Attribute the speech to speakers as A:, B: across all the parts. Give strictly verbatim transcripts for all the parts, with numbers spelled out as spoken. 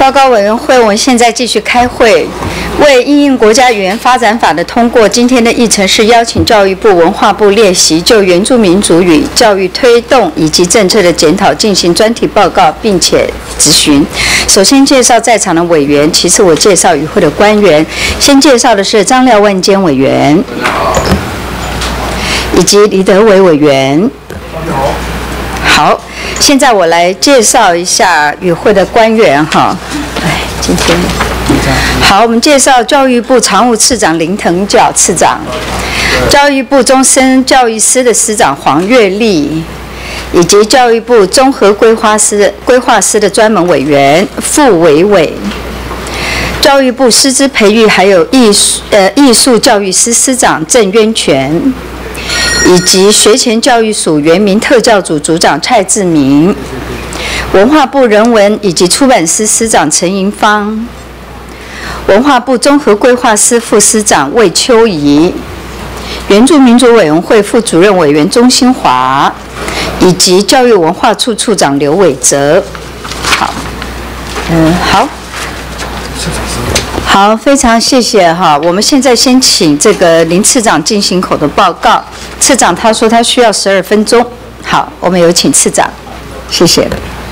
A: 报告委员会，我们现在继续开会。为因应国家语言发展法的通过，今天的议程是邀请教育部、文化部列席就原住民族语教育推动以及政策的检讨进行专题报告，并且质询。首先介绍在场的委员，其次我介绍与会的官员。先介绍的是张廖万坚委员，以及李德伟委员。好，现在我来介绍一下与会的官员哈。哎，今天。好，我们介绍教育部常务次长林腾蛟次长，教育部终身教育司的司长黄月丽，以及教育部综合规划司规划司的专门委员傅伟伟，教育部师资培育还有艺术呃艺术教育司司长郑渊泉，以及学前教育署原民特教组组长蔡志明，文化部人文以及出版司司长陈银芳。文化部综合规划司副司长魏秋怡，原住民族委员会副主任委员钟新华，以及教育文化处处长刘伟哲。好，嗯，好，好，非常谢谢哈。我们现在先请这个林次长进行口头报告。次长他说他需要十二分钟。好，我们有请次长，谢谢。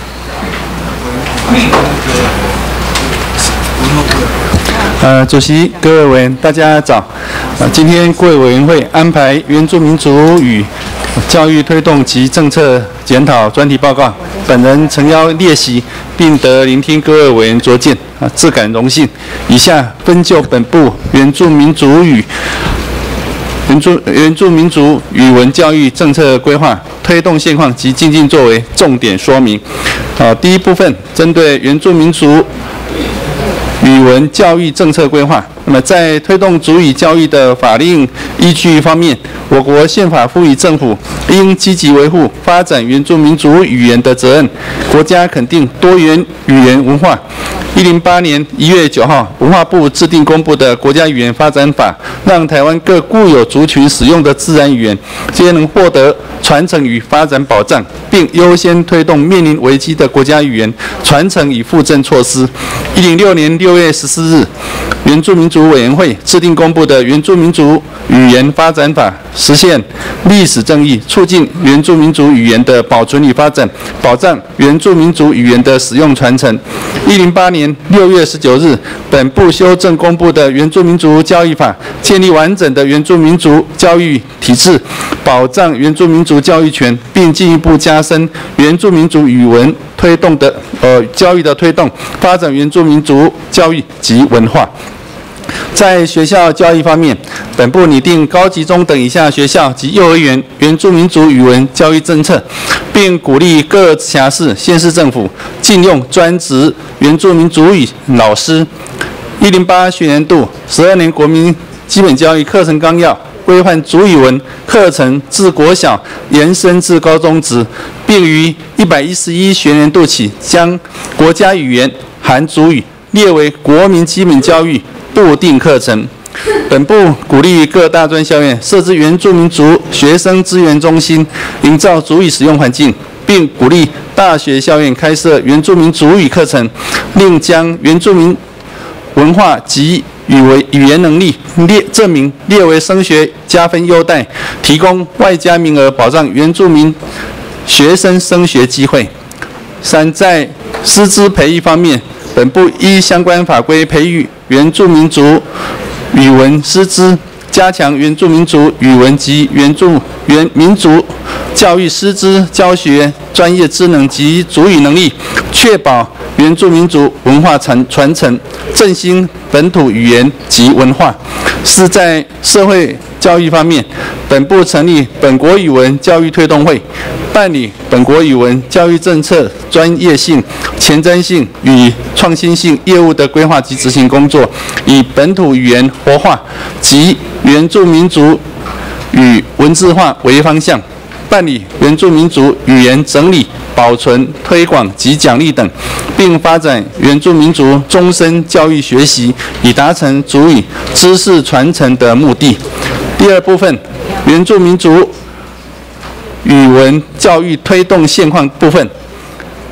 B: 呃，主席、各位委员，大家早。呃，今天贵委员会安排原住民族语教育推动及政策检讨专题报告，本人诚邀列席，并得聆听各位委员拙见，啊，自感荣幸。以下分就本部原住民族语原住原住民族语文教育政策规划推动现况及进进作为重点说明。啊，第一部分针对原住民族语文教育政策规划。那么，在推动族语教育的法令依据方面，我国宪法赋予政府应积极维护发展原住民族语言的责任。国家肯定多元语言文化。一零八年一月九号，文化部制定公布的《国家语言发展法》，让台湾各固有族群使用的自然语言皆能获得传承与发展保障，并优先推动面临危机的国家语言传承与复振措施。一零六年六月十四日，原住民族委员会制定公布的《原住民族语言发展法》，实现历史正义，促进原住民族语言的保存与发展，保障原住民族语言的使用传承。一零八年六月十九日，本部修正公布的《原住民族教育法》，建立完整的原住民族教育体制，保障原住民族教育权，并进一步加深原住民族语文推动的呃教育的推动，发展原住民族教育及文化。在学校教育方面，本部拟定高级中等以下学校及幼儿园原住民族语文教育政策，并鼓励各直辖市、县市政府禁用专职原住民族语老师。一零八学年度十二年国民基本教育课程纲要规范族语文课程自国小延伸至高中职，并于一百一十一学年度起将国家语言含族语列为国民基本教育部定课程。本部鼓励各大专校院设置原住民族学生资源中心，营造族语使用环境，并鼓励大学校院开设原住民族语课程，另将原住民文化及语为语言能力列证明列为升学加分优待，提供外加名额保障原住民学生升学机会。三，在师资培育方面，本部依相关法规培育原住民族语文师资，加强原住民族语文及原住原民族教育师资教学专业职能及族语能力，确保原住民族文化传传承，振兴本土语言及文化。是在社会教育方面，本部成立本国语文教育推动会，办理本国语文教育政策专业性、前瞻性与创新性业务的规划及执行工作，以本土语言活化及原住民族语文字化为方向，办理原住民族语言整理、保存、推广及奖励等，并发展原住民族终身教育学习，以达成族语知识传承的目的。第二部分，原住民族语文教育推动现况部分。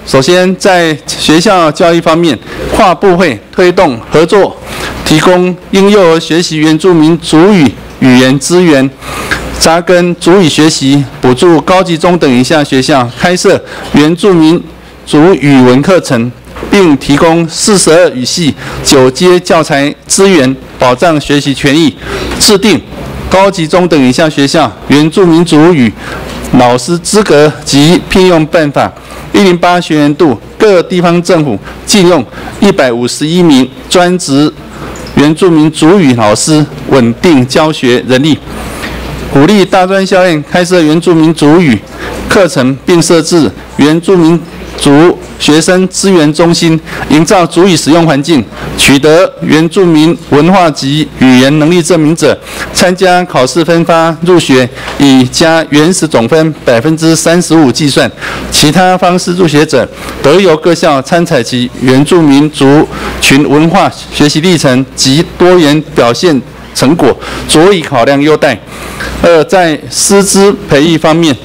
B: 首先，在学校教育方面，跨部会推动合作，提供婴幼儿学习原住民族语语言资源，扎根族语学习，补助高级中等以下学校开设原住民族语文课程，并提供四十二语系九阶教材资源，保障学习权益，制定高级中等以下学校原住民族语老师资格及聘用办法。一零八学年度，各地方政府禁用一百五十一名专职原住民族语老师，稳定教学人力。鼓励大专校院开设原住民族语课程，并设置原住民族学生资源中心，营造族语使用环境。取得原住民文化及语言能力证明者，参加考试分发入学，以加原始总分百分之三十五计算。其他方式入学者，得由各校参采其原住民族群文化学习历程及多元表现成果，佐以考量优待。二，在师资培育方面，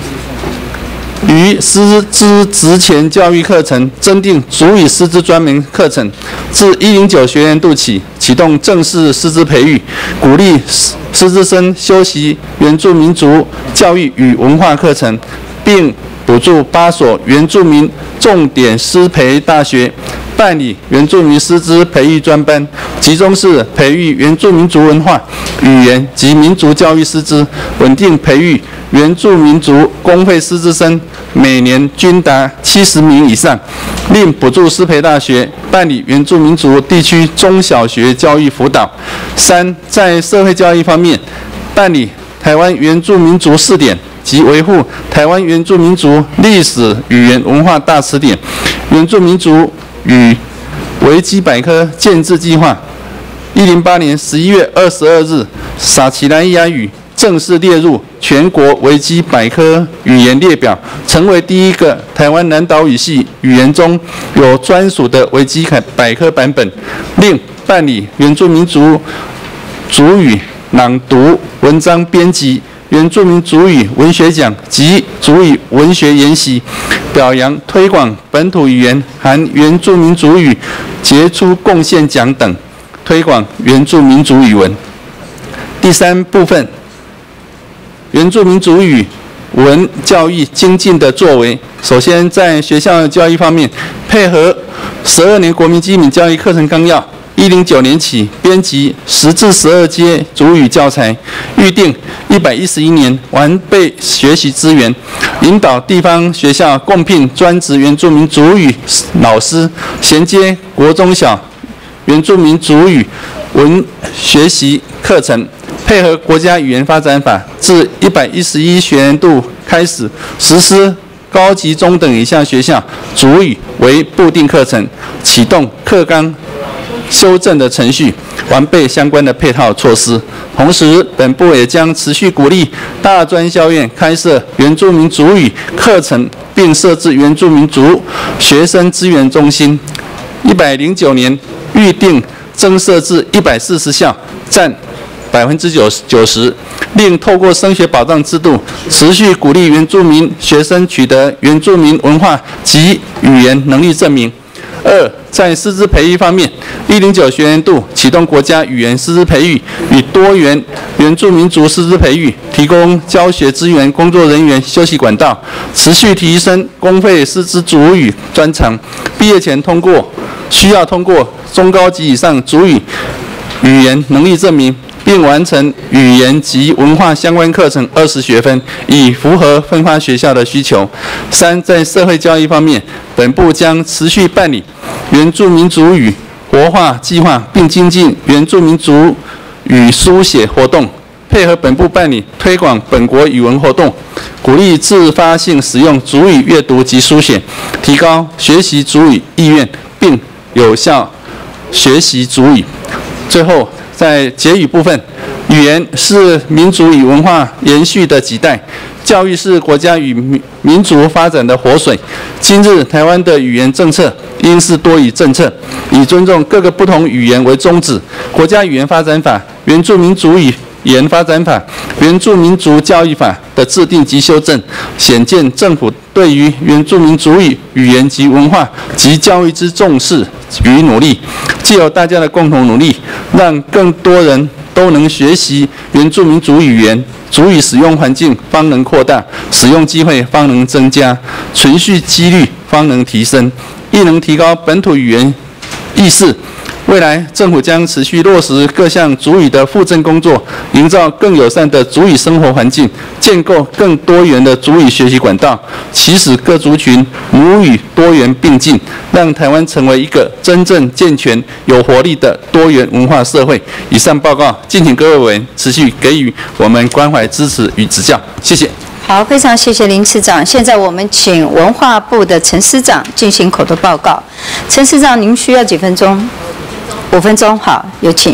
B: 于师资职前教育课程增订族语师资专门课程，自一零九学年度起启动正式师资培育，鼓励师资生修习原住民族教育与文化课程，并补助八所原住民重点师培大学办理原住民师资培育专班，集中式培育原住民族文化、语言及民族教育师资，稳定培育原住民族公会师资生，每年均达七十名以上。另补助师培大学办理原住民族地区中小学教育辅导。三，在社会教育方面，办理台湾原住民族试点及维护台湾原住民族历史、语言、文化大词典、原住民族与维基百科建制计划。一零八年十一月二十二日，撒奇莱雅语正式列入全国维基百科语言列表，成为第一个台湾南岛语系语言中有专属的维基百科版本。另办理原住民族族语朗读文章编辑、原住民族语文学奖及族语文学研习，表扬推广本土语言含原住民族语杰出贡献奖等，推广原住民族语文。第三部分，原住民族语文教育精进的作为。首先，在学校教育方面，配合十二年国民基本教育课程纲要，一零九年起编辑十至十二阶族语教材，预定一百一十一年完备学习资源，引导地方学校共聘专职原住民族语老师，衔接国中小原住民族语文学习课程。配合国家语言发展法，自一百一十一学年度开始实施高级中等以下学校族语为固定课程，启动课纲修正的程序，完备相关的配套措施。同时，本部也将持续鼓励大专校院开设原住民族语课程，并设置原住民族学生资源中心。一百零九年预定增设至一百四十校，占百分之九九十，另透过升学保障制度，持续鼓励原住民学生取得原住民文化及语言能力证明。二，在师资培育方面，一零九学年度启动国家语言师资培育与多元原住民族师资培育，提供教学资源、工作人员休息管道，持续提升公费师资族语专长。毕业前通过需要通过中高级以上族语语言能力证明，并完成语言及文化相关课程二十学分，以符合分发学校的需求。三，在社会教育方面，本部将持续办理原住民族语活化计划，并精进原住民族语书写活动，配合本部办理推广本国语文活动，鼓励自发性使用族语阅读及书写，提高学习族语意愿，并有效学习族语。最后，在结语部分，语言是民族与文化延续的脐带，教育是国家与民族发展的活水。今日台湾的语言政策应是多语政策，以尊重各个不同语言为宗旨。国家语言发展法、原住民族语言发展法、原住民族教育法的制定及修正，显见政府对于原住民族语、语言及文化及教育之重视与努力。藉由大家的共同努力，让更多人都能学习原住民族语言，族语使用环境方能扩大，使用机会方能增加，存续几率方能提升，亦能提高本土语言意识。未来政府将持续落实各项族语的复振工作，营造更友善的族语生活环境，建构更多元的族语学习管道，期使各族群母语多元并进，让台湾成为一个真正健全、有活力的多元文化社会。以上报告，敬请各位委员持续给予我们关怀、支持与指教。谢谢。
A: 好，非常谢谢林次长。现在我们请文化部的陈司长进行口头报告。陈司长，您需要几分钟？五分钟，好，有请。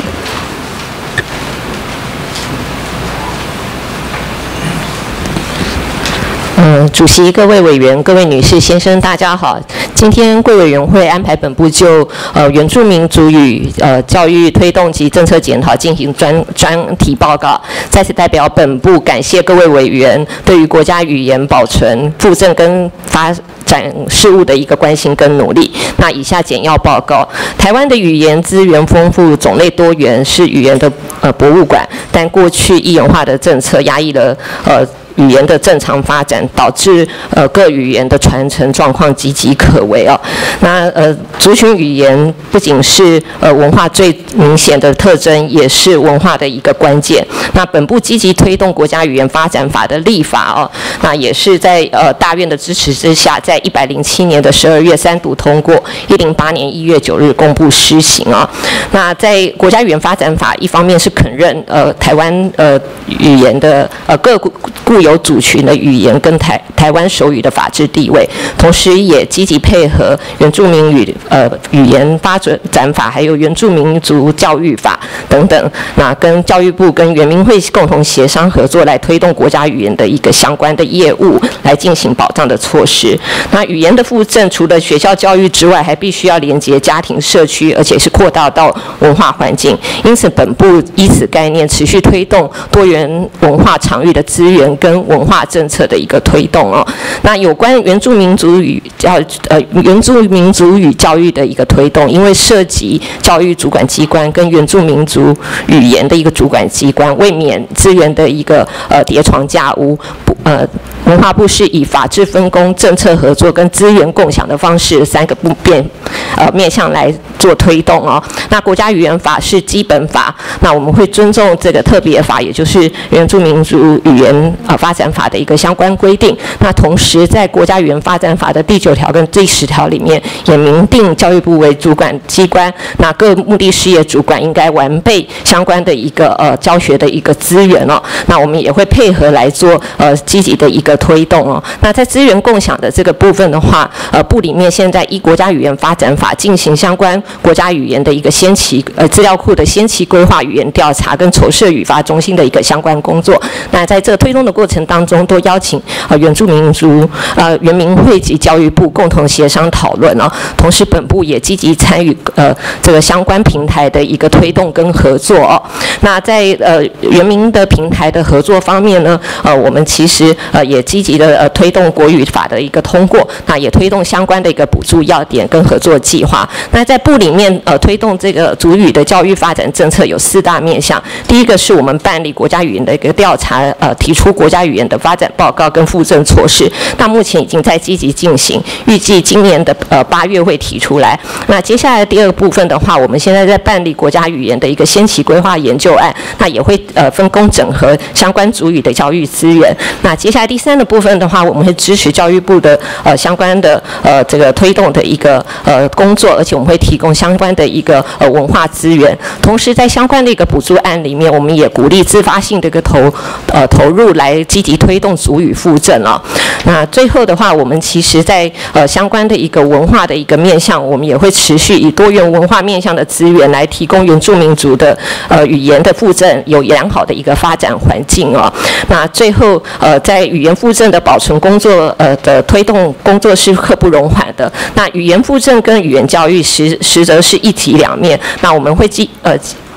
C: 嗯，主席、各位委员、各位女士、先生，大家好。今天贵委员会安排本部就呃原住民族语呃教育推动及政策检讨进行专专题报告。在此代表本部感谢各位委员对于国家语言保存、复振跟发展事务的一个关心跟努力。那以下简要报告：台湾的语言资源丰富、种类多元，是语言的呃博物馆。但过去一元化的政策压抑了呃。语言的正常发展，导致呃各语言的传承状况岌岌可危哦。那呃族群语言不仅是呃文化最明显的特征，也是文化的一个关键。那本部积极推动国家语言发展法的立法哦，那也是在呃大院的支持之下，在一百零七年的十二月三读通过，一零八年一月九日公布施行啊、哦。那在国家语言发展法，一方面是肯认呃台湾呃语言的呃各固固有主群的语言跟台台湾手语的法治地位，同时也积极配合原住民语呃语言发展法，还有原住民族教育法等等，那跟教育部跟原民会共同协商合作，来推动国家语言的一个相关的业务，来进行保障的措施。那语言的复振，除了学校教育之外，还必须要连接家庭、社区，而且是扩大到文化环境。因此，本部依此概念，持续推动多元文化场域的资源跟文化政策的一个推动哦。那有关原住民族语教呃原住民族语教育的一个推动，因为涉及教育主管机关跟原住民族语言的一个主管机关，为免资源的一个呃叠床架屋，呃文化部是以法治分工、政策合作跟资源共享的方式三个不变呃面向来做推动哦。那国家语言法是基本法，那我们会尊重这个特别法，也就是原住民族语言呃发展法的一个相关规定。那同时在国家语言发展法的第九条跟第十条里面，也明定教育部为主管机关，那各目的事业主管应该完备相关的一个呃教学的一个资源哦。那我们也会配合来做呃积极的一个推动哦。那在资源共享的这个部分的话，呃部里面现在依国家语言发展法进行相关国家语言的一个先期呃资料库的先期规划、语言调查跟筹设语发中心的一个相关工作。那在这推动的过程当中，都邀请呃原住民族呃原民会及教育部共同协商讨论哦。同时，本部也积极参与呃这个相关平台的一个推动跟合作哦。那在呃原民的平台的合作方面呢，呃我们其实呃也积极的呃推动国语法的一个通过，那也推动相关的一个补助要点跟合作计划。那在部里面呃推动这个族语的教育发展政策有四大面向。第一个是我们办理国家语言的一个调查，呃提出国家语言的发展报告跟复振措施。那目前已经在积极进行，预计今年的呃八月会提出来。那接下来第二个部分的话，我们现在在办理国家语言的一个先期规划研究案，那也会呃分工整合相关族语的教育资源。那接下来第三个部分的话，我们会支持教育部的呃相关的呃这个推动的一个呃工作，而且我们会提供相关的一个呃文化资源。同时在相关的一个补助案里面，我们也鼓励自发性的一个投呃投入来积极推动族语复振啊。那最后的话，我们其实在呃相关的一个文化的一个面向，我们也会持续以多元文化面向的资源来提供原住民族的呃语言的复振有良好的一个发展环境啊。那最后呃在语言复振的保存工作呃的推动工作是刻不容缓的。那语言复振跟语言教育实实则是一体两面。那我们会继呃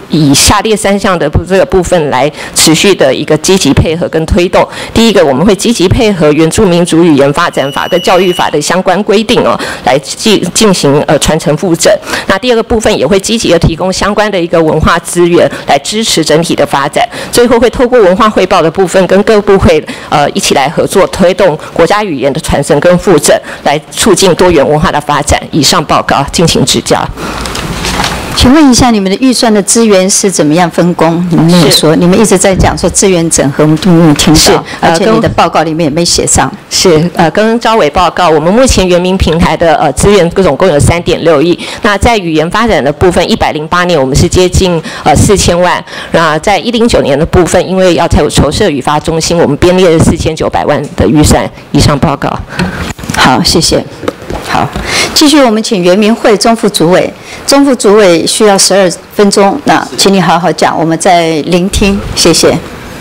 C: 以下列三项的这个部分来持续的一个积极配合跟推动。第一个，我们会积极配合原住民族语言发展法跟教育法的相关规定哦，来进进行呃传承复振。那第二个部分也会积极的提供相关的一个文化资源来支持整体的发展。最后会透过文化汇报的部分，跟各部会呃一起来合作，推动国家语言的传承跟复振，来促进多元文化的发展。以上报告，敬请指教。
A: 请问一下，你们的预算的资源是怎么样分工？你们没有说，你们一直在讲说资源整合，我们都没有听到，而且你的报告里面也没写上。
C: 是，呃，跟招委报告，我们目前原民平台的呃资源总共有三点六亿。那在语言发展的部分，一百零八年我们是接近呃四千万。那在一零九年的部分，因为要才有筹设语发中心，我们编列了四千九百万的预算。以上报告。
A: 好，谢谢。好，继续，我们请原民会中副主委，中副主委需要十二分钟，那请你好好讲，我们在聆听，谢谢。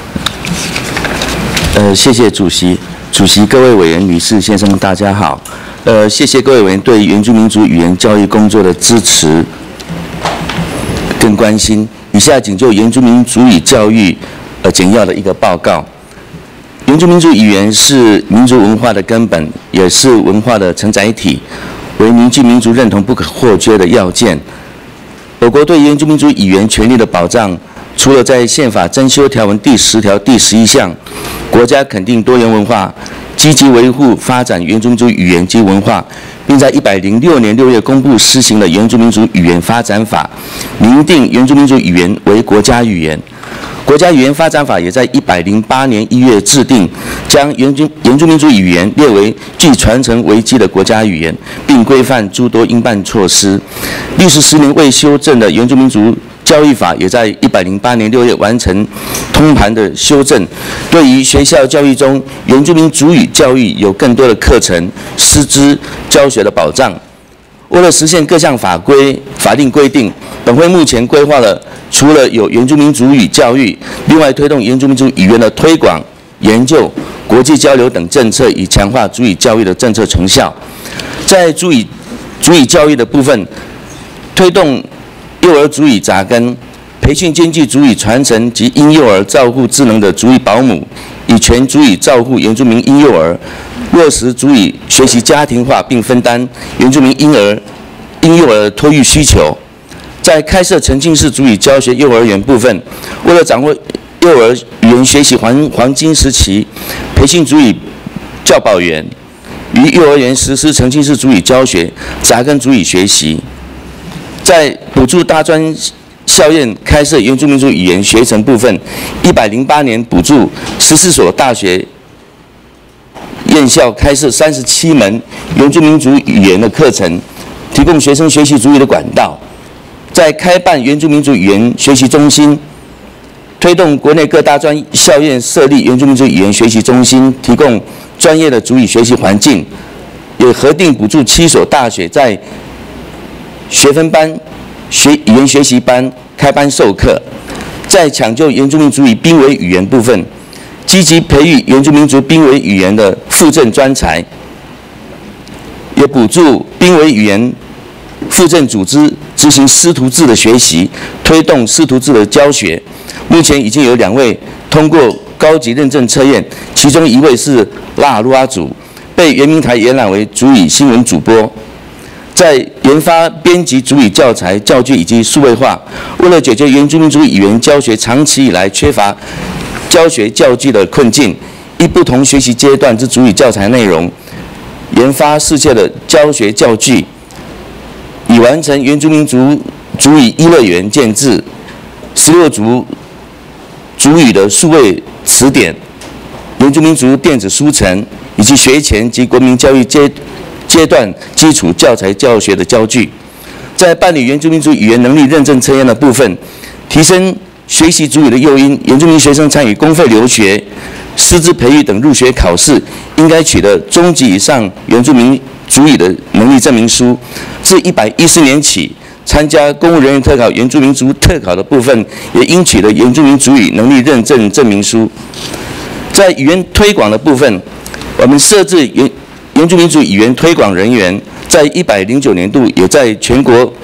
D: 呃，谢谢主席，主席、各位委员、女士、先生，大家好。呃，谢谢各位委员对原住民族语言教育工作的支持跟关心。以下仅就原住民族语教育呃简要的一个报告。原住民族语言是民族文化的根本，也是文化的承载体，为凝聚民族认同不可或缺的要件。我国对原住民族语言权利的保障，除了在宪法增修条文第十条第十一项，国家肯定多元文化，积极维护发展原住民族语言及文化，并在一百零六年六月公布施行了原住民族语言发展法，明定原住民族语言为国家语言。国家语言发展法也在一百零八年一月制定，将原住原住民族语言列为具传承危机的国家语言，并规范诸多应办措施。历时十年未修正的原住民族教育法也在一百零八年六月完成通盘的修正，对于学校教育中原住民族语教育有更多的课程、师资、教学的保障。为了实现各项法规法定规定，本会目前规划了除了有原住民族语教育，另外推动原住民族语言的推广、研究、国际交流等政策，以强化族语教育的政策成效。在族语族语教育的部分，推动幼儿族语扎根，培训兼具族语传承及婴幼儿照护智能的族语保姆，以全族语照护原住民婴幼儿。落实族语学习家庭化，并分担原住民婴儿、婴幼儿的托育需求。在开设沉浸式族语教学幼儿园部分，为了掌握幼儿语言学习黄黄金时期，培训族语教保员，于幼儿园实施沉浸式族语教学，扎根族语学习。在补助大专校院开设原住民族语言学程部分，一百零八年补助十四所大学院校开设三十七门原住民族语言的课程，提供学生学习族语的管道。在开办原住民族语言学习中心，推动国内各大专校院设立原住民族语言学习中心，提供专业的族语学习环境。也核定补助七所大学在学分班、学语言学习班开班授课。在抢救原住民族语濒危语言部分，积极培育原住民族濒危语言的复振专才，也补助濒危语言复振组织执行师徒制的学习，推动师徒制的教学。目前已经有两位通过高级认证测验，其中一位是拉阿鲁阿族，被原民台延揽为族语新闻主播。在研发、编辑族语教材、教具以及数位化，为了解决原住民族语言教学长期以来缺乏教学教具的困境，依不同学习阶段之族语教材内容，研发适切的教学教具，已完成原住民族族语一乐园建制、十六族族语的数位词典、原住民族电子书城，以及学前及国民教育阶阶段基础教材教学的教具。在办理原住民族语言能力认证测验的部分，提升学习族语的诱因，原住民学生参与公费留学、师资培育等入学考试，应该取得中级以上原住民族语的能力证明书。自一百一十年起，参加公务人员特考、原住民族特考的部分，也应取得原住民族语能力认证证明书。在语言推广的部分，我们设置原原住民族语言推广人员，在一百零九年度也在全国各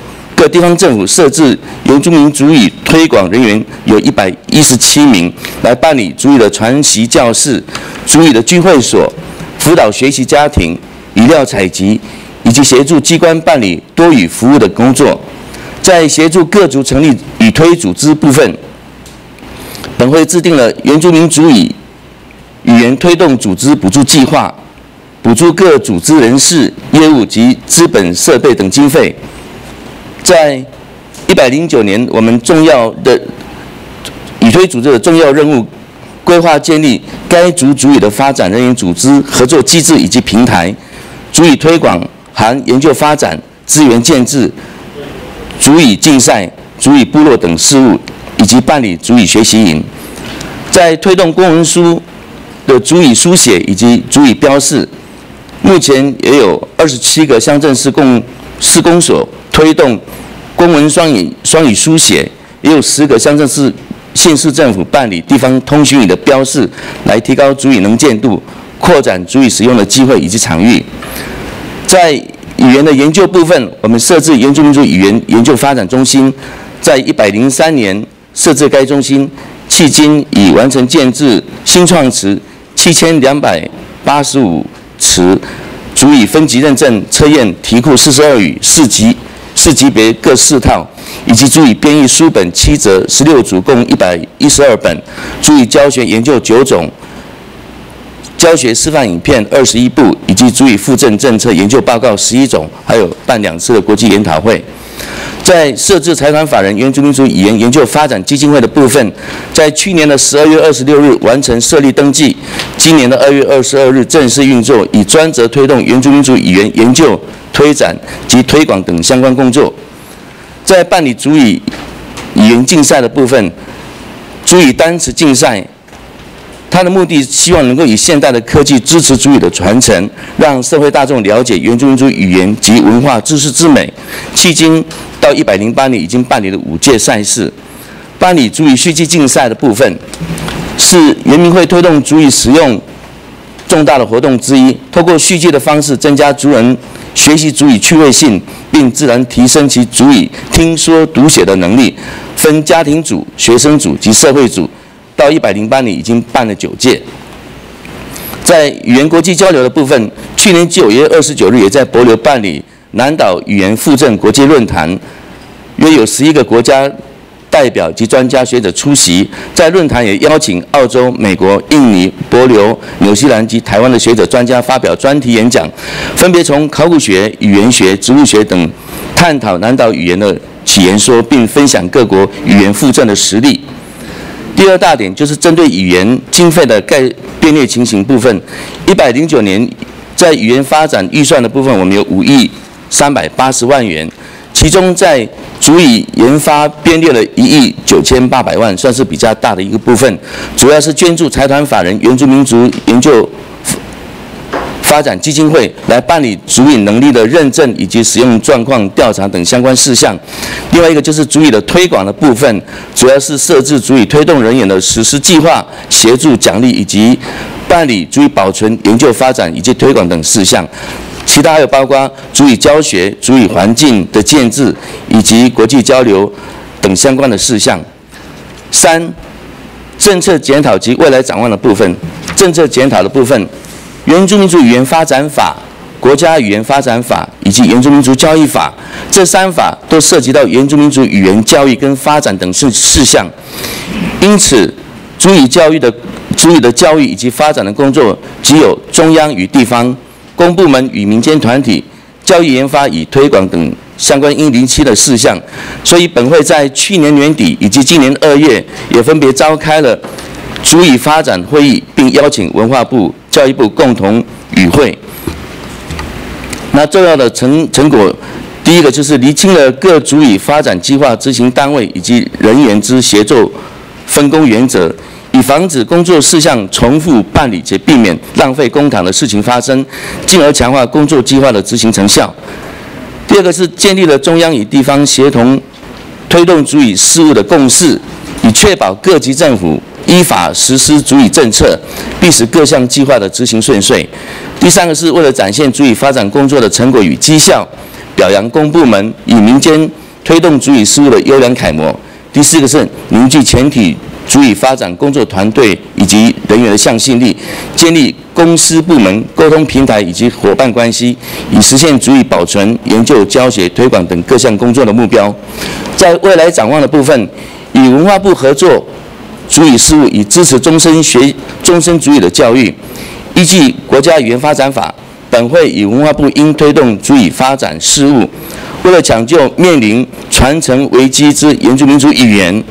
D: 各地方政府设置原住民族语推广人员有一百一十七名，来办理族语的传习教室、族语的聚会所、辅导学习家庭、语料采集，以及协助机关办理多语服务的工作。在协助各族成立语推组织部分，本会制定了原住民族语语言推动组织补助计划，补助各组织人事、业务及资本设备等经费。在一百零九年，我们重要的语推组织的重要任务，规划建立该族族语的发展人员组织合作机制以及平台，族语推广含研究发展、资源建制、族语竞赛、族语部落等事务，以及办理族语学习营。在推动公文书的族语书写以及族语标示，目前也有二十七个乡镇市公市公所推动公文双语双语书写，也有十个乡镇市县市政府办理地方通讯语的标示，来提高族语能见度，扩展族语使用的机会以及场域。在语言的研究部分，我们设置原住民族语言研究发展中心，在一百零三年设置该中心，迄今已完成建制新创池七千两百八十五池，族语分级认证测验题库四十二语四级四级别各四套，以及族语编译书本七则十六组，共一百一十二本，族语教学研究九种，教学示范影片二十一部，以及族语附赠政策研究报告十一种，还有办两次的国际研讨会。在设置财团法人原住民族语言研究发展基金会的部分，在去年的十二月二十六日完成设立登记，今年的二月二十二日正式运作，以专责推动原住民族语言研究、推展及推广等相关工作。在办理族语语言竞赛的部分，族语单词竞赛，它的目的希望能够以现代的科技支持族语的传承，让社会大众了解原住民族语言及文化知识之美。迄今到一百零八年已经办理了五届赛事。办理族语续记竞赛的部分，是原民会推动族语使用重大的活动之一，透过续记的方式增加族人学习族语趣味性，并自然提升其族语听说读写的能力。分家庭组、学生组及社会组。到一百零八年已经办了九届。在语言国际交流的部分，去年九月二十九日也在帛琉办理南岛语言附赠国际论坛，约有十一个国家代表及专家学者出席。在论坛也邀请澳洲、美国、印尼、帛琉、纽西兰及台湾的学者专家发表专题演讲，分别从考古学、语言学、植物学等探讨南岛语言的起源说，并分享各国语言附赠的实例。第二大点就是针对语言经费的概编列情形部分。一百零九年在语言发展预算的部分，我们有五亿三百八十万元，其中在族语研发编列了一亿九千八百万，算是比较大的一个部分，主要是捐助财团法人原住民族研究发展基金会来办理族语能力的认证以及使用状况调查等相关事项。另外一个就是族语的推广的部分，主要是设置族语推动人员的实施计划，协助奖励以及办理族语保存、研究发展以及推广等事项。其他还有包括族语教学、族语环境的建制以及国际交流等相关的事项。三、政策检讨及未来展望的部分。政策检讨的部分，原住民族语言发展法、国家语言发展法以及原住民族教育法，这三法都涉及到原住民族语言教育跟发展等事事项。因此，族语教育的族语的教育以及发展的工作，只有中央与地方、公部门与民间团体、教育研发与推广等相关应临期的事项。所以，本会在去年年底以及今年二月，也分别召开了族语发展会议，并邀请文化部、教育部共同与会。那重要的成成果，第一个就是厘清了各族语发展计划执行单位以及人员之协作分工原则，以防止工作事项重复办理且避免浪费公帑的事情发生，进而强化工作计划的执行成效。第二个是建立了中央与地方协同推动族语事务的共识，以确保各级政府依法实施族语政策，并使各项计划的执行顺遂。第三个是为了展现族语发展工作的成果与绩效，表扬公部门与民间推动族语事务的优良楷模。第四个是凝聚全体族语发展工作团队以及人员的向心力，建立公司部门沟通平台以及伙伴关系，以实现族语保存、研究、教学、推广等各项工作的目标。在未来展望的部分，与文化部合作族语事务，以支持终身学终身族语的教育。依据国家语言发展法，本会与文化部应推动族语发展事务。为了抢救面临传承危机之原住民族语言，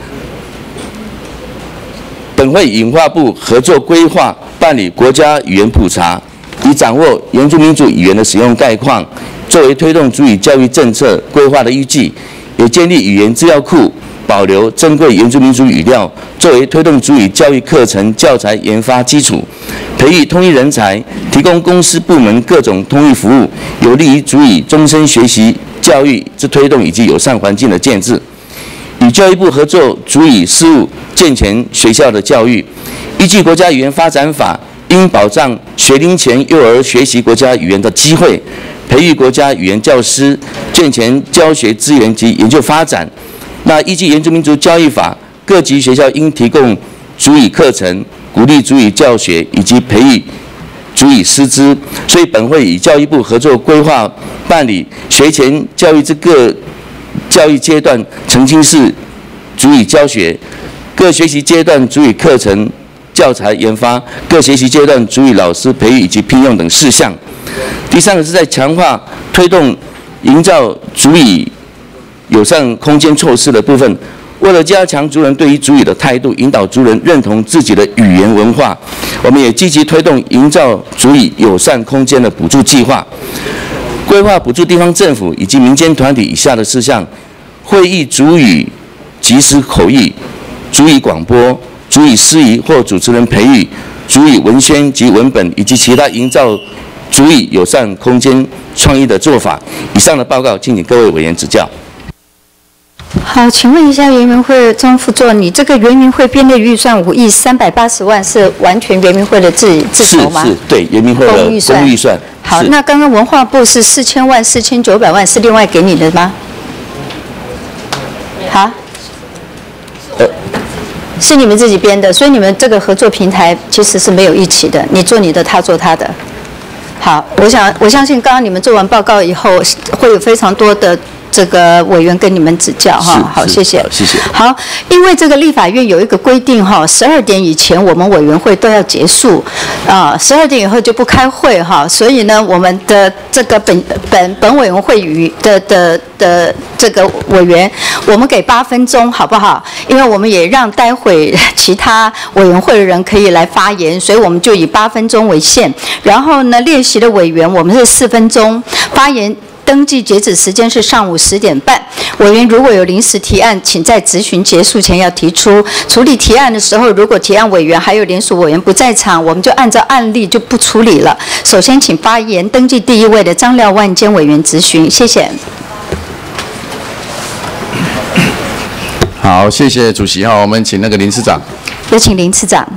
D: 本会与文化部合作规划办理国家语言普查，以掌握原住民族语言的使用概况，作为推动族语教育政策规划的依据，也建立语言资料库，保留珍贵原住民族语料，作为推动族语教育课程教材研发基础，培育通译人才，提供公司部门各种通译服务，有利于族语终身学习教育之推动以及友善环境的建制。与教育部合作族语事务，健全学校的教育。依据国家语言发展法，应保障学龄前幼儿学习国家语言的机会，培育国家语言教师，健全教学资源及研究发展。那依据原住民族教育法，各级学校应提供族语课程，鼓励族语教学以及培育族语师资。所以本会与教育部合作规划办理学前教育之各教育阶段澄清式族语教学，各学习阶段族语课程教材研发，各学习阶段族语老师培育以及聘用等事项。第三个是在强化推动营造族语友善空间措施的部分，为了加强族人对于族语的态度，引导族人认同自己的语言文化，我们也积极推动营造族语友善空间的补助计划，规划补助地方政府以及民间团体以下的事项：会议族语即时口译、族语广播、族语司仪或主持人培育、族语文宣及文本以及其他营造族语友善空间创意的做法。以上的报告，敬请各位委员指教。
A: 好，请问一下原民会庄副座，你这个原民会编列预算五亿三百八十万是完全原民会的自自筹吗？
D: 是是，对，原民会的公预算。预算
A: 好，那刚刚文化部是四千万、四千九百万是另外给你的吗？好，呃，是你们自己编的，所以你们这个合作平台其实是没有一起的，你做你的，他做他的。好，我想我相信刚刚你们做完报告以后，会有非常多的这个委员跟你们指教哈。好，谢谢。
D: 谢谢。
A: 好，因为这个立法院有一个规定哈，十二点以前我们委员会都要结束，啊，十二点以后就不开会哈。所以呢，我们的这个本本本委员会与的的的这个委员，我们给八分钟好不好？因为我们也让待会其他委员会的人可以来发言，所以我们就以八分钟为限。然后呢，列席的委员我们是四分钟，发言登记截止时间是上午十点半。委员如果有临时提案，请在质询结束前要提出。处理提案的时候，如果提案委员还有联署委员不在场，我们就按照案例就不处理了。首先，请发言登记第一位的张廖万坚委员质询，谢谢。
E: 好，谢谢主席哈，我们请那个林次长。
A: 有请林次长。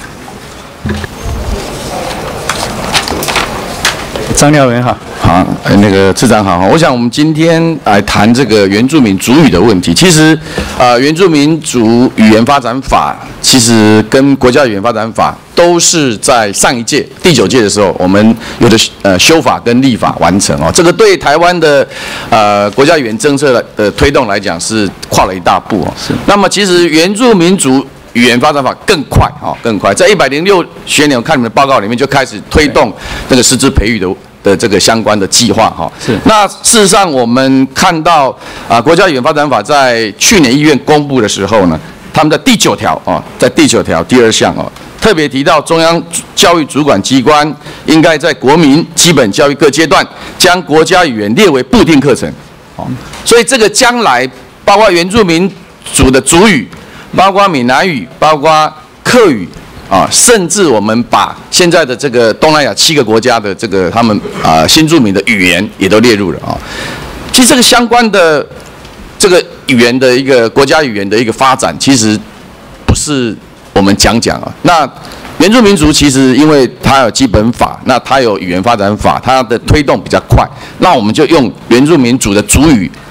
B: 张廖委员好。
E: 好，那个次长好，我想我们今天来谈这个原住民族语的问题。其实，呃，原住民族语言发展法其实跟国家语言发展法都是在上一届第九届的时候，我们有的呃修法跟立法完成哦。这个对台湾的呃国家语言政策的、呃、推动来讲是跨了一大步哦。是。那么其实原住民族语言发展法更快哦，更快，在一百零六学年我看你们的报告里面就开始推动这个师资培育的。的这个相关的计划哈，是。那事实上我们看到啊，国家语言发展法在去年一月公布的时候呢，他们的第九条啊，在第九条第二项哦，特别提到中央教育主管机关应该在国民基本教育各阶段将国家语言列为部定课程，哦，所以这个将来包括原住民族的族语，包括闽南语，包括客语。啊，甚至我们把现在的这个东南亚七个国家的这个他们啊新住民的语言也都列入了啊。其实这个相关的这个语言的一个国家语言的一个发展，其实不是我们讲讲啊。那原住民族其实因为它有基本法，那它有语言发展法，它的推动比较快，那我们就用原住民族的族语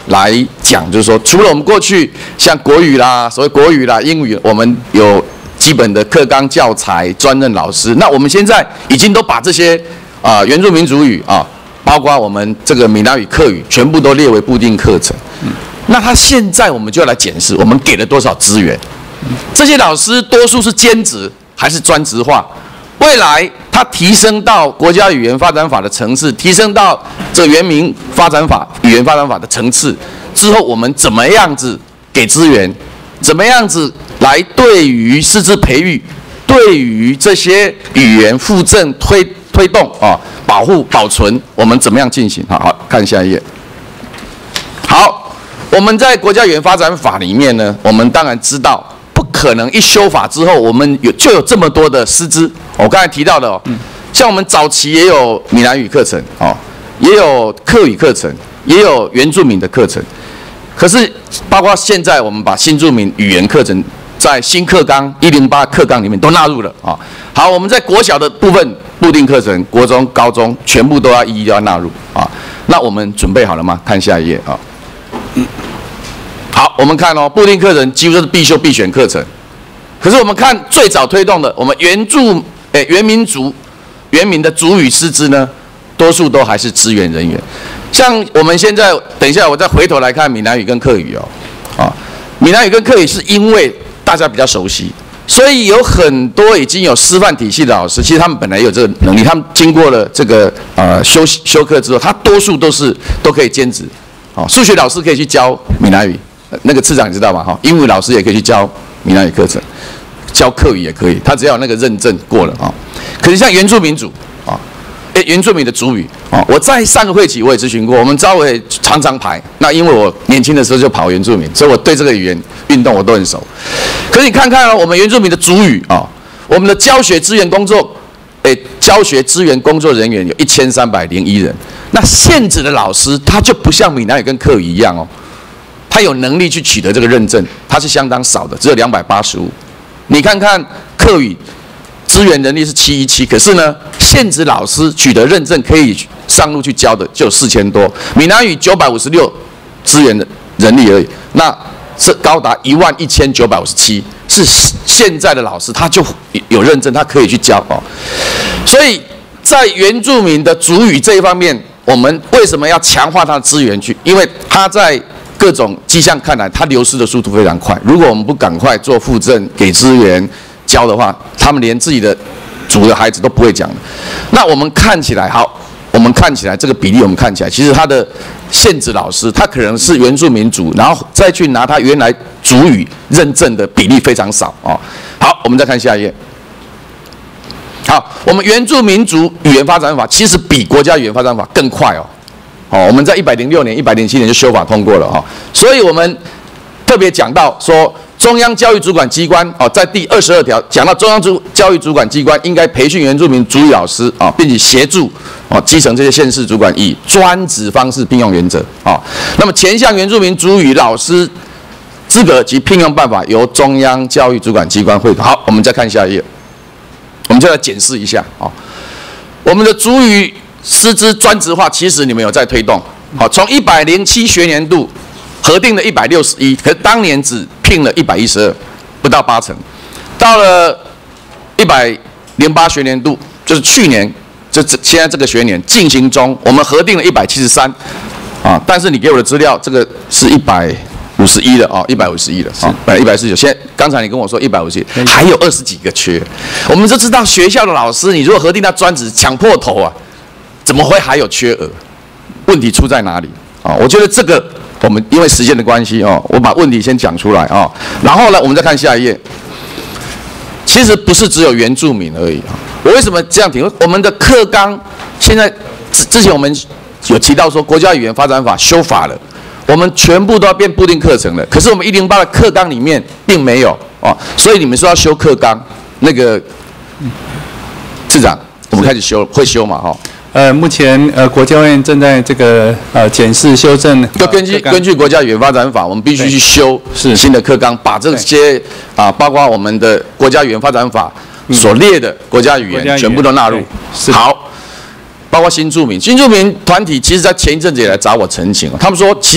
E: 来讲，就是说，除了我们过去像国语啦、所谓国语啦、英语，我们有基本的课纲教材、专任老师，那我们现在已经都把这些啊、呃、原住民族语啊，包括我们这个闽南语、客语，全部都列为固定课程。嗯、那他现在我们就要来检视，我们给了多少资源？这些老师多数是兼职还是专职化？未来他提升到国家语言发展法的层次，提升到这原民发展法、语言发展法的层次之后，我们怎么样子给资源？怎么样子来对于师资培育，对于这些语言复振推推动啊、保护保存，我们怎么样进行？好好看下一页。好，我们在国家语言发展法里面呢，我们当然知道。不可能一修法之后，我们有就有这么多的师资。我刚才提到的哦，像我们早期也有闽南语课程哦，也有客语课程，也有原住民的课程。可是，包括现在我们把新住民语言课程在新课纲一零八课纲里面都纳入了啊、哦。好，我们在国小的部分固定课程，国中、高中全部都要一一要纳入啊、哦。那我们准备好了吗？看下一页啊。嗯好，我们看哦，固定课程几乎都是必修必选课程。可是我们看最早推动的，我们原住诶原民族原民的族语师资呢，多数都还是支援人员。像我们现在，等一下我再回头来看闽南语跟客语哦，啊，闽南语跟客语是因为大家比较熟悉，所以有很多已经有师范体系的老师，其实他们本来有这个能力，他们经过了这个呃修修课之后，他多数都是都可以兼职。哦，数学老师可以去教闽南语。那个次长你知道吗？哈，英语老师也可以去教闽南语课程，教客语也可以，他只要那个认证过了啊。可是像原住民族啊，哎，原住民的族语啊，我在上个会期我也咨询过，我们招委常常排。那因为我年轻的时候就跑原住民，所以我对这个语言运动我都很熟。可是你看看哦，我们原住民的族语啊，我们的教学资源工作，哎，教学资源工作人员有一千三百零一人。那现职的老师他就不像闽南语跟客语一样哦。他有能力去取得这个认证，他是相当少的，只有两百八十五。你看看客语资源人力是七一七，可是呢，现职老师取得认证可以上路去教的就有四千多。闽南语九百五十六资源的人力而已，那是高达一万一千九百五十七，是现在的老师他就有认证，他可以去教哦。所以在原住民的族语这一方面，我们为什么要强化他的资源去？因为他在各种迹象看来，它流失的速度非常快。如果我们不赶快做复振、给资源教的话，他们连自己的族的孩子都不会讲的。那我们看起来，好，我们看起来这个比例，我们看起来，其实他的现职老师，他可能是原住民族，然后再去拿他原来族语认证的比例非常少啊、哦。好，我们再看下一页。好，我们原住民族语言发展法其实比国家语言发展法更快哦。哦，我们在一百零六年、一百零七年就修法通过了哈、哦，所以我们特别讲到说，中央教育主管机关哦，在第二十二条讲到中央主教育主管机关应该培训原住民族语老师啊、哦，并且协助哦基层这些县市主管以专职方式聘用原则啊、哦。那么前项原住民族语老师资格及聘用办法由中央教育主管机关会考。好，我们再看下一页，我们就来检视一下啊、哦，我们的族语师资专职化，其实你们有在推动。好，从一百零七学年度核定了一百六十一，可是当年只聘了一百一十二，不到八成。到了一百零八学年度，就是去年，就这现在这个学年进行中，我们核定了一百七十三，啊，但是你给我的资料，这个是一百五十一的哦，一百五十一的，啊，本来一百四十九，现在刚才你跟我说一百五十一，还有二十几个缺。我们就知道学校的老师，你如果核定他专职，抢破头啊！怎么会还有缺额？问题出在哪里啊？我觉得这个我们因为时间的关系哦，我把问题先讲出来啊，然后呢，我们再看下一页。其实不是只有原住民而已啊。我为什么这样提？我们的课纲现在之之前我们有提到说国家语言发展法修法了，我们全部都要变固定课程了。可是我们一零八的课纲里面并没有啊，所以你们说要修课纲，那个次长，我们开始修会修嘛哈？
B: 呃，目前呃，国教院正在这个呃检视修正。
E: 就根据根据国家语言发展法，我们必须去修是新的课纲，把这些啊，包括我们的国家语言发展法所列的国家语言全部都纳入。好，包括新住民，新住民团体其实在前一阵子也来找我澄清，他们说其实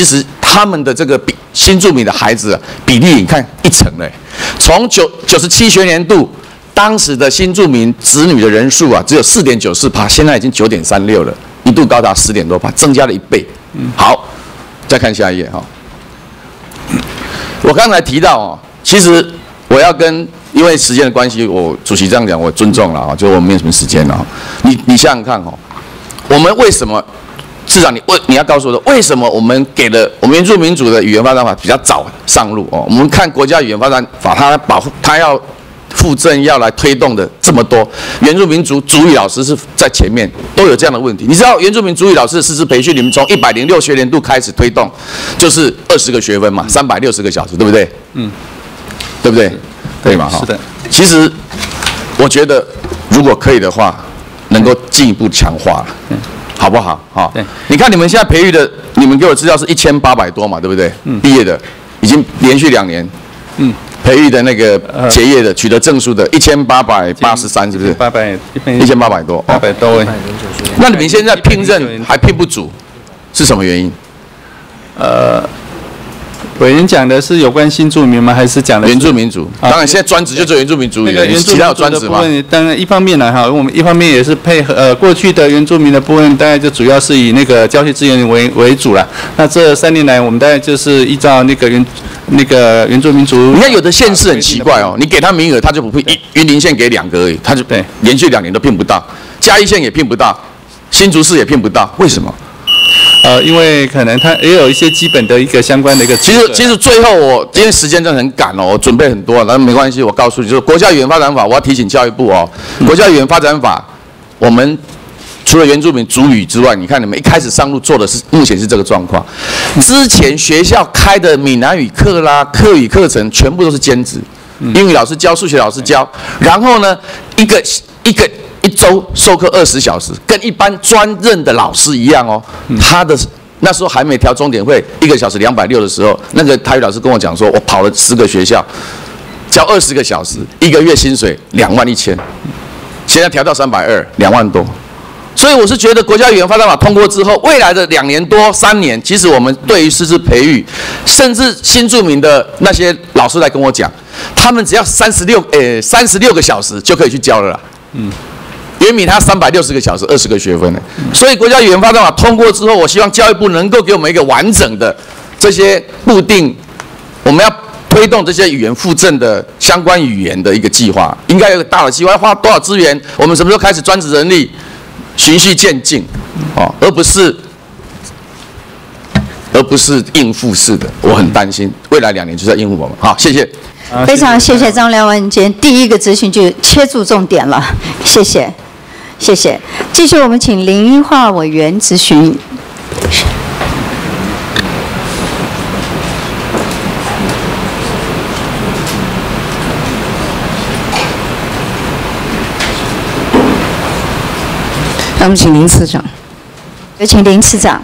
E: 他们的这个比新住民的孩子比例，你看一成嘞，从九九十七学年度。当时的新住民子女的人数啊，只有四点九四趴，现在已经九点三六了，一度高达十点多趴，增加了一倍。好，再看下一页哈。我刚才提到哦，其实我要跟，因为时间的关系，我主席这样讲，我尊重了啊，就我们没有什么时间了。你你想想看哦，我们为什么？市长，你为你要告诉我，为什么我们给了我们原住民族的语言发展法比较早上路哦？我们看国家语言发展法，它保护它要。附赠要来推动的这么多，原住民族族语老师是在前面，都有这样的问题。你知道原住民族语老师的师资培训，你们从一百零六学年度开始推动，就是二十个学分嘛，三百六十个小时，对不对？嗯，对不对？对嘛？哈。是的。其实我觉得，如果可以的话，能够进一步强化，嗯，好不好？好。对。你看你们现在培育的，你们给我资料是一千八百多嘛，对不对？嗯。毕业的已经连续两年。嗯。培育的那个结业的、取得证书的，一千八百八十三，是不是？八百一千八百多，八百多位。那你们现在聘任还聘不足，是什么原因？
B: 呃，委员讲的是有关新住民吗？还是讲的
E: 原住民族？当然，现在专职就做原住民族语言，其他有专职吗？
B: 当然，一方面呢，哈，我们一方面也是配合呃过去的原住民的部分，大概就主要是以那个教学资源为为主了。那这三年来，我们大概就是依照那个原。那个原住民族，
E: 你看有的县市很奇怪哦，你给他名额，他就不聘；云林县给两个而已，他就对连续两年都聘不到；嘉义县也聘不到，新竹市也聘不到，为什么？
B: 呃，因为可能他也有一些基本的一个相关的一个。
E: 其实其实最后我今天时间真的很赶哦，我准备很多，那没关系，我告诉你，就是国家语言发展法，我要提醒教育部哦，国家语言发展法，我们。除了原住民族语之外，你看你们一开始上路做的是目前是这个状况。之前学校开的闽南语课啦、客语课程全部都是兼职，英语老师教、数学老师教，然后呢，一个一个一周授课二十小时，跟一般专任的老师一样哦。他的那时候还没调钟点会，一个小时两百六的时候，那个台语老师跟我讲说，我跑了十个学校，教二十个小时，一个月薪水两万一千，现在调到三百二，两万多。所以我是觉得国家语言发展法通过之后，未来的两年多三年，其实我们对于师资培育，甚至新住民的那些老师来跟我讲，他们只要三十六呃三十六个小时就可以去教了啦。嗯，远比他三百六十个小时二十个学分呢。所以国家语言发展法通过之后，我希望教育部能够给我们一个完整的这些固定，我们要推动这些语言附赠的相关语言的一个计划，应该有个大的计划，要花多少资源？我们什么时候开始专职人力？循序渐进，哦，而不是而不是应付式的。我很担心未来两年就是要应付我们。好，谢谢。
A: 非常谢谢张廖文坚，第一个咨询就切中重点了，谢谢，谢谢。继续，我们请林英化委员咨询。
F: 那我们请林次长。
A: 有请林次长。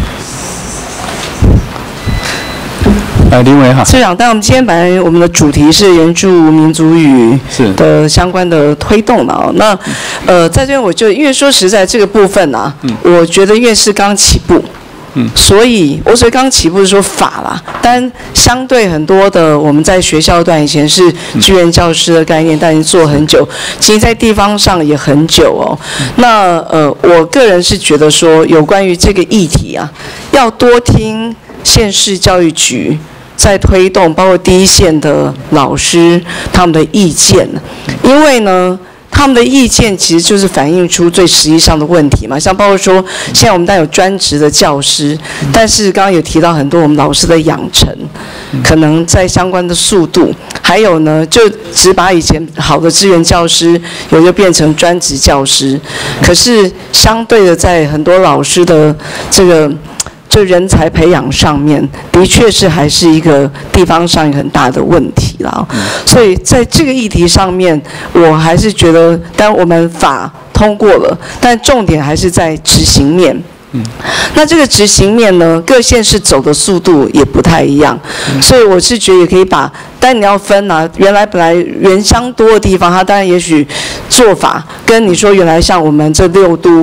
B: 呃，林委好。
F: 次长，但我们今天本来我们的主题是原住民族语的相关的推动嘛，哦，那呃，在这边我就因为说实在这个部分啊，嗯、我觉得院士刚起步。嗯，所以我所以刚起步是说法啦，但相对很多的我们在学校段以前是志愿教师的概念，但已经做很久，其实在地方上也很久哦。那呃，我个人是觉得说，有关于这个议题啊，要多听县市教育局在推动，包括第一线的老师他们的意见，因为呢。他们的意见其实就是反映出最实际上的问题嘛，像包括说，现在我们当然有专职的教师，但是刚刚有提到很多我们老师的养成，可能在相关的速度，还有呢，就只把以前好的志愿教师，有就变成专职教师，可是相对的，在很多老师的这个。就人才培养上面，的确是还是一个地方上一个很大的问题啦。所以在这个议题上面，我还是觉得，当然我们法通过了，但重点还是在执行面。嗯，那这个执行面呢，各县市走的速度也不太一样，所以我是觉得也可以把，但你要分啊，原来本来原乡多的地方，它当然也许做法跟你说原来像我们这六都。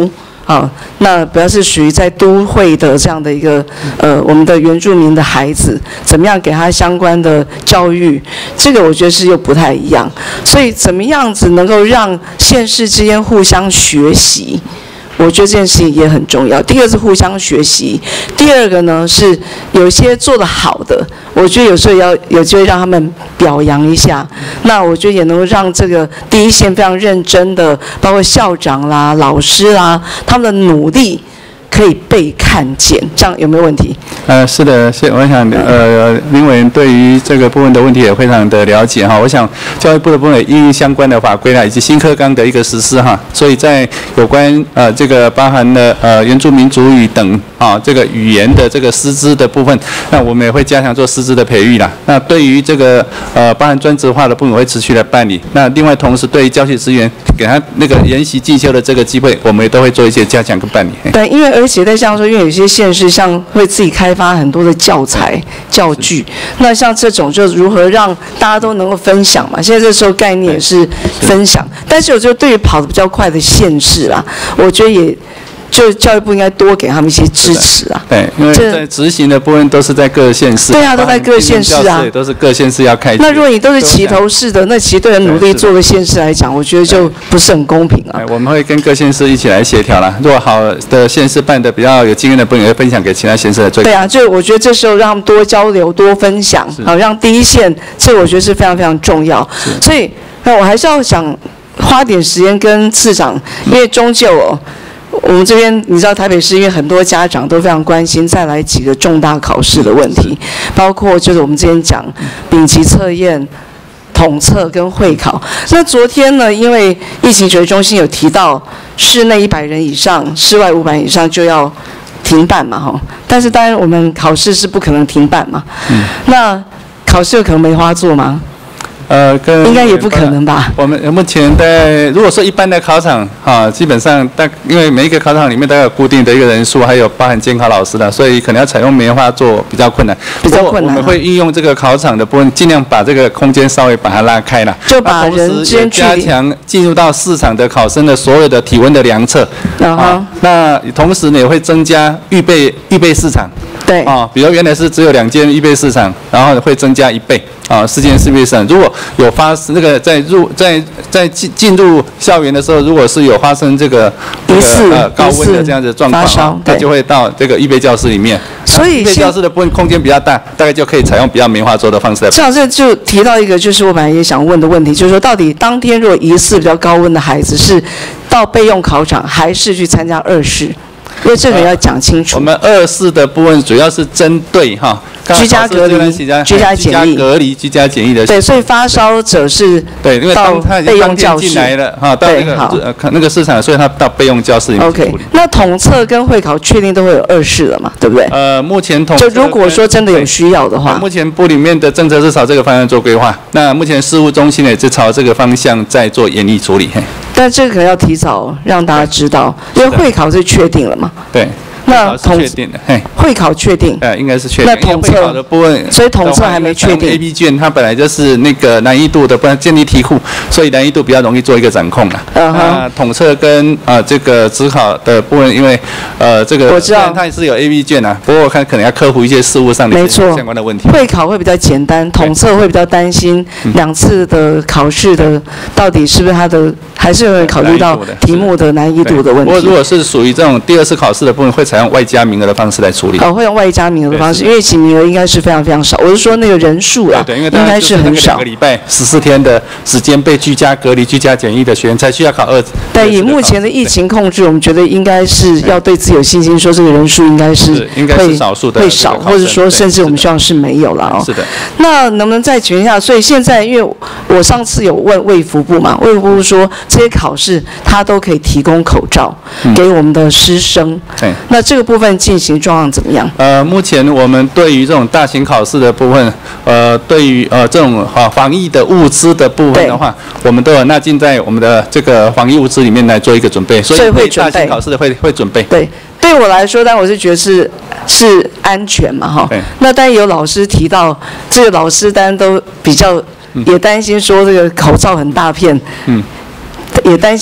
F: 好，那主要是属于在都会的这样的一个呃我们的原住民的孩子，怎么样给他相关的教育，这个我觉得是又不太一样。所以怎么样子能够让县市之间互相学习？我觉得这件事情也很重要。第一个是互相学习，第二个呢是有一些做得好的，我觉得有时候也要有机会让他们表扬一下。那我觉得也能够让这个第一线非常认真的，包括校长啦、老师啦，他们的努力可以被看见，这样有没有问题？
B: 呃，是的，是我想，呃，林委员对于这个部分的问题也非常的了解哈。我想教育部的部分也因应相关的法规啦，以及新课纲的一个实施哈，所以在有关呃这个包含了呃原住民族语等啊这个语言的这个师资的部分，那我们也会加强做师资的培育啦。那对于这个呃包含专职化的部分，会持续的办理。那另外同时对于教学资源给他那个研习进修的这个机会，我们也都会做一些加强跟办理。
F: 对，因为而且在像说，因为有些县市像会自己开发很多的教材、教具，那像这种就如何让大家都能够分享嘛。现在这时候概念也是分享，但是我觉得对于跑得比较快的县市啊，我觉得也。就教育部应该多给他们一些支持啊。
B: 对，因为在执行的部分都是在各县市。
F: 对啊，都在各县市啊。
B: 都是各县市要开。
F: 那如果你都是齐头式的，那其实对人努力做的县市来讲，我觉得就不是很公平啊。
B: 我们会跟各县市一起来协调啦。如果好的县市办的比较有经验的部分，也会分享给其他县市的最。
F: 对啊，就我觉得这时候让他们多交流、多分享，好让第一线，这我觉得是非常非常重要。所以，那我还是要想花点时间跟次长，因为终究哦。我们这边你知道台北市因为很多家长都非常关心再来几个重大考试的问题，包括就是我们之前讲丙级测验、统测跟会考。那昨天呢，因为疫情指挥中心有提到室内一百人以上、室外五百人以上就要停办嘛，哈。但是当然我们考试是不可能停办嘛。嗯。那考试有可能梅花座吗？
B: 呃，跟
F: 应该也不可能吧？
B: 我们目前在如果说一般的考场啊，基本上大因为每一个考场里面都有固定的一个人数，还有包含监考老师的，所以可能要采用梅花座比较困难。
F: 比较困难、啊。
B: 我们会运用这个考场的部分，尽量把这个空间稍微把它拉开了，
F: 就把人之间
B: 加强进入到市场的考生的所有的体温的量测。
F: 啊哈。
B: 那同时呢，也会增加预备预备市场。
F: 对。
B: 啊，比如原来是只有两间预备市场，然后会增加一倍。啊，四间预备市场，如果有发生那个在入在在进进入校园的时候，如果是有发生这个这个呃高温的这样子的状况，它就会到这个预备教室里面。所以预备教室的部分空间比较大，大概就可以采用比较梅花座的方式来。
F: 这样这就提到一个，就是我本来也想问的问题，就是说到底当天如果疑似比较高温的孩子是到备用考场，还是去参加二试？因为这个要讲清楚。
B: 我们二试的部分主要是针对哈
F: 居家隔离、居家检疫、
B: 隔离、居家检疫的。
F: 对，所以发烧者是
B: 对，因为当他备用教室进来了哈，到那个呃那个市场，所以他到备用教室里面。
F: OK， 那统测跟会考确定都会有二试了嘛？对不对？
B: 呃，目前统
F: 就如果说真的有需要的话，
B: 目前部里面的政策是朝这个方向做规划。那目前事务中心也是朝这个方向在做研议处理。
F: 但这个可能要提早让大家知道，因为会考是确定了嘛。
B: 对。
F: 那统
B: 确定的，嘿，
F: 会考确定，
B: 呃，应该是确定。
F: 那统测
B: 的部分，
F: 所以统测还没确定。
B: A B 卷它本来就是那个难易度的，不然建立题库，所以难易度比较容易做一个掌控了。嗯哼。那统测跟啊这个指考的部分，因为呃这个
F: 我知道
B: 它也是有 A B 卷啊，不过我看可能要克服一些事务上的相关的问题。
F: 会考会比较简单，统测会比较担心两次的考试的到底是不是它的，还是有考虑到题目的难易度的问题。
B: 不过如果是属于这种第二次考试的部分，会采用外加名额的方式来处理。
F: 哦，会用外加名额的方式，因为其名额应该是非常非常少。我是说那个人数啊，
B: 对，因为
F: 应该是很少。
B: 两个礼拜十四天的时间被居家隔离、居家检疫的学员才需要考二。
F: 对，以目前的疫情控制，我们觉得应该是要对自己有信心，说这个人数应该是
B: 应该是少数的，
F: 会少，或者说甚至我们希望是没有了哦。
B: 是的。
F: 那能不能再请问一下？所以现在，因为我上次有问卫福部嘛，卫福部说这些考试他都可以提供口罩给我们的师生。
B: 对。
F: 那这个部分进行状况怎么样？
B: 呃，目前我们对于这种大型考试的部分，呃，对于呃这种啊防疫的物资的部分的话，我们都有纳进在我们的这个防疫物资里面来做一个准备，所以会大型考试的会会准备。
F: 对，对我来说，但我是觉得是是安全嘛，哈。那但有老师提到，这个老师当然都比较也担心说这个口罩很大片，嗯，也担心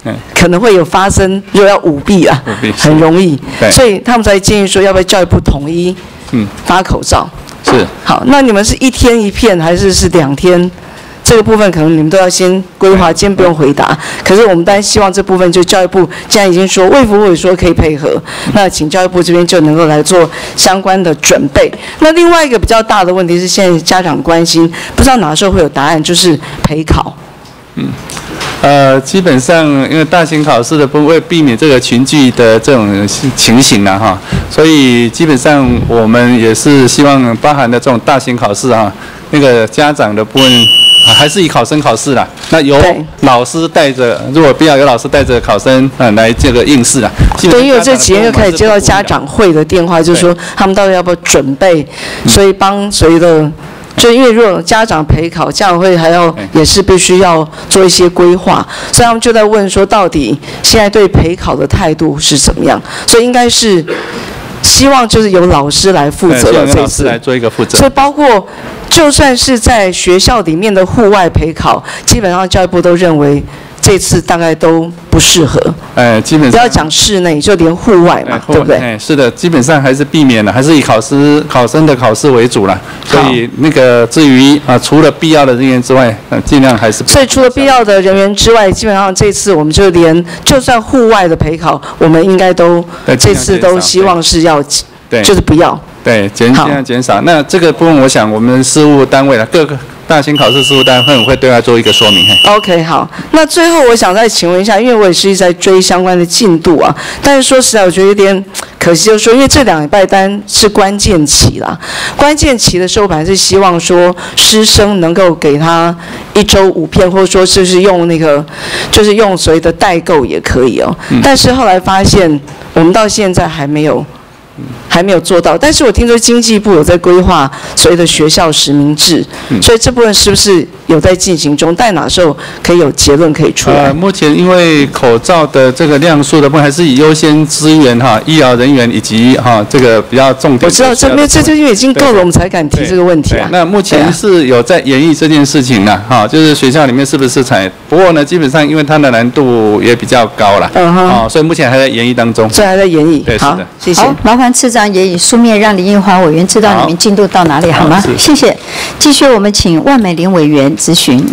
F: 可能会有发生，如果要舞弊啊，很容易，所以他们才建议说，要不要教育部统一发口罩？
B: 是。
F: 好，那你们是一天一片还是是两天？这个部分可能你们都要先规划，今天不用回答。可是我们当然希望这部分就教育部既然已经说卫福部说可以配合，那请教育部这边就能够来做相关的准备。那另外一个比较大的问题是，现在家长关心，不知道哪时候会有答案，就是陪考。
B: 嗯。呃，基本上因为大型考试的不会避免这个群聚的这种情形啊，哈，所以基本上我们也是希望包含的这种大型考试啊，那个家长的部分还是以考生考试啦，那由老师带着，如果必要有老师带着考生嗯来这个应试啊。
F: 对，因为这几天又开始接到家长会的电话，就是说他们到底要不要准备，所以帮所谓的。就因为如果家长陪考，家长会还要也是必须要做一些规划，所以他们就在问说，到底现在对陪考的态度是怎么样？所以应该是希望就是由老师来负责了这次，
B: 来做一个负责。
F: 所以包括就算是在学校里面的户外陪考，基本上教育部都认为这次大概都不适合。
B: 哎，基本上
F: 不要讲室内，就连户外嘛，对不对？
B: 哎，是的，基本上还是避免了，还是以考试考生的考试为主了。所以那个至于啊，除了必要的人员之外，呃，尽量还是。
F: 所以除了必要的人员之外，基本上这次我们就连就算户外的陪考，我们应该都这次都希望是要，就是不要。
B: 对，减尽量减少。那这个部分，我想我们事务单位了各个。大型考试事务单位会对他做一个说明。
F: OK， 好，那最后我想再请问一下，因为我也是一直在追相关的进度啊，但是说实在，我觉得有点可惜，就是说，因为这两礼拜单是关键期啦，关键期的时候，本来是希望说师生能够给他一周五片，或者说就是用那个，就是用所谓的代购也可以哦，嗯、但是后来发现我们到现在还没有。还没有做到，但是我听说经济部有在规划所谓的学校实名制，嗯、所以这部分是不是有在进行中？但哪时候可以有结论可以出来？
B: 呃，目前因为口罩的这个量数的部分，还是以优先支援哈医疗人员以及哈这个比较重点。
F: 我知道这边这就因为已经够了，我们才敢提这个问题啊。
B: 那目前是有在研议这件事情呢，哈，就是学校里面是不是采？不过呢，基本上因为它的难度也比较高了，嗯哼，哦，所以目前还在研议当中。
F: 所以还在研议。
B: 对，是的。
F: 谢谢。
A: 好，麻烦次长也以书面让林奕华委员知道你们进度到哪里，好吗？谢谢。继续，我们请万美玲委员咨询。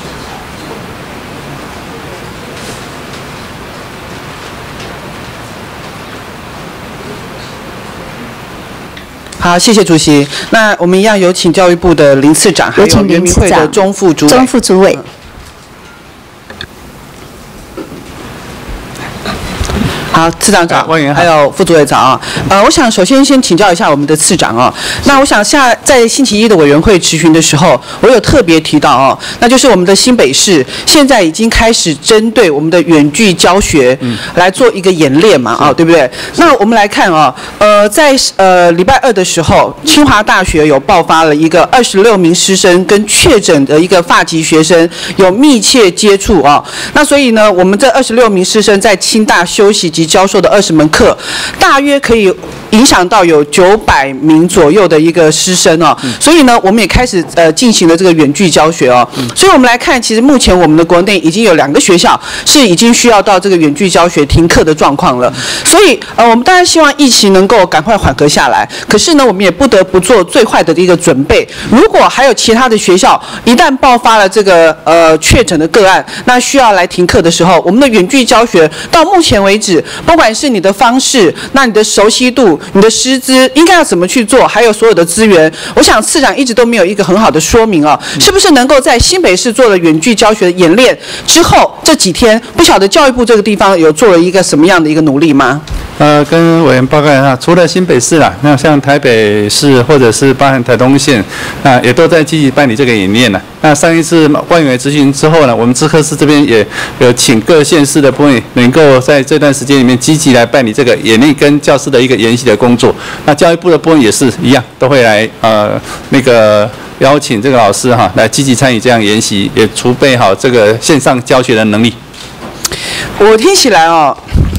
G: 好，谢谢主席。那我们一样有请教育部的林次长，还有原民会的钟副主委。
A: 钟副主委。
G: 好，次长早，还有副主委早啊。呃，我想首先先请教一下我们的次长啊。那我想下在星期一的委员会质询的时候，我有特别提到哦，那就是我们的新北市现在已经开始针对我们的远距教学来做一个演练嘛，啊，对不对？那我们来看啊，呃，在呃礼拜二的时候，清华大学有爆发了一个二十六名师生跟确诊的一个法籍学生有密切接触啊。那所以呢，我们这二十六名师生在清大休息及教授的二十门课，大约可以影响到有九百名左右的一个师生哦。嗯、所以呢，我们也开始呃进行了这个远距教学哦。嗯、所以我们来看，其实目前我们的国内已经有两个学校是已经需要到这个远距教学停课的状况了。所以呃，我们当然希望疫情能够赶快缓和下来。可是呢，我们也不得不做最坏的一个准备。如果还有其他的学校一旦爆发了这个呃确诊的个案，那需要来停课的时候，我们的远距教学到目前为止。不管是你的方式，那你的熟悉度、你的师资应该要怎么去做，还有所有的资源，我想次长一直都没有一个很好的说明哦，是不是能够在新北市做了远距教学的演练之后，这几天不晓得教育部这个地方有做了一个什么样的一个努力吗？
B: 呃，跟委员报告一下，除了新北市啦，那像台北市或者是包含台东县，啊，也都在积极办理这个演练了。那上一次万委咨询之后呢，我们资科司这边也有请各县市的部分能够在这段时间里面积极来办理这个演练跟教师的一个研习的工作。那教育部的部分也是一样，都会来呃那个邀请这个老师哈来积极参与这样研习，也储备好这个线上教学的能力。
G: 我听起来哦。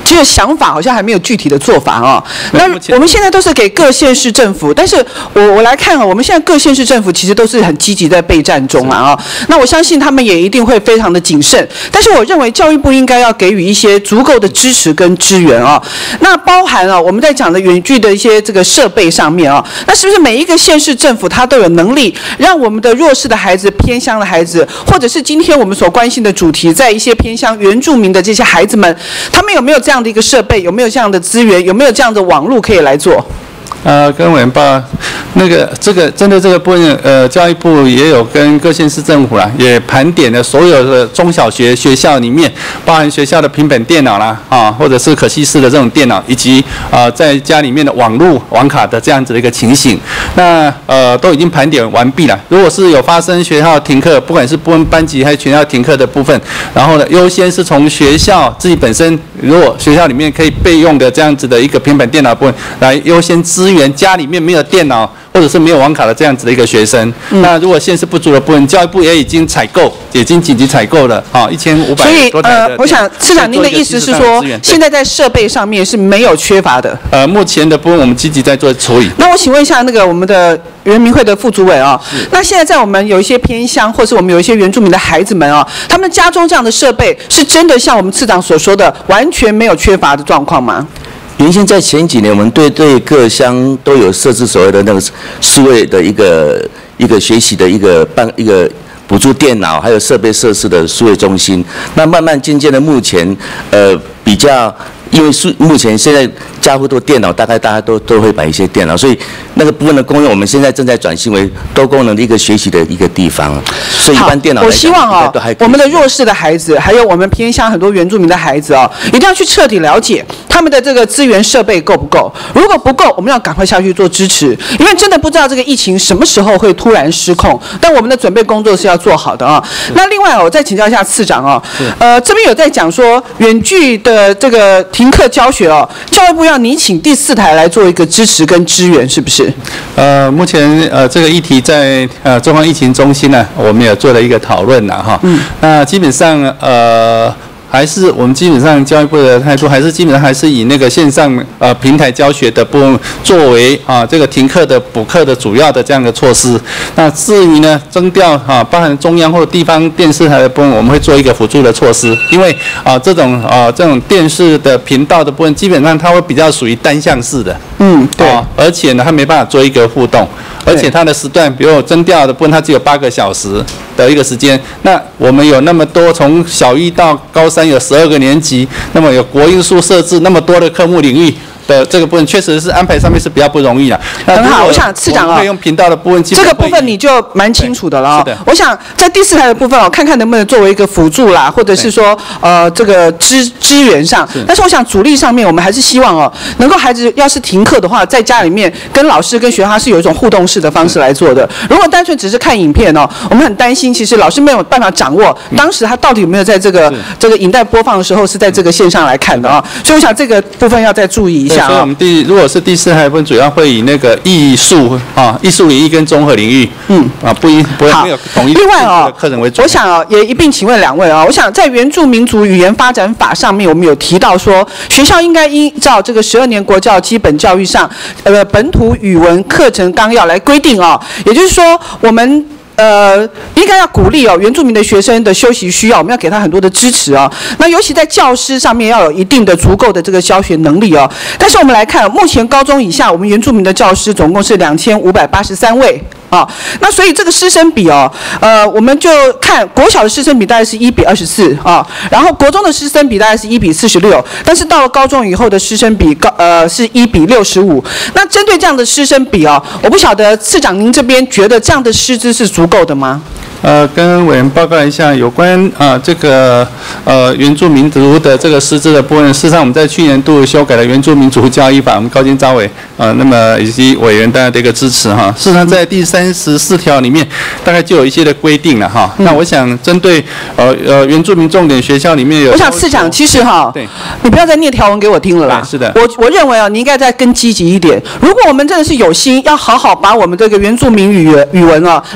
G: 只有想法，好像还没有具体的做法哦。那我们现在都是给各县市政府，但是我我来看啊，我们现在各县市政府其实都是很积极在备战中啊啊。那我相信他们也一定会非常的谨慎，但是我认为教育部应该要给予一些足够的支持跟支援啊。那包含啊我们在讲的远距的一些这个设备上面啊，那是不是每一个县市政府它都有能力让我们的弱势的孩子、偏乡的孩子，或者是今天我们所关心的主题，在一些偏乡原住民的这些孩子们，他们有没有这样的一个设备，有没有这样的资源，有没有这样的网络可以来做？
B: 呃，跟委员报，那个这个针对这个部分，呃，教育部也有跟各县市政府啦，也盘点了所有的中小学学校里面，包含学校的平板电脑啦，啊，或者是可惜式的这种电脑，以及呃在家里面的网络网卡的这样子的一个情形，那呃都已经盘点完毕了。如果是有发生学校停课，不管是部分班级还是全校停课的部分，然后呢，优先是从学校自己本身，如果学校里面可以备用的这样子的一个平板电脑部分，来优先支援家里面没有电脑或者是没有网卡的这样子的一个学生。嗯、那如果县市不足的部分，教育部也已经采购，已经紧急采购了啊，一千五百多台的。
G: 所以呃，我想市长您的意思是说，现在在设备上面是没有缺乏的。
B: 呃，目前的部分我们积极在做处理。
G: 那我请问一下那个我们的原民会的副主委啊，那现在在我们有一些偏乡，或是我们有一些原住民的孩子们啊，他们家中这样的设备是真的像我们次长所说的完全没有缺乏的状况吗？
D: 原先在前几年，我们对对各乡都有设置所谓的那个数位的一个一个学习的一个办一个补助电脑还有设备设施的数位中心。那慢慢渐渐的，目前呃比较。因为是目前现在家户都电脑，大概大家都都会买一些电脑，所以那个部分的功用，我们现在正在转型为多功能的一个学习的一个地方。所以一般电脑来讲，
G: 我希望哦，我们的弱势的孩子，还有我们偏乡很多原住民的孩子哦，一定要去彻底了解他们的这个资源设备够不够。如果不够，我们要赶快下去做支持，因为真的不知道这个疫情什么时候会突然失控。但我们的准备工作是要做好的啊。那另外我再请教一下次长哦，呃，这边有在讲说远距的这个。停课教学哦，教育部要拟请第四台来做一个支持跟支援，是不是？
B: 呃，目前呃这个议题在呃中央疫情中心呢，我们也做了一个讨论了哈。嗯。那基本上呃。还是我们基本上教育部的态度，还是基本上还是以那个线上呃平台教学的部分作为啊这个停课的补课的主要的这样的措施。那至于呢征调啊，包含中央或者地方电视台的部分，我们会做一个辅助的措施，因为啊这种啊这种电视的频道的部分，基本上它会比较属于单向式的，
G: 嗯，对，
B: 啊、而且呢它没办法做一个互动。而且它的时段，比如征调的部分，它只有八个小时的一个时间。那我们有那么多，从小一到高三有十二个年级，那么有国英数设置那么多的科目领域的这个部分，确实是安排上面是比较不容易的。
G: 很好，我想次长啊，
B: 可以用频道的部分，
G: 这个部分你就蛮清楚的了啊、哦。
B: 是的。
G: 我想在第四台的部分哦，看看能不能作为一个辅助啦，或者是说呃这个支支援上。但是我想主力上面，我们还是希望哦，能够孩子要是停课的话，在家里面跟老师跟学校是有一种互动式的方式来做的。如果单纯只是看影片哦，我们很担心，其实老师没有办法掌握当时他到底有没有在这个这个影带播放的时候是在这个线上来看的啊、哦。所以我想这个部分要再注意一下。
B: 所以我们第如果是第四台部分，主要会以那个艺术啊、艺术领域跟综合领域，嗯啊，不一不会没有统一
G: 另外哦，
B: 课程为主。
G: 我想哦，也一并请问两位啊、哦，我想在原住民族语言发展法上面，我们有提到说，学校应该依照这个十二年国教基本教育上，呃，本土语文课程纲要来规定哦，也就是说我们。呃，应该要鼓励哦，原住民的学生的休息需要，我们要给他很多的支持哦。那尤其在教师上面要有一定的足够的这个教学能力哦。但是我们来看，目前高中以下，我们原住民的教师总共是两千五百八十三位。啊、哦，那所以这个师生比哦，呃，我们就看国小的师生比大概是一比二十四啊，然后国中的师生比大概是一比四十六，但是到了高中以后的师生比高呃是一比六十五。那针对这样的师生比哦，我不晓得次长您这边觉得这样的师资是足够的吗？
B: 呃，跟委员报告一下有关啊、呃、这个呃原住民族的这个师资的部分。事实上，我们在去年度修改了原住民族教育法，我们高金招委啊、呃，那么以及委员大家的一个支持哈。事实上，在第三十四条里面，大概就有一些的规定了哈。嗯、那我想针对呃呃原住民重点学校里面有，
G: 我想次长其实哈，对，你不要再念条文给我听了啦。
B: 是的，
G: 我我认为啊，你应该再更积极一点。如果我们真的是有心要好好把我们这个原住民语语文啊来加强。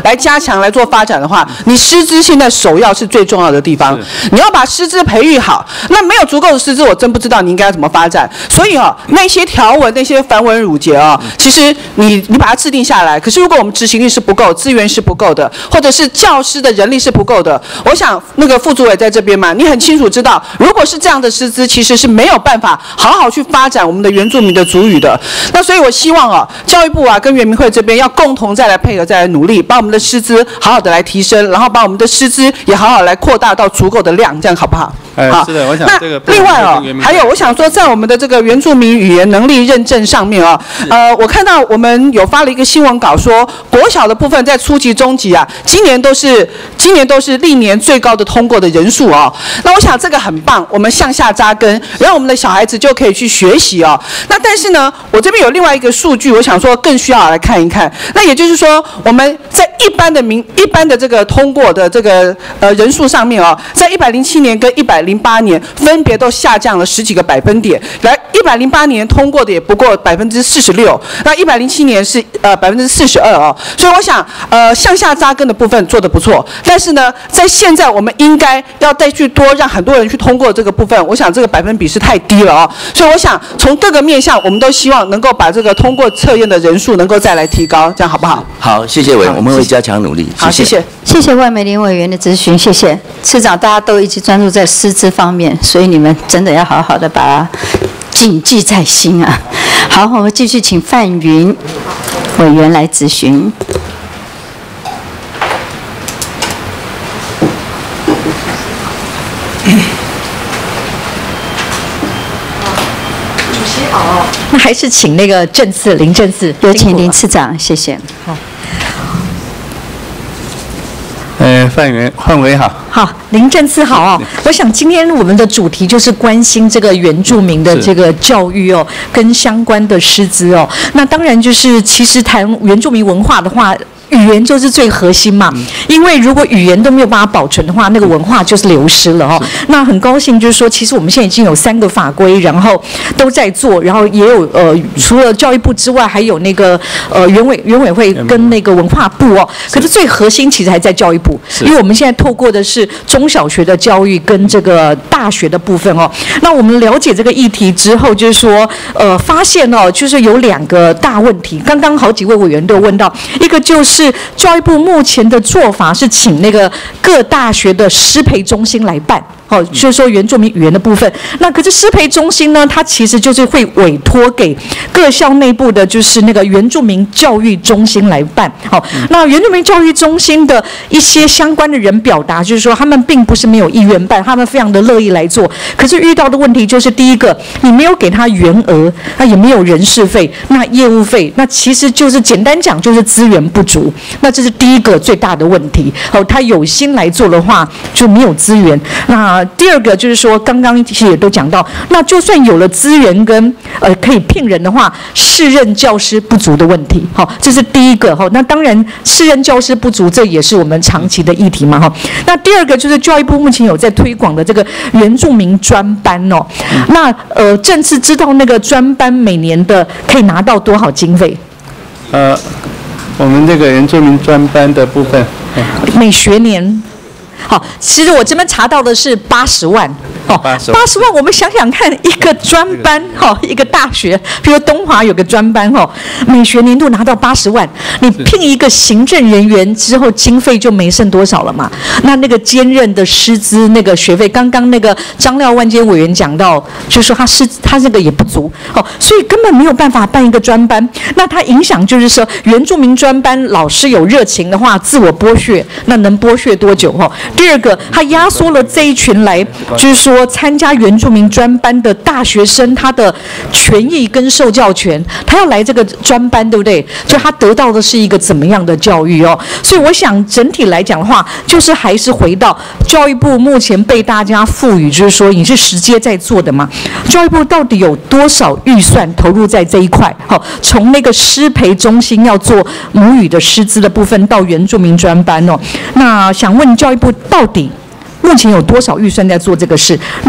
G: 强来做发展的话，你师资现在首要是最重要的地方，你要把师资培育好。那没有足够的师资，我真不知道你应该要怎么发展。所以哦，那些条文、那些繁文缛节哦，其实你你把它制定下来，可是如果我们执行力是不够，资源是不够的，或者是教师的人力是不够的，我想那个副主委在这边嘛，你很清楚知道，如果是这样的师资，其实是没有办法好好去发展我们的原住民的族语的。那所以我希望哦，教育部啊跟原民会这边要共同再来配合，再来努力，把我们的师资好好的来提升，然后把我们的师资也好好来扩大到足够的量，这样好不好？
B: 好，是的，我想这个。
G: 另外哦，还有我想说，在我们的这个原住民语言能力认证上面哦，呃，我看到我们有发了一个新闻稿说，国小的部分在初级、中级啊，今年都是今年都是历年最高的通过的人数哦。那我想这个很棒，我们向下扎根，让我们的小孩子就可以去学习哦。那但是呢，我这边有另外一个数据，我想说更需要来看一看。那也就是说，我们在一般的民一般的这个通过的这个呃人数上面哦，在一百零七年跟一百零八年分别都下降了十几个百分点。来，一百零八年通过的也不过百分之四十六，那一百零七年是呃百分之四十二哦。所以我想呃向下扎根的部分做得不错，但是呢，在现在我们应该要再去多让很多人去通过这个部分，我想这个百分比是太低了哦。所以我想从各个面向，我们都希望能够把这个通过测验的人数能够再来提高，这样好不好？
D: 好，谢谢委员，我们会加强努力。
G: 好，谢谢。
A: 谢谢万美玲委员的咨询，谢谢次长，大家都一直专注在师资方面，所以你们真的要好好的把它谨记在心啊。好，我们继续请范云委员来咨询。
H: 主席好，那还是请那个正次林正次，
A: 有请林次长，谢谢。
H: 好。
B: 呃，范委范委好。
H: 好，林正次好哦。我想今天我们的主题就是关心这个原住民的这个教育哦，跟相关的师资哦。那当然就是其实谈原住民文化的话，语言就是最核心嘛，因为如果语言都没有办法保存的话，那个文化就是流失了哦。那很高兴就是说，其实我们现在已经有三个法规，然后都在做，然后也有呃，除了教育部之外，还有那个呃原委原委会跟那个文化部哦。可是最核心其实还在教育部，因为我们现在透过的是中小学的教育跟这个大学的部分哦。那我们了解这个议题之后，就是说呃，发现哦，就是有两个大问题。刚刚好几位委员都有问到，一个就是是教育部目前的做法是请那个各大学的师培中心来办，哦，就是说原住民语言的部分。那可是师培中心呢，它其实就是会委托给各校内部的，就是那个原住民教育中心来办。好，那原住民教育中心的一些相关的人表达，就是说他们并不是没有意愿办，他们非常的乐意来做。可是遇到的问题就是，第一个，你没有给他员额，那也没有人事费，那业务费，那其实就是简单讲就是资源不足。那这是第一个最大的问题。哦，他有心来做的话，就没有资源。那第二个就是说，刚刚其实也都讲到，那就算有了资源跟呃可以聘人的话，适任教师不足的问题。好，这是第一个。哈，那当然适任教师不足，这也是我们长期的议题嘛。哈，那第二个就是教育部目前有在推广的这个原住民专班哦。那呃，正是知道那个专班每年的可以拿到多少经费？
B: 呃。我们这个原住民专班的部分，
H: 每学年，好，其实我这边查到的是八十万，哦，八十万，我们想想看，一个专班，哈，一个大学，比如东华有个专班，哈，每学年度拿到八十万，你聘一个行政人员之后，经费就没剩多少了嘛？那那个兼任的师资那个学费，刚刚那个张廖万坚委员讲到，就说他师他这个也不足，哦，所以根本没有办法办一个专班。那它影响就是说，原住民专班老师有热情的话，自我剥削，那能剥削多久？哈。第二个，他压缩了这一群来，就是说参加原住民专班的大学生，他的权益跟受教权，他要来这个专班，对不对？就他得到的是一个怎么样的教育哦？所以我想整体来讲的话，就是还是回到教育部目前被大家赋予，就是说你是直接在做的嘛？教育部到底有多少预算投入在这一块？好，从那个师培中心要做母语的师资的部分到原住民专班哦，那想问教育部到底目前有多少预算在做这个事？那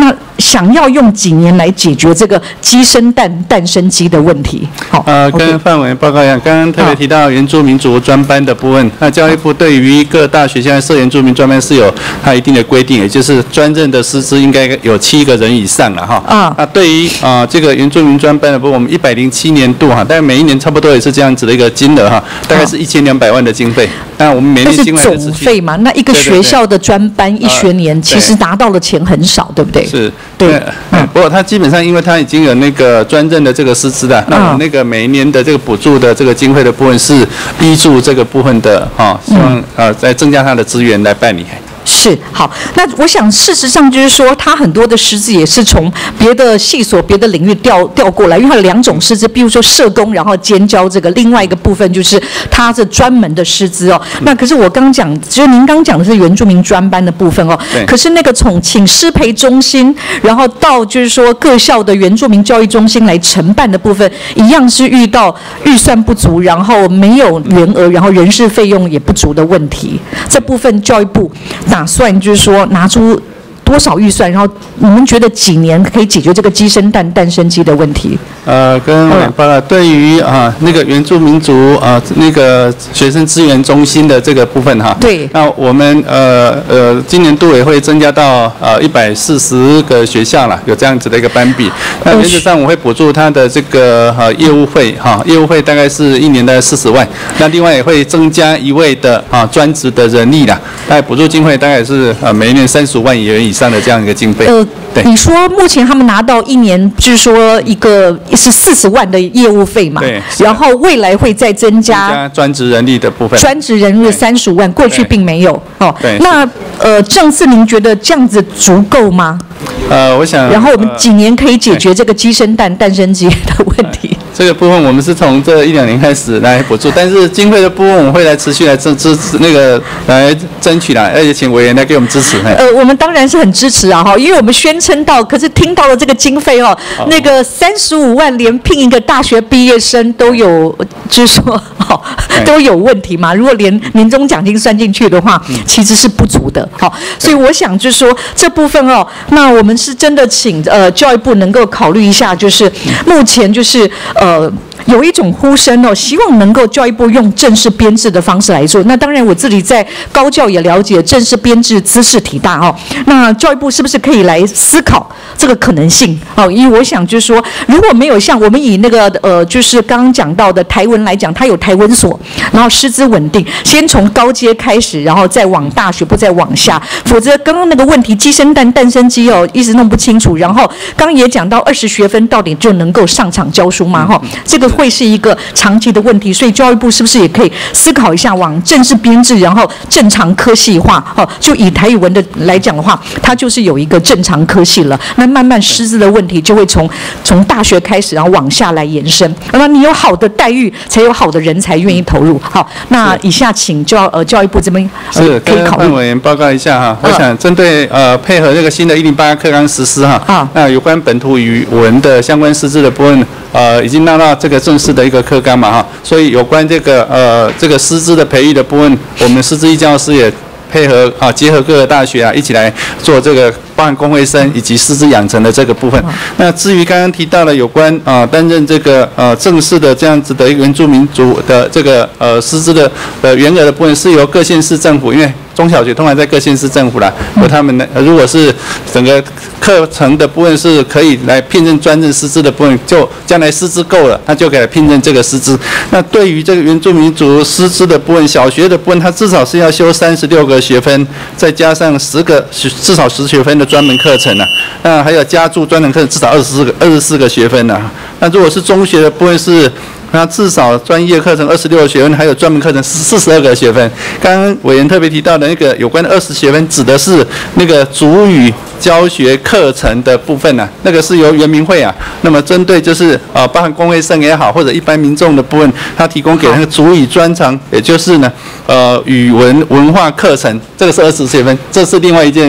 H: 想要用几年来解决这个鸡生蛋，蛋生鸡的问题。好，
B: 呃，跟范委员报告一样，刚刚特别提到原住民族专班的部分，那教育部对于各大学现在设原住民专班是有它一定的规定，也就是专任的师资应该有七个人以上了哈。啊，那对于啊、呃、这个原住民专班的部分，我们一百零七年度哈，大概每一年差不多也是这样子的一个金额哈，大概是一千两百万的经费。那我们每年经费
H: 的总费嘛，那一个学校的专班一学年其实拿到的钱很少，对不对？
B: 是，
H: 对。
B: 嗯，不过它基本上因为它已经有那个专任的这个师资了，那我们那个每一年的这个补助的这个经费的部分是依据这个部分的哈，希望呃再增加它的资源来办理。
H: 是好，那我想事实上就是说，他很多的师资也是从别的系所、别的领域调调过来，因为他有两种师资，比如说社工，然后兼教这个；另外一个部分就是他是专门的师资哦。那可是我刚讲，就是您刚讲的是原住民专班的部分哦。可是那个从请师培中心，然后到就是说各校的原住民教育中心来承办的部分，一样是遇到预算不足，然后没有员额，然后人事费用也不足的问题。这部分教育部打算就是说拿出多少预算，然后你们觉得几年可以解决这个鸡生蛋，蛋生鸡的问题？
B: 呃，跟委员报告，对于啊那个原住民族啊那个学生资源中心的这个部分哈，
H: 对，
B: 那我们呃呃今年度也会增加到呃一百四十个学校了，有这样子的一个班比。那原则上我会补助他的这个呃业务费哈，业务费大概是一年的四十万。那另外也会增加一位的啊专职的人力啦，大概补助经费大概是呃每一年三十五万元以上的这样一个经费。
H: 呃，
B: 对，
H: 你说目前他们拿到一年就是说一个是四十万的业务费嘛？
B: 对。
H: 然后未来会再增加
B: 增加专职人力的部分。
H: 专职人力三十五万，过去并没有哦。
B: 对。
H: 那呃，政次您觉得这样子足够吗？
B: 呃，我想。
H: 然后我们几年可以解决这个鸡生蛋，蛋生鸡的问题？
B: 这个部分我们是从这一两年开始来补助，但是经费的部分我们会来持续来支支持那个来争取啦，而且请委员来给我们支持。
H: 呃，我们当然是很支持啊哈，因为我们宣称到，可是听到了这个经费哦，哦那个三十五万连聘一个大学毕业生都有，就是说哦都有问题嘛。如果连年终奖金算进去的话，嗯、其实是不足的。好、哦，所以我想就是说这部分哦，那我们是真的请呃教育部能够考虑一下，就是目前就是呃。有一种呼声哦，希望能够教育部用正式编制的方式来做。那当然，我自己在高教也了解正式编制茲事体大哦。那教育部是不是可以来思考这个可能性哦？因为我想就是说，如果没有像我们以那个呃，就是刚刚讲到的台文来讲，它有台文所，然后师资稳定，先从高阶开始，然后再往大学部再往下。否则刚刚那个问题鸡生蛋，蛋生鸡哦，一直弄不清楚。然后刚刚也讲到二十学分到底就能够上场教书吗？哈、哦，这个。会是一个长期的问题，所以教育部是不是也可以思考一下，往正式编制，然后正常科系化？哦，就以台语文的来讲的话，它就是有一个正常科系了。那慢慢师资的问题就会从从大学开始，然后往下来延伸。那你有好的待遇，才有好的人才愿意投入。好，那以下请教呃教育部这边呃
B: 是
H: 可以考虑。
B: 跟范委员报告一下哈，我想针对呃配合这个新的一零八课纲实施哈，啊，那有关本土语文的相关师资的部分。呃，已经纳到这个正式的一个课纲嘛哈，所以有关这个呃这个师资的培育的部分，我们师资一教师也配合啊，结合各个大学啊，一起来做这个包含公会生以及师资养成的这个部分。那至于刚刚提到了有关啊担任这个呃正式的这样子的一个原住民族的这个呃师资的呃员额的部分，是由各县市政府，因为中小学通常在各县市政府啦，由他们的如果是整个课程的部分是可以来聘任专任师资的部分，就将来师资够了，他就可以来聘任这个师资。那对于这个原住民族师资的部分，小学的部分，他至少是要修三十六个学分，再加上十个至少十学分的专门课程啊，那还有加注专门课程至少二十四个二十四个学分啊。那如果是中学的部分是。那至少专业课程二十六个学分，还有专门课程四十二个学分。刚刚委员特别提到的那个有关的二十学分，指的是那个族语教学课程的部分呢、啊，那个是由原民会啊，那么针对就是呃，包含公会生也好，或者一般民众的部分，他提供给那个族语专长，也就是呢，呃，语文文化课程，这个是二十学分，这是另外一件。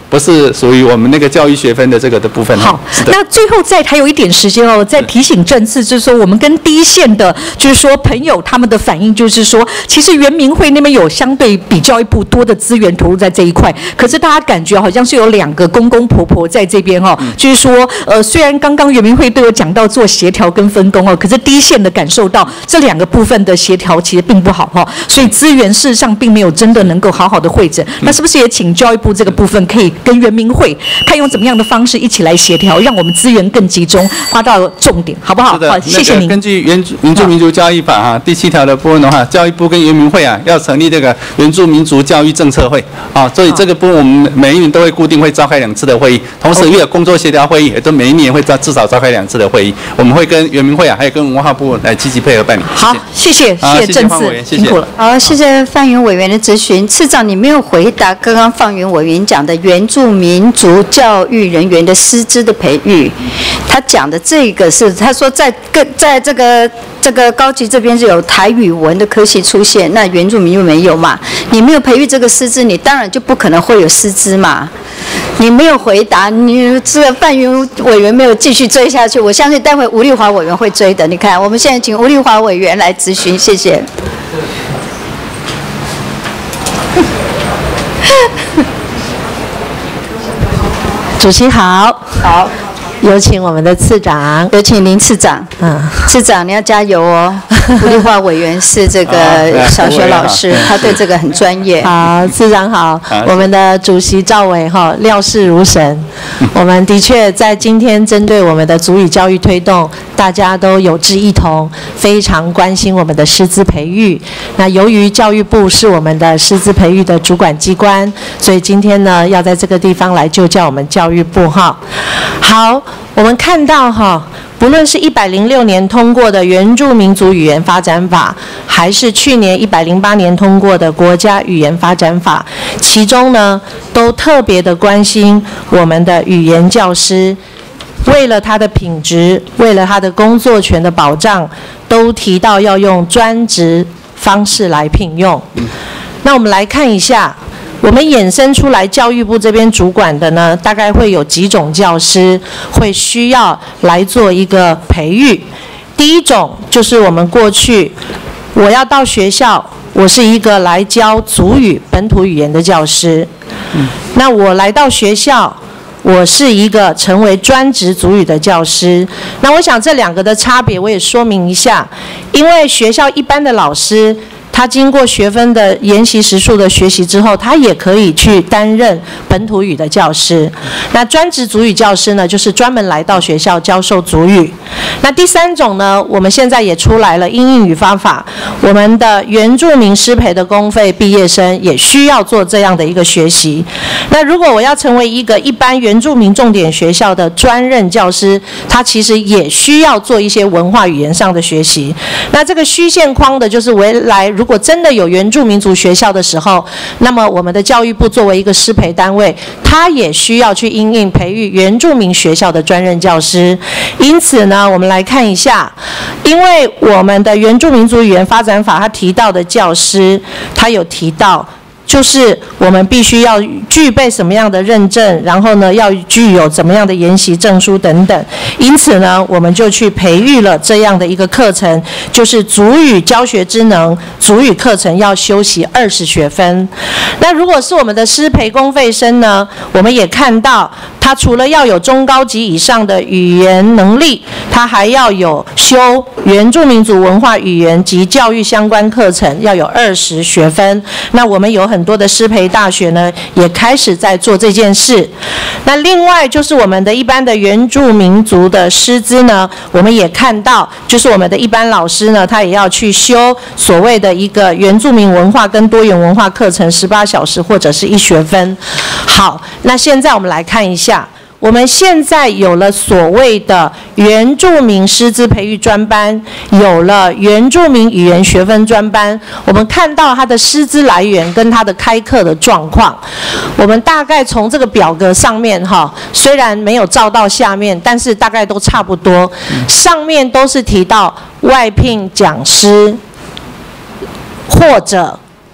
B: 不是属于我们那个教育学分的这个的部分。
H: 好，那最后再还有一点时间哦，再提醒政次，就是说我们跟第一线的，就是说朋友他们的反应，就是说，其实原民会那边有相对比教育部多的资源投入在这一块，可是大家感觉好像是有两个公公婆婆在这边哈、哦，嗯、就是说，呃，虽然刚刚原民会都有讲到做协调跟分工哦，可是第一线的感受到这两个部分的协调其实并不好哈、哦，所以资源事实上并没有真的能够好好的汇整。那是不是也请教育部这个部分可以跟原民会看用怎么样的方式一起来协调，让我们资源更集中，花到重点，好不好？好，谢谢您。
B: 根据原原住民族教育法哈第七条的部分的话，教育部跟原民会啊要成立这个原住民族教育政策会啊，所以这个部分我们每一年都会固定会召开两次的会议，同时也有工作协调会议，也都每一年会召至少召开两次的会议。我们会跟原民会啊，还有跟文化部来积极配合办理。
H: 好，谢谢，谢谢政次，辛苦了。
A: 好，谢谢范云委员的质询。次长，你没有回答刚刚范云委员讲的原住民族教育人员的师资的培育，他讲的这个是，他说在跟在这个这个高级这边是有台语文的科系出现，那原住民又没有嘛？你没有培育这个师资，你当然就不可能会有师资嘛。你没有回答，你这个范云委员没有继续追下去，我相信待会吴丽华委员会追的。你看，我们现在请吴丽华委员来质询，谢谢。
I: 主席好，
A: 好，
I: 有请我们的次长，
A: 有请林次长。嗯，次长你要加油哦。吴丽华委员是这个小学老师，他对这个很专业。
I: 好，次长好，我们的主席赵伟哈料事如神。我们的确在今天针对我们的族语教育推动，大家都有志一同，非常关心我们的师资培育。那由于教育部是我们的师资培育的主管机关，所以今天呢要在这个地方来就教我们教育部哈。好，我们看到哈。不论是一百零六年通过的原住民族语言发展法，还是去年一百零八年通过的国家语言发展法，其中呢，都特别的关心我们的语言教师，为了他的品质，为了他的工作权的保障，都提到要用专职方式来聘用。那我们来看一下。我们衍生出来教育部这边主管的呢，大概会有几种教师会需要来做一个培育。第一种就是我们过去我要到学校，我是一个来教族语本土语言的教师。那我来到学校，我是一个成为专职族语的教师。那我想这两个的差别我也说明一下，因为学校一般的老师他经过学分的研习时数的学习之后，他也可以去担任本土语的教师。那专职族语教师呢，就是专门来到学校教授族语。那第三种呢，我们现在也出来了因应语法法，我们的原住民师培的公费毕业生也需要做这样的一个学习。那如果我要成为一个一般原住民重点学校的专任教师，他其实也需要做一些文化语言上的学习。那这个虚线框的就是未来如果真的有原住民族学校的时候，那么我们的教育部作为一个师培单位，它也需要去因应培育原住民学校的专任教师。因此呢，我们来看一下，因为我们的原住民族语言发展法它提到的教师，它有提到就是我们必须要具备什么样的认证，然后呢要具有怎么样的研习证书等等。因此呢，我们就去培育了这样的一个课程，就是族语教学职能族语课程要修习二十学分。那如果是我们的师培公费生呢，我们也看到他除了要有中高级以上的语言能力，他还要有修原住民族文化语言及教育相关课程，要有二十学分。那我们有很多的师培大学呢，也开始在做这件事。那另外就是我们的一般的原住民族的师资呢，我们也看到，就是我们的一般老师呢，他也要去修所谓的一个原住民文化跟多元文化课程十八小时或者是一学分。好，那现在我们来看一下。我们现在有了所谓的原住民师资培育专班，有了原住民语言学分专班，我们看到它的师资来源跟它的开课的状况。我们大概从这个表格上面哈，虽然没有照到下面，但是大概都差不多。上面都是提到外聘讲师或者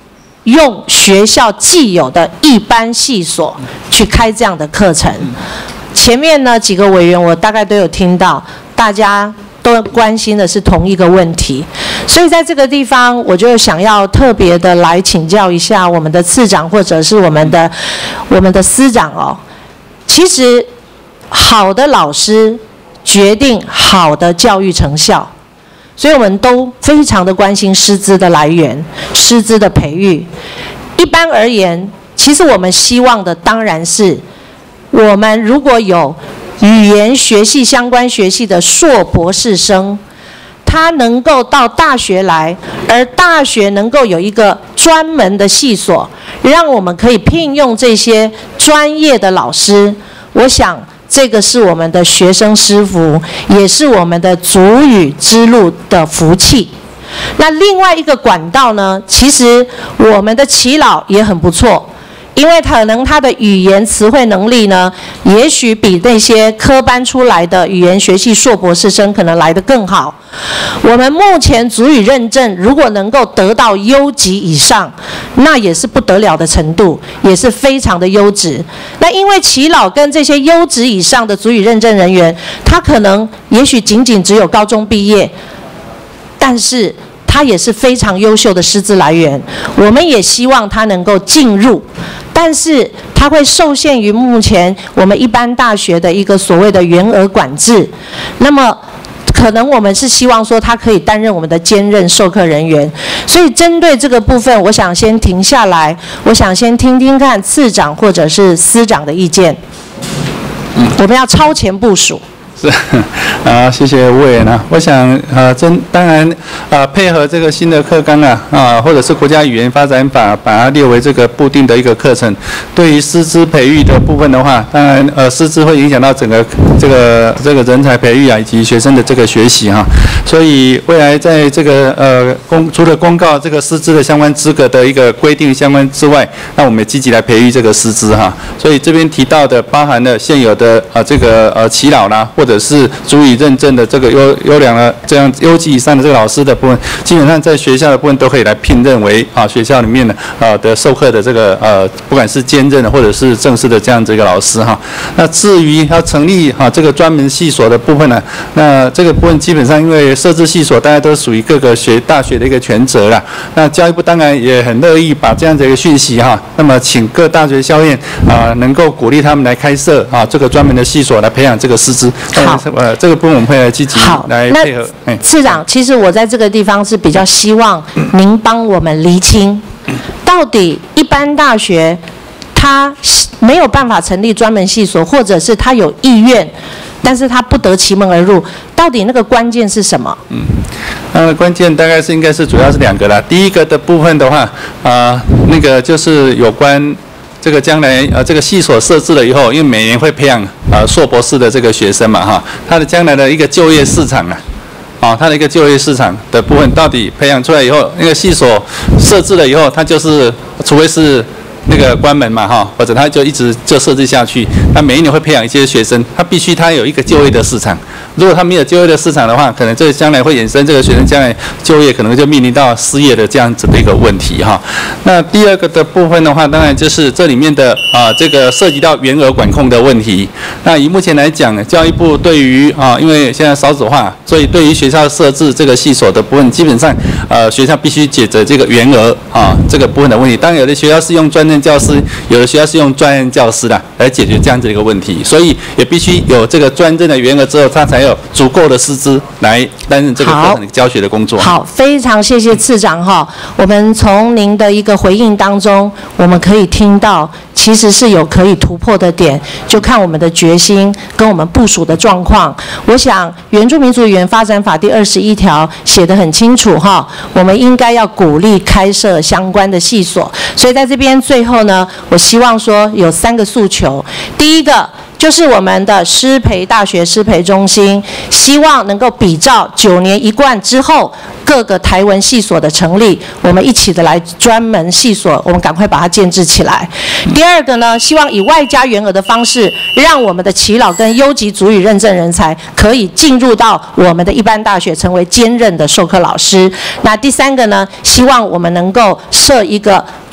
I: 用学校既有的一般系所去开这样的课程。前面呢几个委员我大概都有听到，大家都关心的是同一个问题，所以在这个地方我就想要特别的来请教一下我们的次长或者是我们的我们的司长哦。其实好的老师决定好的教育成效，所以我们都非常的关心师资的来源、师资的培育。一般而言，其实我们希望的当然是，我们如果有语言学系相关学系的硕博士生，他能够到大学来，而大学能够有一个专门的系所，让我们可以聘用这些专业的老师。我想这个是我们的学生师福，也是我们的族语之路的福气。那另外一个管道呢，其实我们的耆老也很不错，因为可能他的语言词汇能力呢，也许比那些科班出来的语言学系硕博士生可能来得更好。我们目前族语认证如果能够得到优级以上，那也是不得了的程度，也是非常的优质。那因为耆老跟这些优质以上的族语认证人员，他可能也许仅仅只有高中毕业，但是他也是非常优秀的师资来源，我们也希望他能够进入，但是他会受限于目前我们一般大学的一个所谓的员额管制。那么可能我们是希望说他可以担任我们的兼任授课人员，所以针对这个部分，我想先停下来，我想先听听看次长或者是司长的意见。嗯，我们要超前部署。
B: 是啊，谢谢吴委员啊。我想啊，真当然啊，配合这个新的课纲啊啊，或者是国家语言发展法把它列为这个固定的一个课程，对于师资培育的部分的话，当然呃，师资会影响到整个这个这个人才培育啊，以及学生的这个学习哈、啊。所以未来在这个呃公除了公告这个师资的相关资格的一个规定相关之外，那我们也积极来培育这个师资哈。所以这边提到的包含了现有的啊这个呃耆老啦，或者是足以认证的这个优优良的这样优级以上的这个老师的部分，基本上在学校的部分都可以来聘任为啊学校里面的呃的授课的这个呃不管是兼任的或者是正式的这样子一个老师哈。那至于要成立哈这个专门系所的部分呢，那这个部分基本上因为设置系所大家都属于各个学大学的一个权责啦。那教育部当然也很乐意把这样子一个讯息哈，那么请各大学校院啊能够鼓励他们来开设啊这个专门的系所来培养这个师资。
I: 好，
B: 呃，这个部分我们会来积极来配合。
I: 那次长，其实我在这个地方是比较希望您帮我们厘清，到底一般大学他没有办法成立专门系所，或者是他有意愿，但是他不得其门而入，到底那个关键是什么？嗯，
B: 呃，关键大概是应该是主要是两个啦。第一个的部分的话，啊、呃，那个就是有关。这个将来呃，这个系所设置了以后，因为每年会培养呃硕博士的这个学生嘛哈，他的将来的一个就业市场啊，啊，他的一个就业市场的部分到底培养出来以后，那个系所设置了以后，他就是除非是那个关门嘛哈，或者他就一直就设置下去，他每一年会培养一些学生，他必须他有一个就业的市场。如果他没有就业的市场的话，可能这将来会衍生这个学生将来就业可能就面临到失业的这样子的一个问题哈。那第二个的部分的话，当然就是这里面的啊这个涉及到员额管控的问题。那以目前来讲，教育部对于啊，因为现在少子化，所以对于学校设置这个系所的部分，基本上呃学校必须解决这个员额啊这个部分的问题。当然有的学校是用专任教师，有的学校是用专任教师的来解决这样子的一个问题，所以也必须有这个专任的员额之后，他才有足够的师资来担任这个课程教学的工作。
I: 好，非常谢谢次长哈。我们从您的一个回应当中，我们可以听到，其实是有可以突破的点，就看我们的决心跟我们部署的状况。我想，原住民族语言发展法第二十一条写得很清楚哈，我们应该要鼓励开设相关的系所。所以在这边最后呢，我希望说有三个诉求，第一个。就是我们的师培大学师培中心，希望能够比照九年一贯之后各个台文系所的成立，我们一起的来专门系所，我们赶快把它建制起来。第二个呢，希望以外加员额的方式，让我们的耆老跟优级族语认证人才可以进入到我们的一般大学，成为兼任的授课老师。那第三个呢，希望我们能够设一个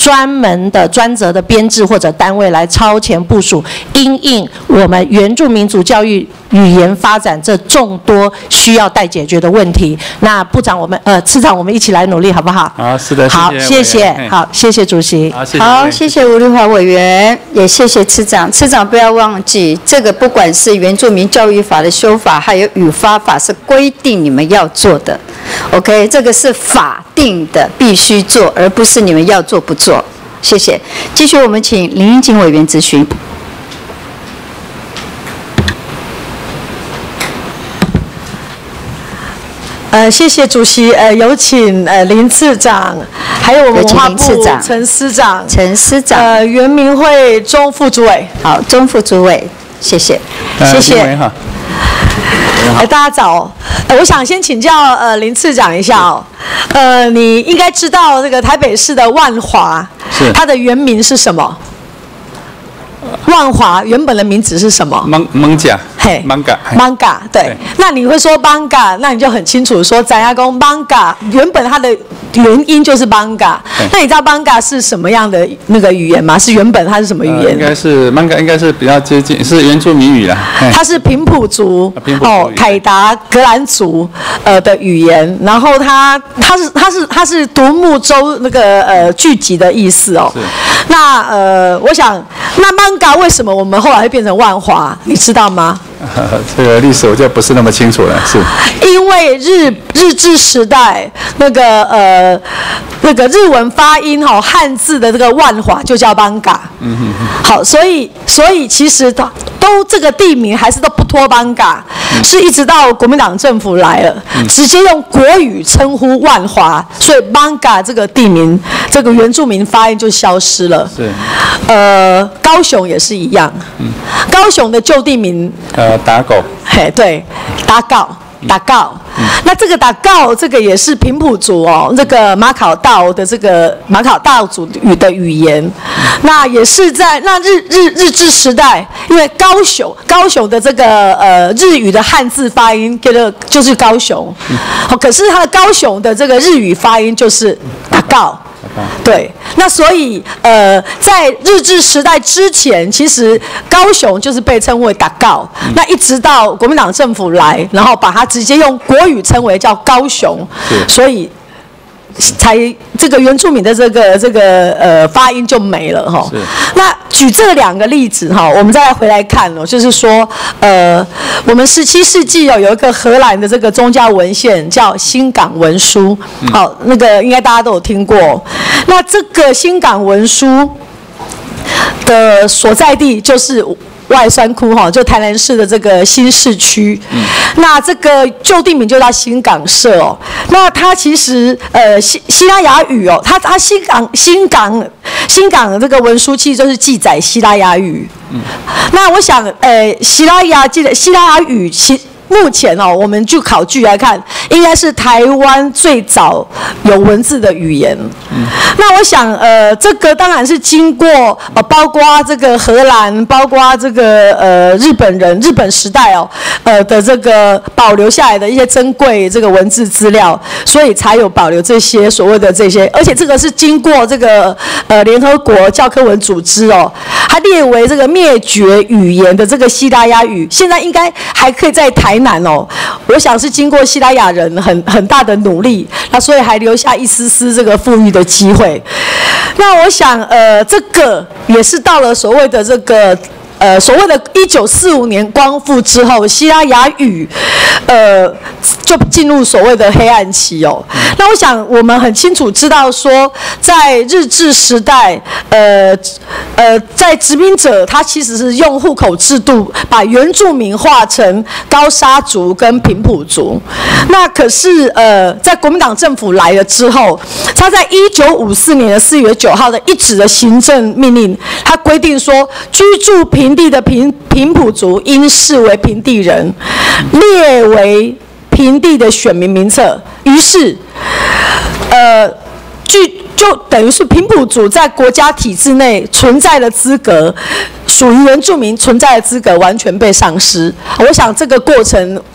I: 专门的专责的编制或者单位来超前部署，因应我们原住民族教育语言发展这众多需要待解决的问题。那部长，我们呃次长，我们一起来努力，好不好？
B: 好，是的，
I: 好，谢谢，好，谢谢主席。
B: 好，谢谢。
A: 好，谢谢吴丽华委员，也谢谢次长。次长不要忘记，这个不管是原住民教育法的修法，还有语发法，是规定你们要做的。OK， 这个是法定的，必须做，而不是你们要做不做。谢谢。继续，我们请林英锦委员质询。
I: 呃，谢谢主席。呃，有请呃林次长，还有我们文化部陈司长、
A: 陈司长，
I: 呃，原民会钟副主委。
A: 好，钟副主委，谢谢，
I: 谢谢。
B: 好。
I: 哎，大家早。呃，我想先请教呃林次长一下哦。呃，你应该知道这个台北市的万华，
B: 是
I: 它的原名是什么？万华原本的名字是什么？
B: 蒙蒙甲，
I: 嘿
B: ，manga，
I: manga， 对。那你会说 manga， 那你就很清楚说，展亚公 manga 原本它的原因就是 manga。那你知道 manga 是什么样的那个语言吗？是原本它是什么语言？
B: 呃、应该是 manga， 应该是比较接近，是原住民语啦。
I: 它是平埔族，
B: 平埔
I: 哦，凯达格兰族呃的语言。然后它它是它是它是独木舟那个呃聚集的意思哦。那呃，我想那 manga 为什么我们后来会变成万华？你知道吗？
B: 呃、这个历史我就不是那么清楚了，是。
I: 因为日日治时代那个呃那个日文发音哈、哦、汉字的这个万华就叫 manga。嗯哼哼。好，所以所以其实都都这个地名还是都不脱 manga，、嗯、是一直到国民党政府来了，嗯、直接用国语称呼万华，所以 manga 这个地名这个原住民发音就消失了。
B: 是。
I: 呃，高雄也是一样。嗯。高雄的旧地名。
B: 呃，打狗。
I: 嘿，对，打狗。打告，嗯、那这个打告，这个也是平埔族哦，这个马考道的这个马考道族语的语言，嗯、那也是在那日日日治时代，因为高雄高雄的这个呃日语的汉字发音，叫做就是高雄，嗯、哦，可是它的高雄的这个日语发音就是打告。对，那所以呃，在日治时代之前，其实高雄就是被称为打告，嗯、那一直到国民党政府来，然后把它直接用国语称为叫高雄，所以才这个原住民的这个这个呃发音就没了哈。那举这两个例子哈，我们再来回来看哦，就是说呃，我们十七世纪哦有一个荷兰的这个宗教文献叫《新港文书》，好、嗯，那个应该大家都有听过。那这个《新港文书》的所在地就是外山窟哈，就台南市的这个新市区。嗯、那这个旧地名就叫新港社哦。那它其实呃西西拉雅语哦，它它新港新港新港的这个文书其实就是记载西拉雅语。嗯、那我想呃西拉雅记得西拉雅语其。目前哦，我们就考据来看，应该是台湾最早有文字的语言。嗯、那我想，呃，这个当然是经过呃，包括这个荷兰，包括这个呃日本人，日本时代哦，呃的这个保留下来的一些珍贵这个文字资料，所以才有保留这些所谓的这些，而且这个是经过这个呃联合国教科文组织哦，它列为这个灭绝语言的这个西拉雅语，现在应该还可以在台难哦，我想是经过西拉雅人很很大的努力，那所以还留下一丝丝这个富裕的机会。那我想，呃，这个也是到了所谓的这个。呃，所谓的一九四五年光复之后，西拉雅语，呃，就进入所谓的黑暗期哦。那我想，我们很清楚知道说，在日治时代，呃呃，在殖民者他其实是用户口制度把原住民划成高沙族跟平埔族。那可是呃，在国民党政府来了之后，他在一九五四年的四月九号的一纸的行政命令，他规定说，居住平地的平平埔族应视为平地人，列为平地的选民名册。于是，呃，据就等于是平埔族在国家体制内存在的资格，属于原住民存在的资格完全被丧失。我想这个过程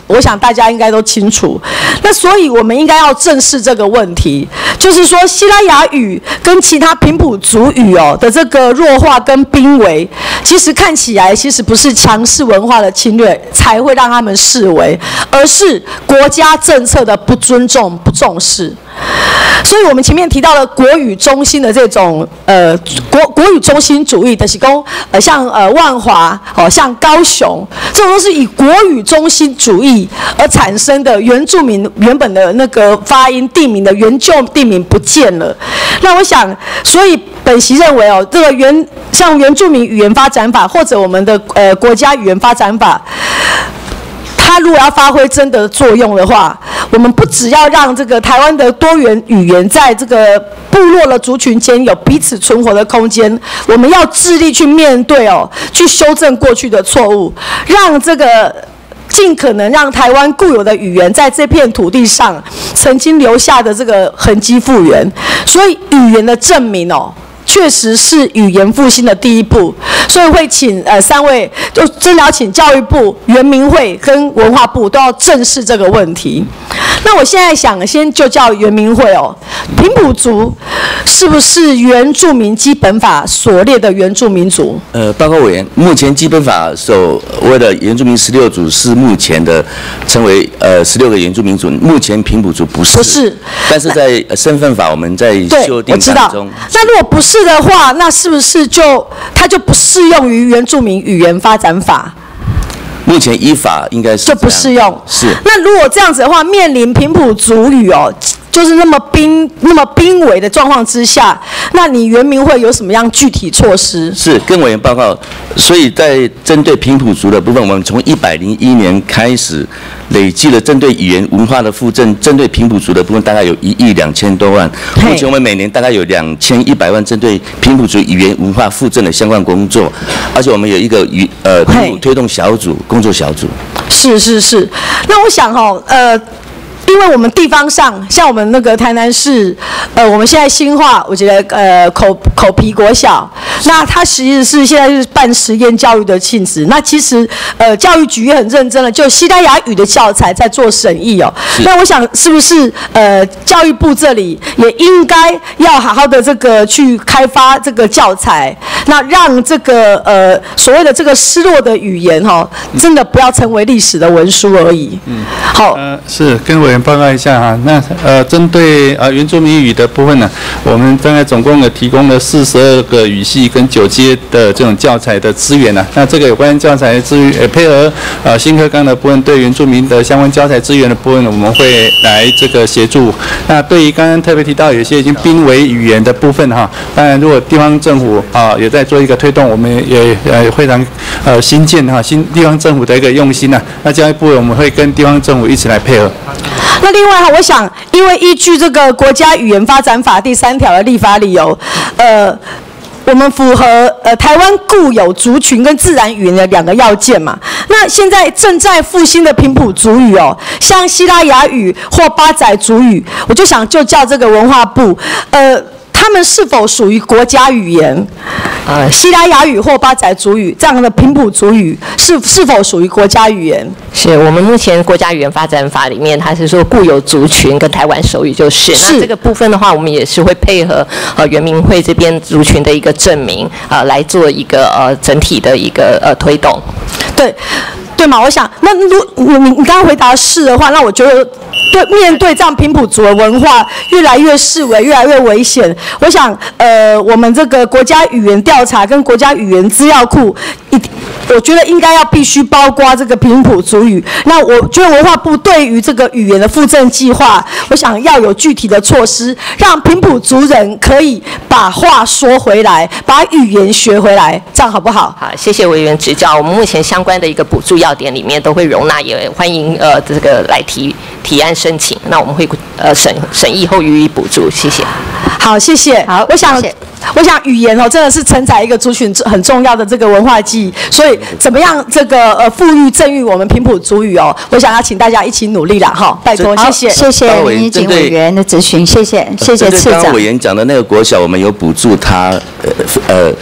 I: 我想大家应该都清楚。那所以我们应该要正视这个问题，就是说西拉雅语跟其他平埔族语哦的这个弱化跟濒危，其实看起来其实不是强势文化的侵略才会让他们视为，而是国家政策的不尊重、不重视。所以我们前面提到了国语中心的这种呃国国语中心主义的是说，呃像呃万华哦，像高雄，这种都是以国语中心主义而产生的原住民原本的那个发音地名的原旧地名不见了。那我想，所以本席认为哦，这个原像原住民语言发展法或者我们的呃国家语言发展法，它如果要发挥真的作用的话，我们不只要让这个台湾的多元语言在这个部落的族群间有彼此存活的空间，我们要致力去面对哦，去修正过去的错误，让这个尽可能让台湾固有的语言在这片土地上曾经留下的这个痕迹复原。所以语言的证明哦，确实是语言复兴的第一步，所以会请呃三位，就真的要请教育部、原民会跟文化部都要正视这个问题。那我现在想先就叫原民会哦，平埔族是不是原住民基本法所列的原住民族？
D: 呃，报告委员，目前基本法所谓的原住民十六族是目前的称为呃十六个原住民族，目前平埔族不是。
I: 不是。
D: 但是在身份法我们在修订当中。
I: 那如果不是的话，那是不是就它就不适用于原住民语言发展法？
D: 目前依法应该是
I: 就不适用。
D: 是。
I: 那如果这样子的话，面临平埔族语哦，就是那么濒那么濒危的状况之下，那你原民会有什么样具体措施？
D: 是跟委员报告。所以在针对平埔族的部分，我们从一百零一年开始累计了针对语言文化的附赠，针对平埔族的部分大概有一亿两千多万。目前我们每年大概有两千一百万针对平埔族语言文化附赠的相关工作，而且我们有一个语呃平埔推动小组工作小组。
I: 是是是，那我想哦，呃。因为我们地方上，像我们那个台南市，呃，我们现在新化，我觉得呃口口皮国小，那它其实是现在是办实验教育的性质。那其实呃教育局也很认真的，就西拉雅语的教材在做审议哦。那我想是不是呃教育部这里也应该要好好的这个去开发这个教材，那让这个呃所谓的这个失落的语言哈、哦，真的不要成为历史的文书而已。嗯，好，
B: 呃是跟委员报告一下哈，那呃，针对呃原住民语的部分呢，我们大概总共有提供了四十二个语系跟九阶的这种教材的资源呢。那这个有关教材资源，呃，配合呃新课纲的部分，对原住民的相关教材资源的部分，我们会来这个协助。那对于刚刚特别提到有些已经濒危语言的部分哈，当然如果地方政府啊也在做一个推动，我们也呃非常呃新建哈新地方政府的一个用心呐。那教育部我们会跟地方政府一起来配合。
I: 那另外哈，我想，因为依据这个国家语言发展法第三条的立法理由，呃，我们符合呃台湾固有族群跟自然语言的两个要件嘛。那现在正在复兴的平埔族语哦，像西拉雅语或八仔族语，我就想就叫这个文化部，呃。他们是否属于国家语言？呃，西拉雅语或八仔族语这样的平埔族语是是否属于国家语言？
C: 是我们目前国家语言发展法里面，它是说固有族群跟台湾手语就是。是那这个部分的话，我们也是会配合呃原民会这边族群的一个证明，呃，来做一个呃整体的一个呃推动。
I: 对。对嘛？我想，那如你你你刚刚回答是的话，那我觉得对面对这样平埔族的文化越来越式微，越来越危险。我想，呃，我们这个国家语言调查跟国家语言资料库，一我觉得应该要必须包括这个平埔族语。那我觉得文化部对于这个语言的附赠计划，我想要有具体的措施，让平埔族人可以把话说回来，把语言学回来，这样好不好？
C: 好，谢谢委员指教。我们目前相关的一个补助要点里面都会容纳，也欢迎呃这个来提提案申请。那我们会呃审审议后予以补助。谢谢。
I: 好，谢谢。好，我想。谢谢我想语言哦，真的是承载一个族群很重要的这个文化记忆，所以怎么样这个呃富裕赠予我们平埔族语哦，我想要请大家一起努力啦哈，拜托，谢谢，
A: 谢谢林怡景委员的咨询，谢谢，谢谢次长。
D: 刚刚委员讲的那个国小，我们有补助他呃呃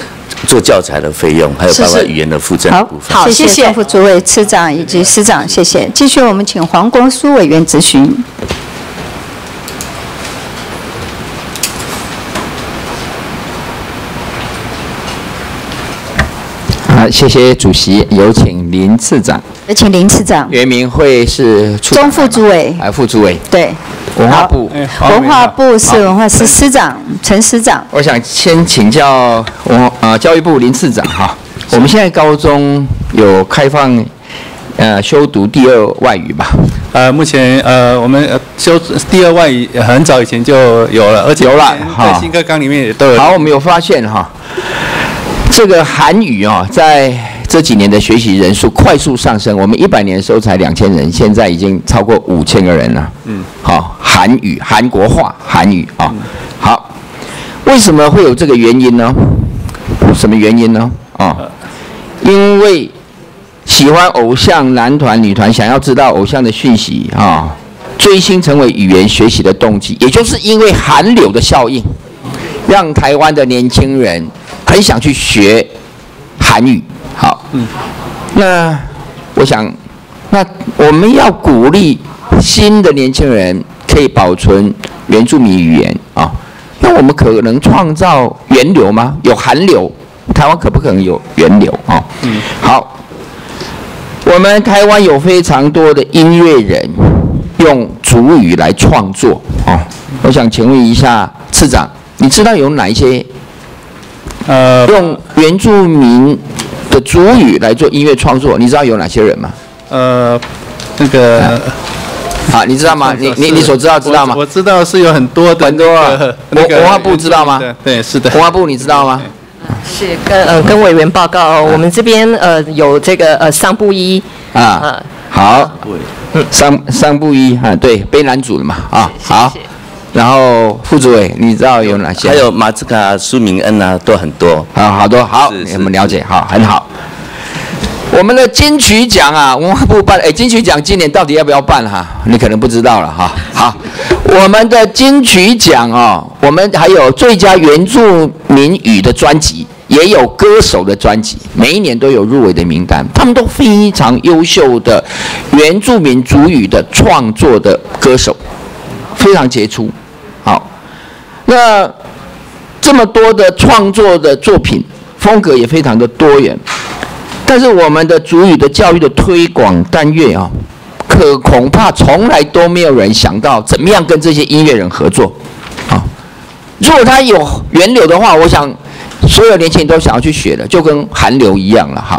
D: 做教材的费用，还有包括语言的附赠部分。
A: 好，谢谢赵副主委、次长以及司长，谢谢。继续，我们请黄国书委员质询。
J: 好，谢谢主席，有请林次长。
A: 有请林次长。
J: 原民会是
A: 钟副主委。
J: 哎，副主委。
A: 对。
J: 文化部。
A: 文化部是文化司司长陈司长。
J: 我想先请教文呃教育部林次长哈，我们现在高中有开放呃修读第二外语吧？
B: 呃，目前呃我们修第二外语很早以前就有了，而且
J: 有了
B: 在新课纲里面也都有。
J: 好，我们有发现哈。这个韩语啊，在这几年的学习人数快速上升。我们一百年的时候才两千人，现在已经超过五千个人了。嗯，好，韩语、韩国话、韩语啊，好，为什么会有这个原因呢？什么原因呢？啊，因为喜欢偶像男团、女团，想要知道偶像的讯息啊，追星成为语言学习的动机，也就是因为韩流的效应，让台湾的年轻人很想去学韩语。好，嗯，那我想，那我们要鼓励新的年轻人可以保存原住民语言啊，那我们可能创造源流吗？有韩流，台湾可不可能有源流啊？嗯，好，我们台湾有非常多的音乐人用族语来创作啊，我想请问一下次长，你知道有哪一些？呃，用原住民的族语来做音乐创作，你知道有哪些人吗？
B: 呃，那个，
J: 啊，你知道吗？你你你所知道知道吗？
B: 我知道是有很多的，
J: 很多。文文化部知道吗？
B: 对，是的。
J: 文化部你知道吗？
C: 是跟呃跟委员报告，我们这边呃有这个呃桑布依
J: 啊，好，嗯，桑桑布依啊，对，卑南族的嘛啊，好。然后副主委，你知道有哪些？
D: 还有马兹卡、苏明恩啊，都很多。
J: 啊，好多好，我们了解，好，很好。我们的金曲奖啊，文化部办，哎，金曲奖今年到底要不要办哈？你可能不知道了哈。好，我们的金曲奖哦，我们还有最佳原住民语的专辑，也有歌手的专辑，每一年都有入围的名单，他们都非常优秀的原住民族语的创作的歌手，非常杰出。好，那这么多的创作的作品，风格也非常的多元，但是我们的族语的教育的推广单元啊，可恐怕从来都没有人想到怎么样跟这些音乐人合作啊。如果他有源流的话，我想所有年轻人都想要去学的，就跟韩流一样了。好，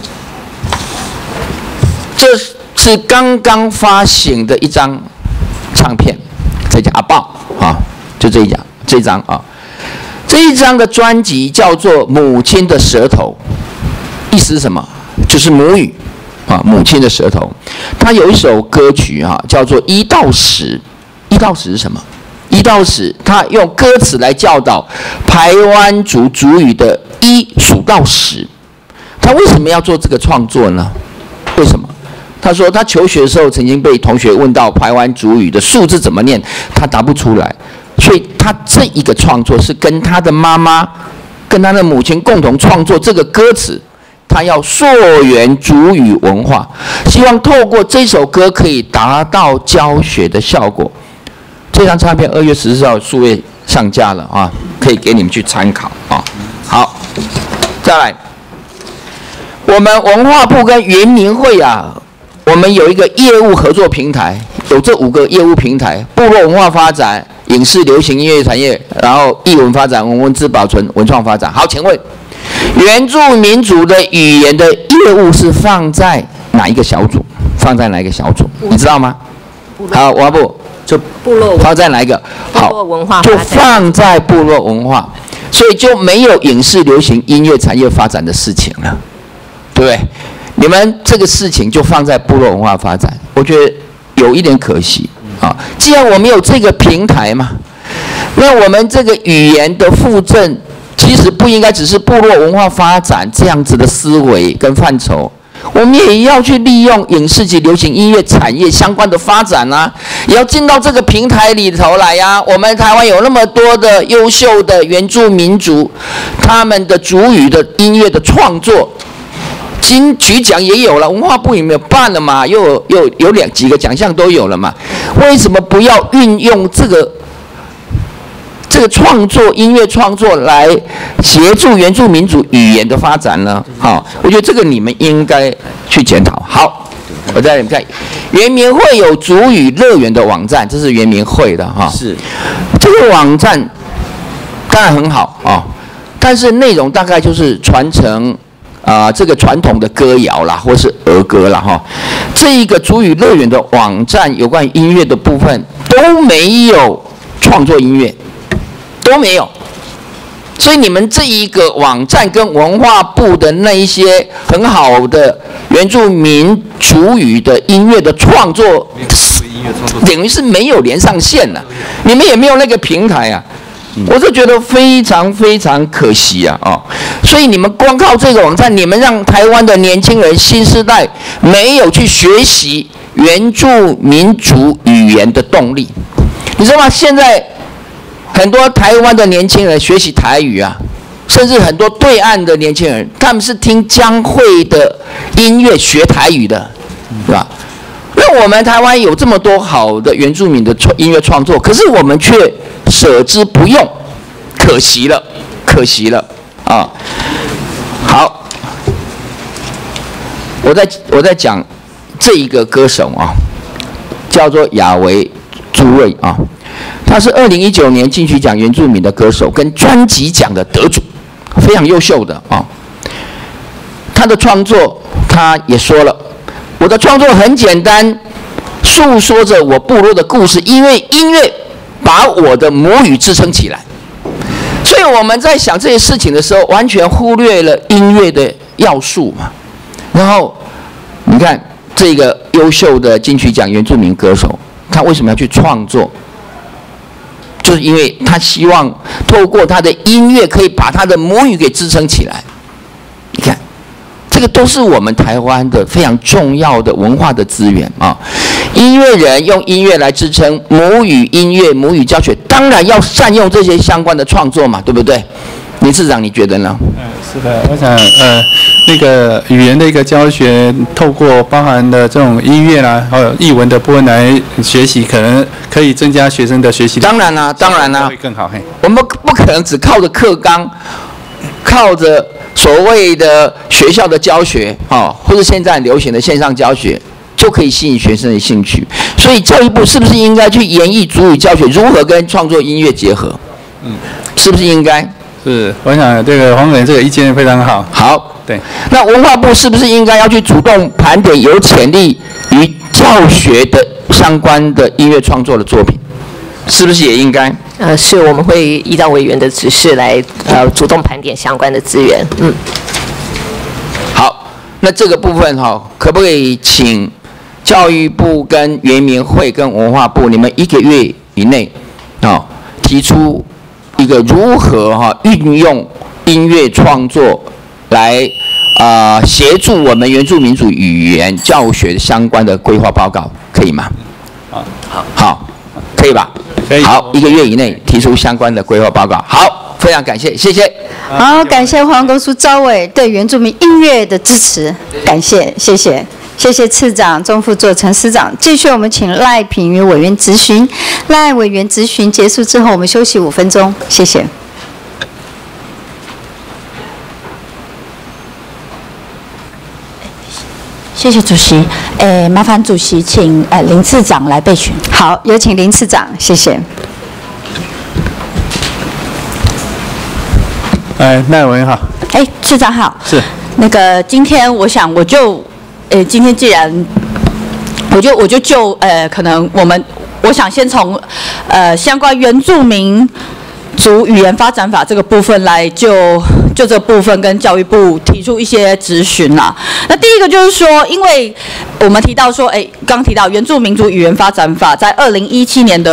J: 这是刚刚发行的一张唱片，这叫阿豹。啊，就这一张，这一张啊，这一张的专辑叫做《母亲的舌头》，意思是什么？就是母语啊，母亲的舌头。它有一首歌曲啊，叫做《一到十》。一到十是什么？一到十，它用歌词来教导排湾族族语的一数到十。他为什么要做这个创作呢？为什么？他说，他求学的时候曾经被同学问到排湾族语的数字怎么念，他答不出来，所以他这一个创作是跟他的妈妈、跟他的母亲共同创作这个歌词，他要溯源族语文化，希望透过这首歌可以达到教学的效果。这张唱片二月十四号数位上架了啊，可以给你们去参考啊。好，再来，我们文化部跟原民会啊。我们有一个业务合作平台，有这五个业务平台：部落文化发展、影视流行音乐产业，然后艺文发展、文文资保存、文创发展。好，请问原住民族的语言的业务是放在哪一个小组？放在哪一个小组？你知道吗？好，文化部就
C: 部落
J: 放在哪一个？好，就放在部落文化，所以就没有影视流行音乐产业发展的事情了，对不对？你们这个事情就放在部落文化发展，我觉得有一点可惜啊。既然我们有这个平台嘛，那我们这个语言的附赠，其实不应该只是部落文化发展这样子的思维跟范畴， 我们也要去利用影视及流行音乐产业相关的发展啊，也要进到这个平台里头来呀、啊。我们台湾有那么多的优秀的原住民族，他们的族语的音乐的创作，金曲奖也有了，文化部也没有办了嘛，又有又有两几个奖项都有了嘛，为什么不要运用这个？这个创作音乐创作来协助原住民族语言的发展呢？好，我觉得这个你们应该去检讨。好，我再看，原民会有族语乐园的网站，这是原民会的哈。
D: 是，
J: 这个网站当然很好啊，但是内容大概就是传承啊、呃、这个传统的歌谣啦，或是儿歌啦哈。这一个族语乐园的网站有关于音乐的部分都没有创作音乐。都没有，所以你们这一个网站跟文化部的那一些很好的原住民族语的音乐的创作，等于是没有连上线了，你们也没有那个平台啊，我是觉得非常非常可惜啊哦，所以你们光靠这个网站，你们让台湾的年轻人新世代没有去学习原住民族语言的动力，你知道吗？现在。很多台湾的年轻人学习台语啊，甚至很多对岸的年轻人，他们是听江蕙的音乐学台语的，是吧？那我们台湾有这么多好的原住民的创音乐创作，可是我们却舍之不用，可惜了，可惜了啊！好，我在我在讲这一个歌手啊，叫做亚维朱瑞啊。他是二零一九年金曲奖原住民的歌手跟专辑奖的得主，非常优秀的啊。他的创作，他也说了，我的创作很简单，诉说着我部落的故事，因为音乐把我的母语支撑起来。所以我们在想这些事情的时候，完全忽略了音乐的要素嘛。然后你看这个优秀的金曲奖原住民歌手，他为什么要去创作？就是因为他希望透过他的音乐，可以把他的母语给支撑起来。你看，这个都是我们台湾的非常重要的文化的资源啊！音乐人用音乐来支撑母语音乐、母语教学，当然要善用这些相关的创作嘛，对不对？林市长，你觉得呢？
B: 嗯，是的，我想呃，那个语言的一个教学，透过包含的这种音乐啦，还有译文的部分来学习，可能可以增加学生的学习。
J: 当然啦、啊，当然啦、啊，
B: 会更好。嘿，
J: 我们不可能只靠着课纲，靠着所谓的学校的教学啊、哦，或者现在很流行的线上教学，就可以吸引学生的兴趣。所以教育部是不是应该去研议族语教学如何跟创作音乐结合？嗯，是不是应该？
B: 是，我想这个黄委员这个意见非常好。
J: 好，
B: 对。
J: 那文化部是不是应该要去主动盘点有潜力与教学的相关的音乐创作的作品？是不是也应该？
C: 呃，是，我们会依照委员的指示来呃主动盘点相关的资源。嗯。
J: 好，那这个部分哈、哦，可不可以请教育部跟原民会跟文化部，你们一个月以内啊、哦、提出一个如何哈、啊、运用音乐创作来啊、呃、协助我们原住民族语言教学相关的规划报告，可以吗？
B: 好，
J: 好，好，可以吧？
B: 可以。
J: 好，一个月以内提出相关的规划报告。好，非常感谢，谢谢。
A: 好，感谢黄公书赵委对原住民音乐的支持，感谢，谢谢。谢谢次长、钟副座、陈司长。继续，我们请赖品妤委员质询。赖委员质询结束之后，我们休息五分钟。谢谢。
K: 谢谢主席。诶，麻烦主席请呃林次长来备询。
A: 好，有请林次长，谢谢。
B: 哎，赖委员好。
K: 哎，次长好。
B: 是。
K: 那个今天我想我就。呃，今天既然，我就我就就呃，可能我们我想先从呃相关原住民族语言发展法这个部分来就就这个部分跟教育部提出一些质询啦。那第一个就是说，因为我们提到说，哎，刚提到原住民族语言发展法在二零一七年的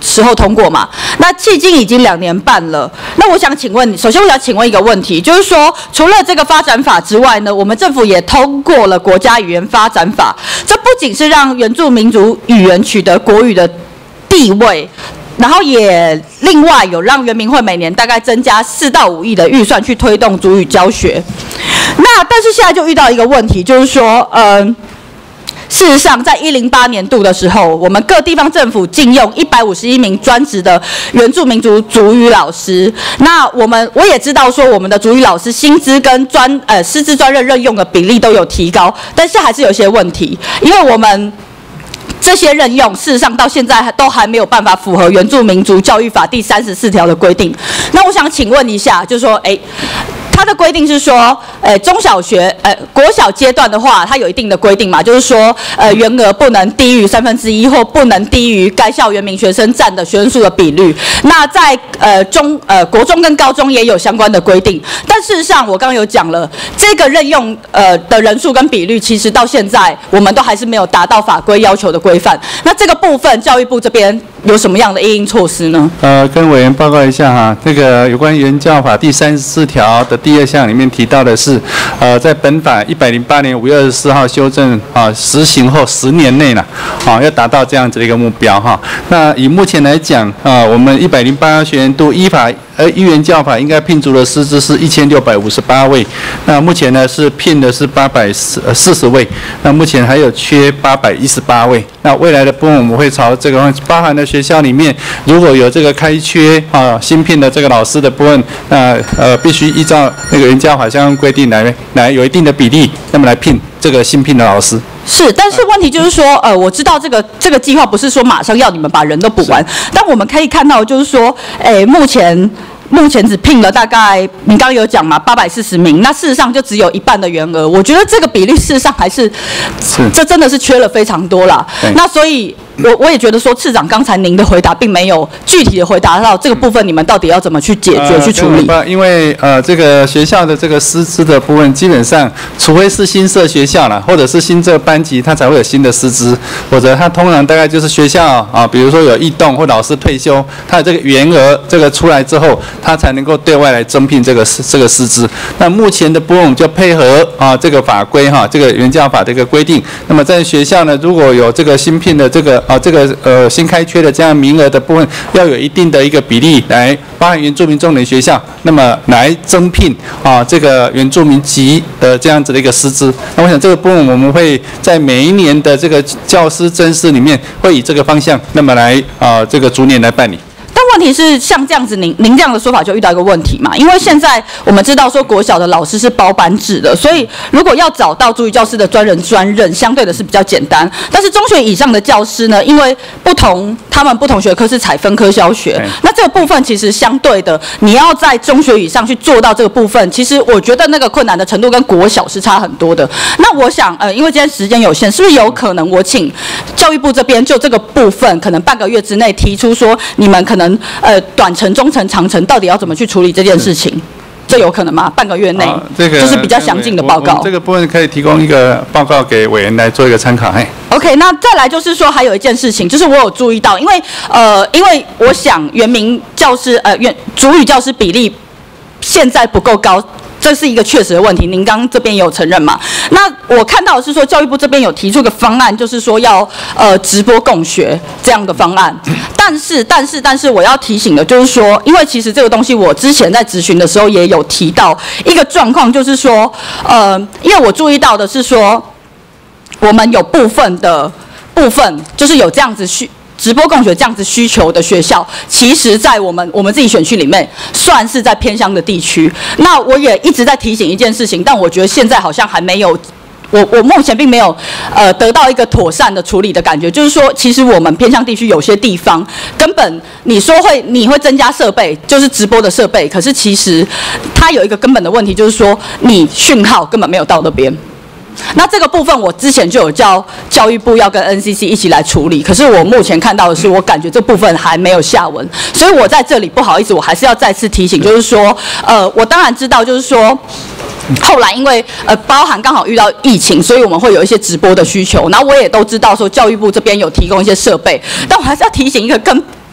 K: 时候通过嘛，那迄今已经两年半了。那我想请问你，首先我想请问一个问题，就是说，除了这个发展法之外呢，我们政府也通过了国家语言发展法，这不仅是让原住民族语言取得国语的地位，然后也另外有让原民会每年大概增加四到五亿的预算去推动族语教学。那但是现在就遇到一个问题，就是说，嗯、呃。事实上，在一零八年度的时候，我们各地方政府禁用一百五十一名专职的原住民族族语老师。那我们我也知道说，我们的族语老师薪资跟专呃师资专任任用的比例都有提高，但是还是有一些问题，因为我们这些任用事实上到现在都还没有办法符合原住民族教育法第三十四条的规定。那我想请问一下，就是说，哎。它的规定是说，呃，中小学、呃，国小阶段的话，它有一定的规定嘛，就是说，呃，员额不能低于三分之一，或不能低于该校原民学生占的学生数的比率。那在呃中呃国中跟高中也有相关的规定，但事实上我刚刚有讲了，这个任用呃的人数跟比率，其实到现在我们都还是没有达到法规要求的规范。那这个部分，教育部这边有什么样的因应措施呢？
B: 呃，跟委员报告一下哈，这个有关原教法第三十四条的第二项里面提到的是，呃，在本法一百零八年五月二十四号修正啊实行后十年内呢，啊要达到这样子的一个目标哈。那以目前来讲啊，我们一百零八学年度依法而依原教法应该聘足的师资是一千六百五十八位，那目前呢是聘的是八百四十位，那目前还有缺八百一十八位。那未来的部分我们会朝这个包含的学校里面，如果有这个开缺啊新聘的这个老师的部分，那呃必须依照那个原教法相关规定来来有一定的比例，那么来聘这个新聘的老师。
K: 是，但是问题就是说，呃，我知道这个这个计划不是说马上要你们把人都补完，但我们可以看到就是说，哎，目前。目前只聘了大概，你刚刚有讲嘛，八百四十名，那事实上就只有一半的员额。我觉得这个比例事实上还是，是这真的是缺了非常多啦。那所以，我我也觉得说，次长刚才您的回答并没有具体的回答到这个部分，你们到底要怎么去解决、呃、去处理？
B: 因为呃，这个学校的这个师资的部分，基本上除非是新设学校了，或者是新设班级，它才会有新的师资，或者它通常大概就是学校啊，比如说有异动或老师退休，它的这个员额这个出来之后。他才能够对外来征聘这个这个师资。那目前的部分我们就配合啊这个法规哈，这个原教法这个规定。那么在学校呢，如果有这个新聘的这个啊这个呃新开缺的这样名额的部分，要有一定的一个比例来包含原住民重点学校，那么来征聘啊这个原住民籍的这样子的一个师资。那我想这个部分我们会在每一年的这个教师甄试里面，会以这个方向，那么来啊这个逐年来办理。
K: 问题是像这样子，您您这样的说法就遇到一个问题嘛？因为现在我们知道说国小的老师是包班制的，所以如果要找到族语教师的专人专任，相对的是比较简单。但是中学以上的教师呢，因为不同他们不同学科是采分科教学，那这个部分其实相对的，你要在中学以上去做到这个部分，其实我觉得那个困难的程度跟国小是差很多的。那我想，呃，因为今天时间有限，是不是有可能我请教育部这边就这个部分，可能半个月之内提出说，你们可能呃，短程、中程、长程到底要怎么去处理这件事情？这有可能吗？半个月内，这个就是比较详尽的报告。
B: 这个部分可以提供一个报告给委员来做一个参考。嘿
K: OK， 那再来就是说，还有一件事情，就是我有注意到，因为呃，因为我想原民教师呃原族语教师比例现在不够高。这是一个确实的问题，您刚刚这边也有承认嘛？那我看到的是说，教育部这边有提出一个方案，就是说要呃直播共学这样的方案。但是，但是，但是我要提醒的就是说，因为其实这个东西我之前在质询的时候也有提到一个状况，就是说，呃，因为我注意到的是说，我们有部分的部分就是有这样子需。直播共学这样子需求的学校，其实在我们我们自己选区里面，算是在偏乡的地区。那我也一直在提醒一件事情，但我觉得现在好像还没有，我我目前并没有呃得到一个妥善的处理的感觉。就是说，其实我们偏乡地区有些地方，根本你说会你会增加设备，就是直播的设备，可是其实它有一个根本的问题，就是说你讯号根本没有到那边。那这个部分我之前就有叫教育部要跟 N C C 一起来处理，可是我目前看到的是，我感觉这部分还没有下文，所以我在这里不好意思，我还是要再次提醒，就是说，呃，我当然知道，就是说。后来因为呃包含刚好遇到疫情，所以我们会有一些直播的需求。然后我也都知道说教育部这边有提供一些设备，但我还是要提醒一个根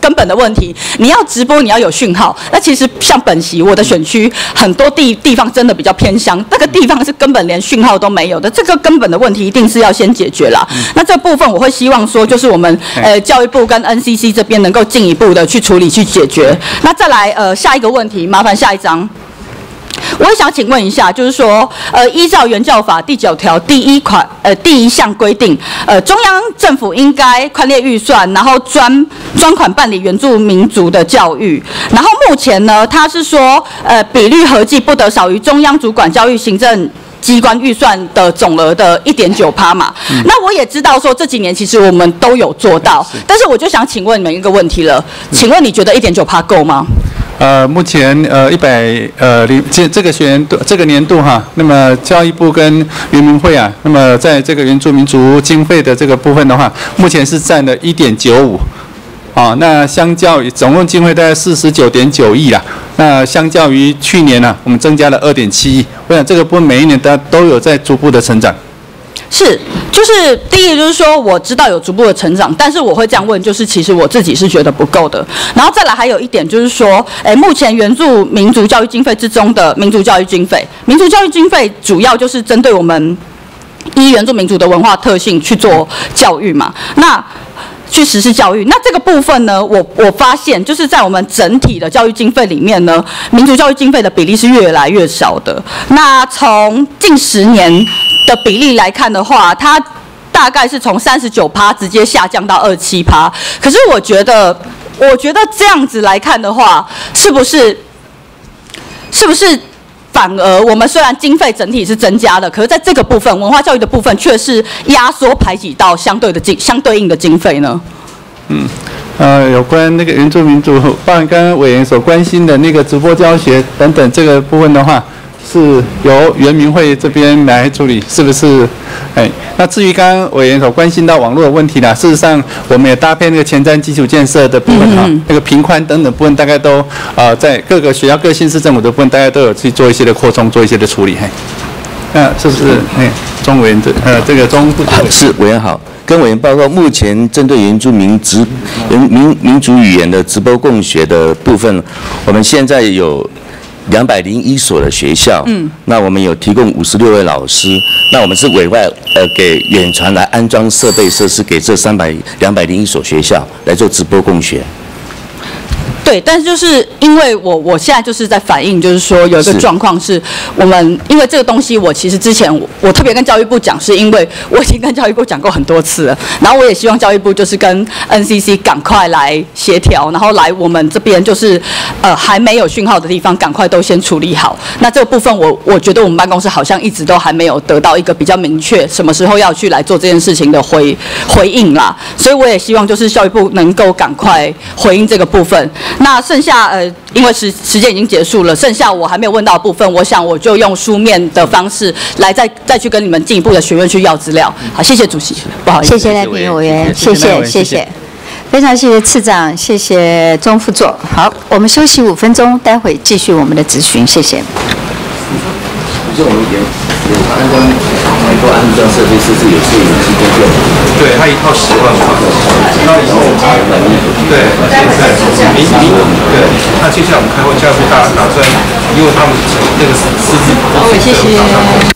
K: 根本的问题。你要直播，你要有讯号。那其实像本席我的选区很多地地方真的比较偏乡，那个地方是根本连讯号都没有的，这个根本的问题一定是要先解决啦。嗯、那这部分我会希望说，就是我们呃教育部跟 N C C 这边能够进一步的去处理去解决。那再来呃下一个问题，麻烦下一张。我也想请问一下，就是说，呃，依照原教法第九条第一款，呃，第一项规定，呃，中央政府应该宽列预算，然后专专款办理原住民族的教育。然后目前呢，他是说，呃，比率合计不得少于中央主管教育行政机关预算的总额的 一点九趴 嘛、嗯。那我也知道说这几年其实我们都有做到，但是我就想请问你们一个问题了，请问你觉得 一点九趴 够吗？
B: 呃，目前呃一百呃这这个学年度这个年度哈，那么教育部跟原民会啊，那么在这个原住民族经费的这个部分的话，目前是占了 一点九五，啊，那相较于总共经费大概四十九点九亿啦，那相较于去年呢、啊，我们增加了二点七亿，我想这个部分每一年都都有在逐步的成长。
K: 是，就是第一个就是说，我知道有逐步的成长，但是我会这样问，就是其实我自己是觉得不够的。然后再来还有一点就是说，哎，目前原住民族教育经费之中的民族教育经费，民族教育经费主要就是针对我们依原住民族的文化特性去做教育嘛，那去实施教育。那这个部分呢，我我发现就是在我们整体的教育经费里面呢，民族教育经费的比例是越来越少的。那从近十年的比例来看的话，它大概是从 三十九趴 直接下降到 二十七趴。可是我觉得，我觉得这样子来看的话，是不是是不是反而我们虽然经费整体是增加的，可是在这个部分文化教育的部分却是压缩排挤到相对的经相对应的经费呢？
B: 嗯，呃，有关那个原住民族，包含刚刚委员所关心的那个直播教学等等这个部分的话，是由原民会这边来处理，是不是？哎，那至于刚刚委员所关心到网络的问题呢，事实上我们也搭配那个前瞻基础建设的部分哈、嗯，那个频宽等等部分大概都呃在各个学校各县市政府的部分，大家都有去做一些的扩充，做一些的处理。嘿，那是不是？哎，钟委员这呃这个钟副主委
D: 是委员好。跟委员报告，目前针对原住民直原民民族语言的直播共学的部分，我们现在有两百零一所的学校，嗯，那我们有提供五十六位老师，那我们是委外呃给远传来安装设备设施，给这三百两百零一所学校来做直播共学。
K: 对，但是就是因为我我现在就是在反映，就是说有一个状况是，我们因为这个东西，我其实之前我我特别跟教育部讲，是因为我已经跟教育部讲过很多次了，然后我也希望教育部就是跟 N C C 赶快来协调，然后来我们这边就是呃还没有讯号的地方，赶快都先处理好。那这个部分我我觉得我们办公室好像一直都还没有得到一个比较明确什么时候要去来做这件事情的回回应啦，所以我也希望就是教育部能够赶快回应这个部分。那剩下呃，因为时时间已经结束了，剩下我还没有问到的部分，我想我就用书面的方式来再再去跟你们进一步的学院去要资料。好，谢谢主席，不好意思，
A: 谢谢赖品委员，谢谢谢谢，非常谢谢次长，谢谢钟副座。好，我们休息五分钟，待会继续我们的质询，谢谢。
D: 就我们研研发安装很多安装设备设置也是有机构做，
B: 对，它一套十万块，那以后我们对对，明明对，那接下来我们开会教育部打打算，因为他们那个师资，
K: 好，谢谢。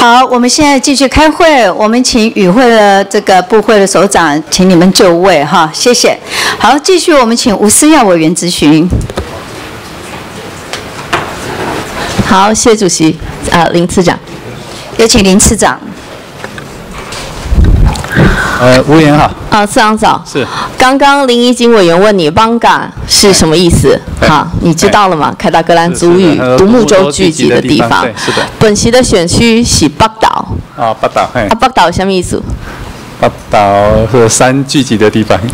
A: 好，我们现在继续开会。我们请与会的这个部会的首长，请你们就位哈，谢谢。好，继续我们请吴思耀委员质询。
C: 好，谢谢主席。啊，林次长，
A: 有请林次长。
B: 呃，吴委员好。
C: 啊，次长早。
B: 是。
C: 刚刚林怡景委员问你 “banga” 是什么意思？好，你知道了吗？凯达格兰族语独木舟聚集的地方。
B: 对，是的。
C: 本席的选区是北岛。
B: 啊，北岛，嘿。
C: 啊，北岛什么意思？
B: 北岛是山聚集的地方。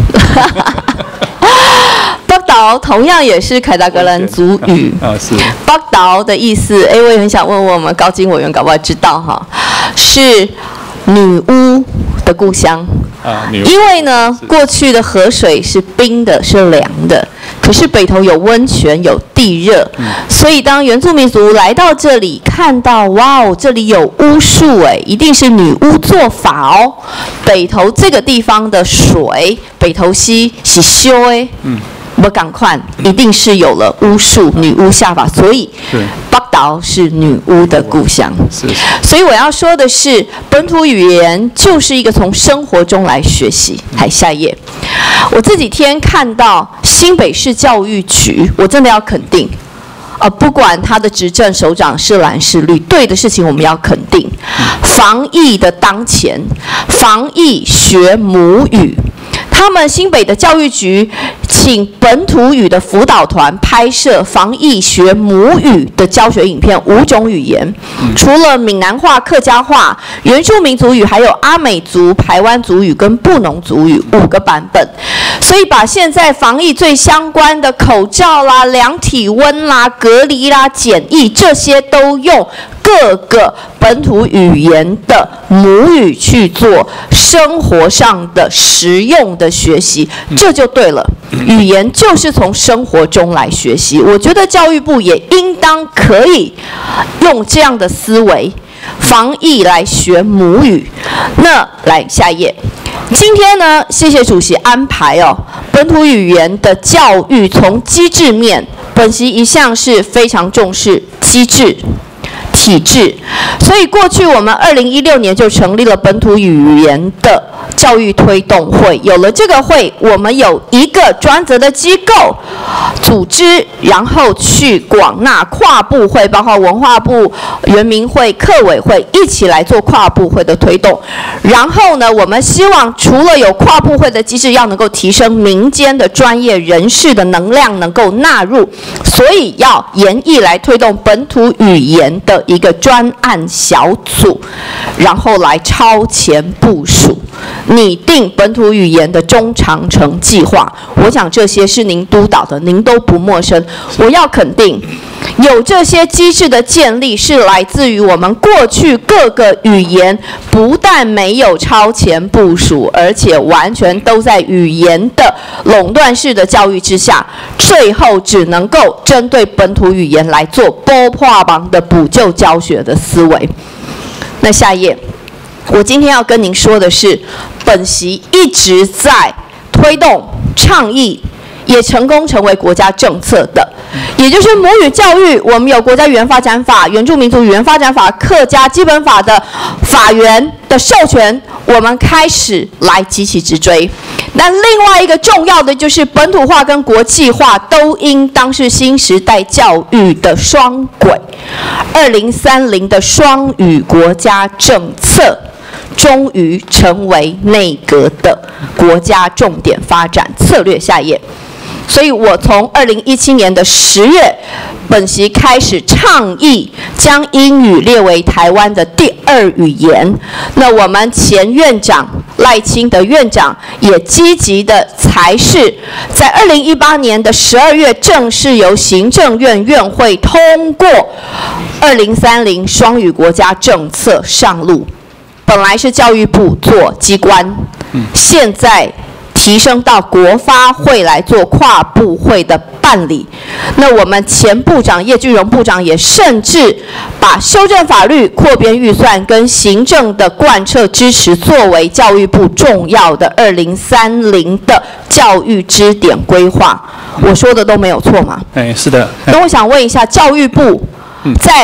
C: 北岛同样也是凯达格兰族语。
B: 啊，是。
C: 北岛的意思，哎，我也很想问问我们高金委员，搞不好知道哈，是女巫的故乡。啊，因为呢，过去的河水是冰的，是凉的，可是北投有温泉，有地热，嗯、所以当原住民族来到这里，看到哇哦，这里有巫术哎，一定是女巫做法哦。北投这个地方的水，北投溪是修哎，嗯。我赶快，一定是有了巫术，女巫下法，所以北岛是女巫的故乡。是，所以我要说的是，本土语言就是一个从生活中来学习。还下一页，我这几天看到新北市教育局，我真的要肯定。呃，不管他的执政首长是蓝是绿，对的事情我们要肯定。防疫的当前，防疫学母语。他们新北的教育局请本土语的辅导团拍摄防疫学母语的教学影片，五种语言，除了闽南话、客家话、原住民族语，还有阿美族、排湾族语跟布农族语五个版本。所以把现在防疫最相关的口罩啦、量体温啦、隔离啦、检疫这些都用各个本土语言的母语去做生活上的实用的学习，这就对了。语言就是从生活中来学习，我觉得教育部也应当可以用这样的思维，防疫来学母语。那来下一页。今天呢，谢谢主席安排哦，本土语言的教育从机制面，本席一向是非常重视机制。体制，所以过去我们二零一六年就成立了本土语言的教育推动会。有了这个会，我们有一个专责的机构组织，然后去广纳跨部会，包括文化部、原民会、客委会一起来做跨部会的推动。然后呢，我们希望除了有跨部会的机制，要能够提升民间的专业人士的能量能够纳入，所以要研议来推动本土语言的一个专案小组，然后来超前部署，拟定本土语言的中长程计划。我想这些是您督导的，您都不陌生。我要肯定，有这些机制的建立是来自于我们过去各个语言不但没有超前部署，而且完全都在语言的垄断式的教育之下，最后只能够针对本土语言来做波破网的补救教学的思维。那下一页，我今天要跟您说的是，本席一直在推动倡议，也成功成为国家政策的，也就是母语教育。我们有国家语言发展法、原住民族语言发展法、客家基本法的法源的授权，我们开始来急起直追。那另外一个重要的就是本土化跟国际化都应当是新时代教育的双轨。二零三零的双语国家政策终于成为内阁的国家重点发展策略。下一页。所以我从二零一七年的十月，本席开始倡议将英语列为台湾的第二语言。那我们前院长赖清德院长也积极的裁示，在二零一八年的十二月正式由行政院院会通过二零三零双语国家政策上路。本来是教育部做机关，现在提升到国发会来做跨部会的办理。那我们前部长叶俊荣部长也甚至把修正法律、扩编预算跟行政的贯彻支持作为教育部重要的二零三零的教育支点规划。我说的都没有错吗？
B: 哎，是的。
C: 那我想问一下，教育部在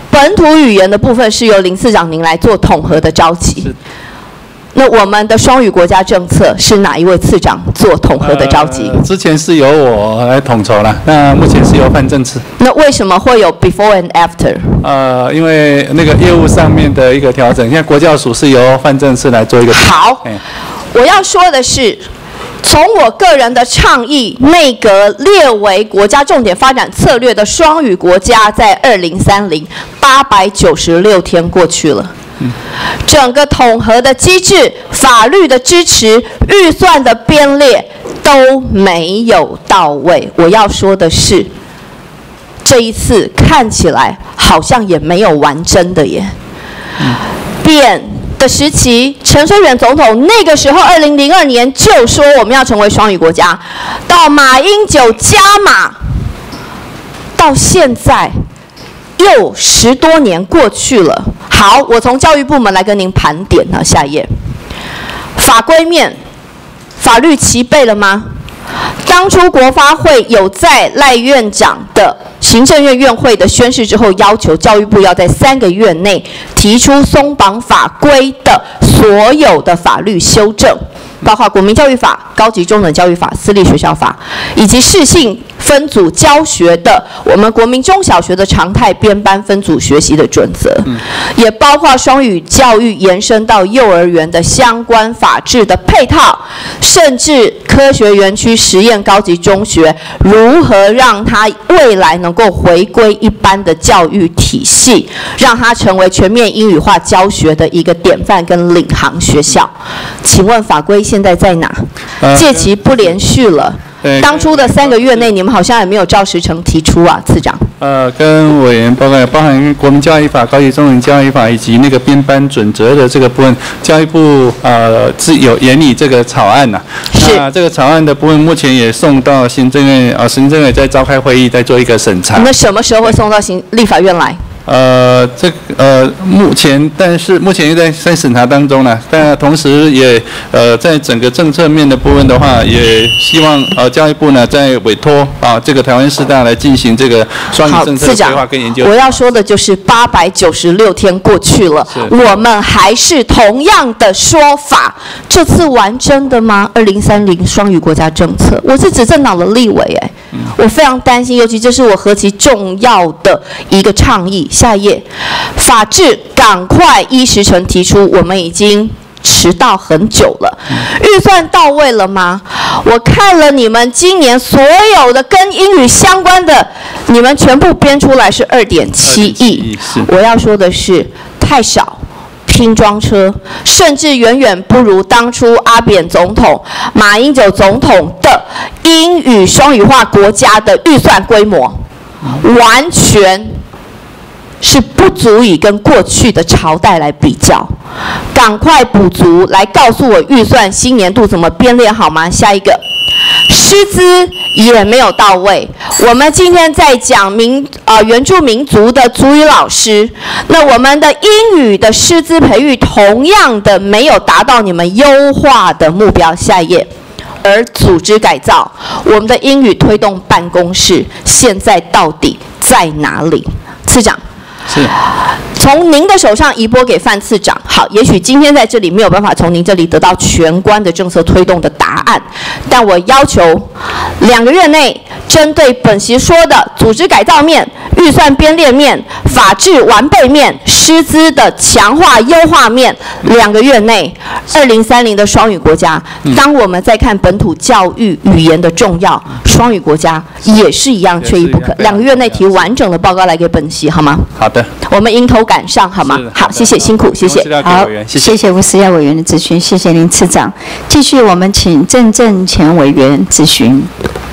C: 本土语言的部分是由林次长您来做统合的召集。那我们的双语国家政策是哪一位次长做统合的召集？
B: 呃、之前是由我来统筹了，那目前是由范正次。
C: 那为什么会有 before and after？
B: 呃，因为那个业务上面的一个调整，现在国教署是由范正次来做一个。
C: 好，我要说的是，从我个人的倡议，内阁列为国家重点发展策略的双语国家，在二零三零八百九十六天过去了。整个统合的机制、法律的支持、预算的编列都没有到位。我要说的是，这一次看起来好像也没有完真的耶。变的时期，陈水扁总统那个时候，二零零二年就说我们要成为双语国家，到马英九加码，到现在又十多年过去了。好，我从教育部门来跟您盘点啊，下一页。法规面，法律齐备了吗？当初国发会有在赖院长的行政院院会的宣示之后，要求教育部要在三个月内提出松绑法规的所有的法律修正，包括国民教育法、高级中等教育法、私立学校法，以及适性分组教学的我们国民中小学的常态编班分组学习的准则，嗯、也包括双语教育延伸到幼儿园的相关法制的配套，甚至科学园区实验高级中学如何让它未来能够回归一般的教育体系，让它成为全面英语化教学的一个典范跟领航学校。请问法规现在在哪？届期不连续了。当初的三个月内，你们好像也没有照时程提出啊，次长。
B: 呃，跟委员报告，包含国民教育法、高级中等教育法以及那个编班准则的这个部分，教育部呃自有研拟这个草案呐、啊。是。那这个草案的部分，目前也送到行政院，呃，行政院在召开会议，在做一个审查。
C: 那什么时候会送到行立法院来？
B: 呃，这呃，目前但是目前又在在审查当中呢。但同时也呃，在整个政策面的部分的话，也希望呃教育部呢在委托啊这个台湾师大来进行这个双语政策的规划跟研究。
C: 我要说的就是八百九十六天过去了，我们还是同样的说法，这次完真的吗？二零三零双语国家政策，我是执政党的立委哎，嗯、我非常担心，尤其这是我何其重要的一个倡议。下一页，法制赶快依时程提出，我们已经迟到很久了。预算到位了吗？我看了你们今年所有的跟英语相关的，你们全部编出来是二点七亿。我要说的是，太少。拼装车，甚至远远不如当初阿扁总统、马英九总统的英语双语化国家的预算规模，完全是不足以跟过去的朝代来比较。赶快补足，来告诉我预算新年度怎么编列好吗？下一个，师资也没有到位。我们今天在讲民呃原住民族的族语老师，那我们的英语的师资培育同样的没有达到你们优化的目标。下一页，而组织改造，我们的英语推动办公室现在到底在哪里？次长。是，从您的手上移拨给范次长。好，也许今天在这里没有办法从您这里得到全关的政策推动的答案，但我要求两个月内，针对本席说的组织改造面、预算编列面、法制完备面、师资的强化优化面，两个月内，二零三零的双语国家，当我们在看本土教育语言的重要，双语国家也是一样缺一不可。两个月内提完整的报告来给本席，好吗？
B: 好的，
C: 我们迎头赶上，好吗？好，谢谢，辛苦，谢谢。
A: 好，谢谢吴思耀委员的咨询，谢谢林次长。继续，我们请郑正前委员咨询。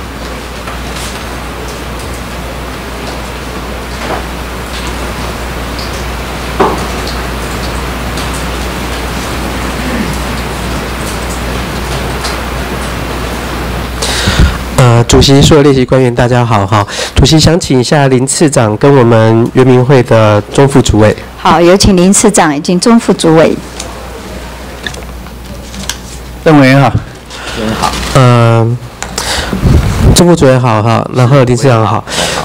L: 呃，主席，所有列席官员，大家好哈。主席想请一下林次长跟我们原民会的钟副主委。
A: 好，有请林次长以及钟副主委。
B: 郑委员好。
L: 委员好。嗯、呃，钟副主委好哈，然后林次长好。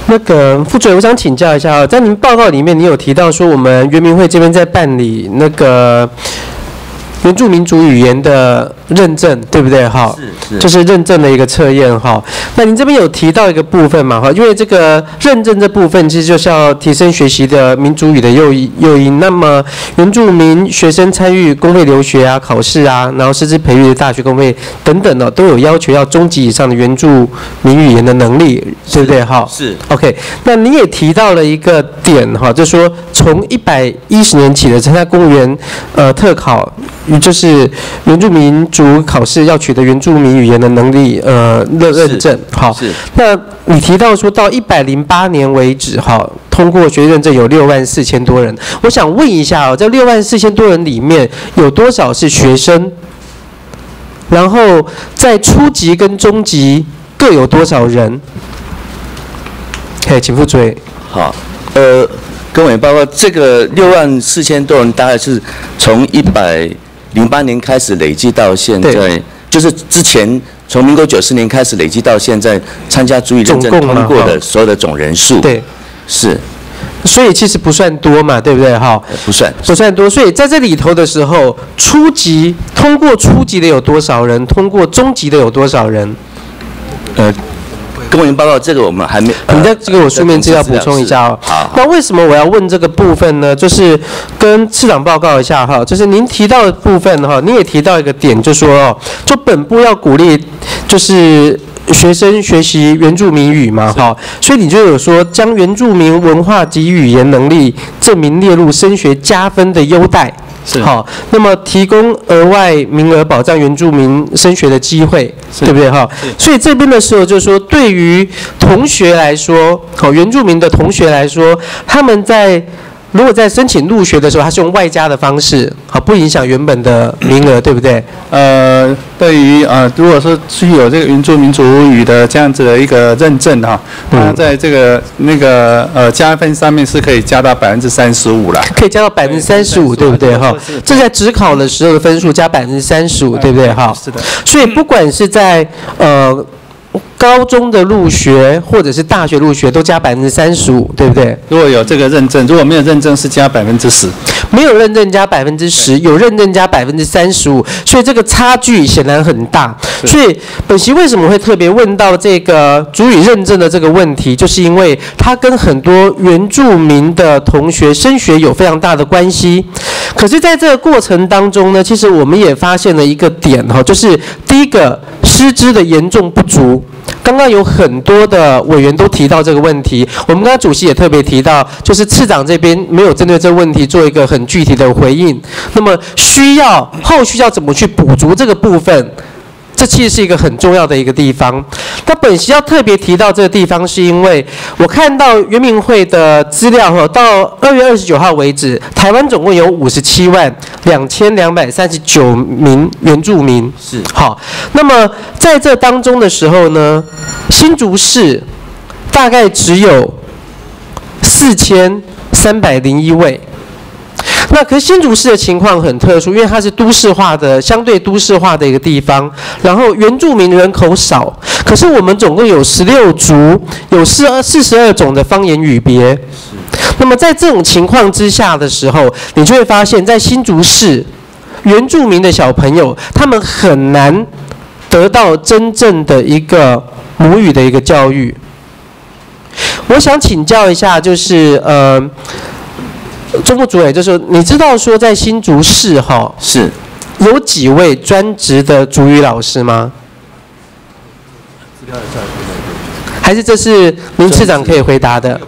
L: 那个副主任，我想请教一下啊，在您报告里面，你有提到说我们原民会这边在办理那个原住民族语言的认证，对不对？哈，
D: 是是，
L: 就是认证的一个测验哈。那您这边有提到一个部分嘛？哈，因为这个认证这部分其实就是要提升学习的民族语的诱因诱因。那么原住民学生参与公费留学啊、考试啊，然后师资培育的大学公费等等的，都有要求要中级以上的原住民语言的能力，对不对？哈，
D: 是。
L: OK， 那你也提到了一个点哈，就是说从一百一十年起的参加公务员呃特考。就是原住民族考试要取得原住民语言的能力，呃，认认证。好，那你提到说到一百零八年为止，哈，通过学认证有六万四千多人。我想问一下哦，这六万四千多人里面有多少是学生？然后在初级跟中级各有多少人？可以，请副主委。
D: 好，呃，跟委员报告，这个六万四千多人大概是从一百零八年开始累计到现在，就是之前从民国九十年开始累计到现在参加族语认证通过的所有的总人数。
L: 对，
D: 是。
L: 所以其实不算多嘛，对不对？哈，
D: 不算，
L: 不算多。所以在这里头的时候，初级通过初级的有多少人？通过中级的有多少人？
D: 呃。跟委员报告，这个我们还没。
L: 你再给我书面资料补充一下哦。
D: 好。
L: 那为什么我要问这个部分呢？就是跟次长报告一下哈，就是您提到的部分哈，你也提到一个点，就说哦，就本部要鼓励，就是学生学习原住民语嘛，哈，所以你就有说将原住民文化及语言能力证明列入升学加分的优待。
B: 是
L: 好，那么提供额外名额保障原住民升学的机会，对不对哈？所以这边的时候就是说，对于同学来说，好，原住民的同学来说，他们在如果在申请入学的时候，他是用外加的方式，好，不影响原本的名额，对不对？
B: 呃，对于呃，如果说具有这个原住民族语的这样子的一个认证哈，那在这个那个呃加分上面是可以加到百分之三十五啦，
L: 可以加到百分之三十五，对不对哈？这在指考的时候的分数加百分之三十五，对不对哈？
B: 是的。
L: 所以不管是在呃。高中的入学或者是大学入学都加百分之三十五，对不对？
B: 如果有这个认证，如果没有认证是加百分之十，
L: 没有认证加百分之十，有认证加百分之三十五，所以这个差距显然很大。所以本席为什么会特别问到这个族语认证的这个问题，就是因为它跟很多原住民的同学升学有非常大的关系。可是在这个过程当中呢，其实我们也发现了一个点哈，就是第一个师资的严重不足。刚刚有很多的委员都提到这个问题，我们刚刚主席也特别提到，就是次长这边没有针对这个问题做一个很具体的回应。那么需要后续要怎么去补足这个部分？这其实是一个很重要的一个地方。那本席要特别提到这个地方，是因为我看到原民会的资料哈，到二月二十九号为止，台湾总共有五十七万两千两百三十九名原住民。
D: 是。
L: 好，那么在这当中的时候呢，新竹市大概只有四千三百零一位。那可是新竹市的情况很特殊，因为它是都市化的，相对都市化的一个地方，然后原住民人口少，可是我们总共有十六族，有四二四十二种的方言语别。那么在这种情况之下的时候，你就会发现，在新竹市，原住民的小朋友他们很难得到真正的一个母语的一个教育。我想请教一下，就是呃。钟副主委，就是你知道说在新竹市哈
D: 是
L: 有几位专职的族语老师吗？还是这是林次长可以回答的？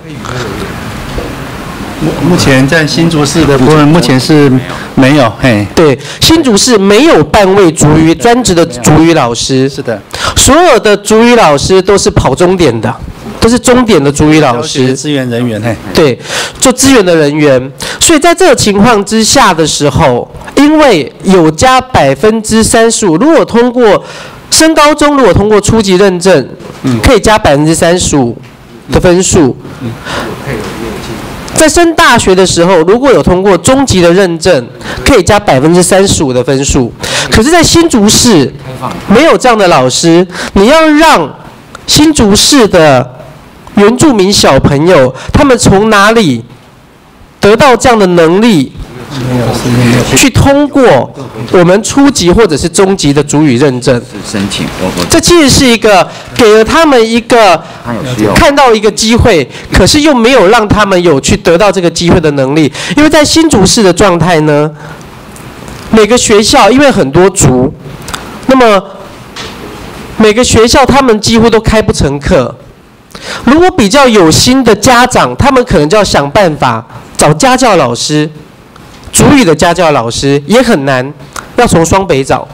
B: 目目前在新竹市的部分，目前是没有。嘿，
L: 对，新竹市没有半位族语专职的族语老师。
B: 是的，
L: 所有的族语老师都是跑钟点的。都是终点的族语老师，
B: 资源人员，嘿，
L: 对，做资源的人员。所以在这个情况之下的时候，因为有加百分之三十五，如果通过升高中，如果通过初级认证，嗯，可以加百分之三十五的分数。嗯，在升大学的时候，如果有通过中级的认证，可以加百分之三十五的分数。可是，在新竹市没有这样的老师，你要让新竹市的原住民小朋友他们从哪里得到这样的能力，去通过我们初级或者是中级的族语认证？
D: 申请，
L: 这其实是一个给了他们一个看到一个机会，可是又没有让他们有去得到这个机会的能力。因为在新竹市的状态呢，每个学校因为很多族，那么每个学校他们几乎都开不成课。如果比较有心的家长，他们可能就要想办法找家教老师，族语的家教老师也很难，要从双北找。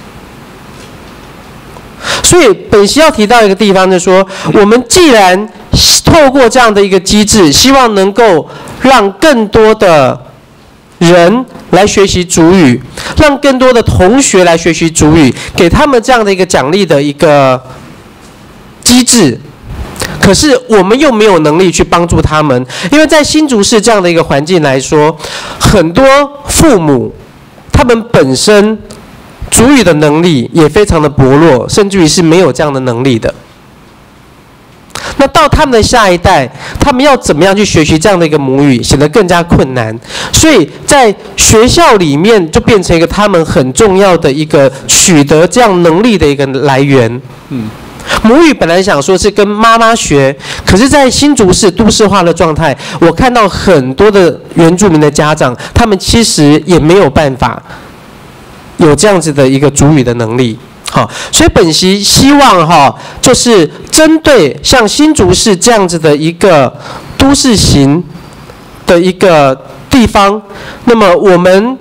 L: 所以本席要提到一个地方，就是说，我们既然透过这样的一个机制，希望能够让更多的人来学习族语，让更多的同学来学习族语，给他们这样的一个奖励的一个机制。可是我们又没有能力去帮助他们，因为在新竹市这样的一个环境来说，很多父母他们本身族语的能力也非常的薄弱，甚至于是没有这样的能力的。那到他们的下一代，他们要怎么样去学习这样的一个母语，显得更加困难。所以在学校里面就变成一个他们很重要的一个取得这样能力的一个来源。嗯。母语本来想说是跟妈妈学，可是在新竹市都市化的状态，我看到很多的原住民的家长，他们其实也没有办法有这样子的一个族语的能力。好，所以本席希望哈，就是针对像新竹市这样子的一个都市型的一个地方，那么我们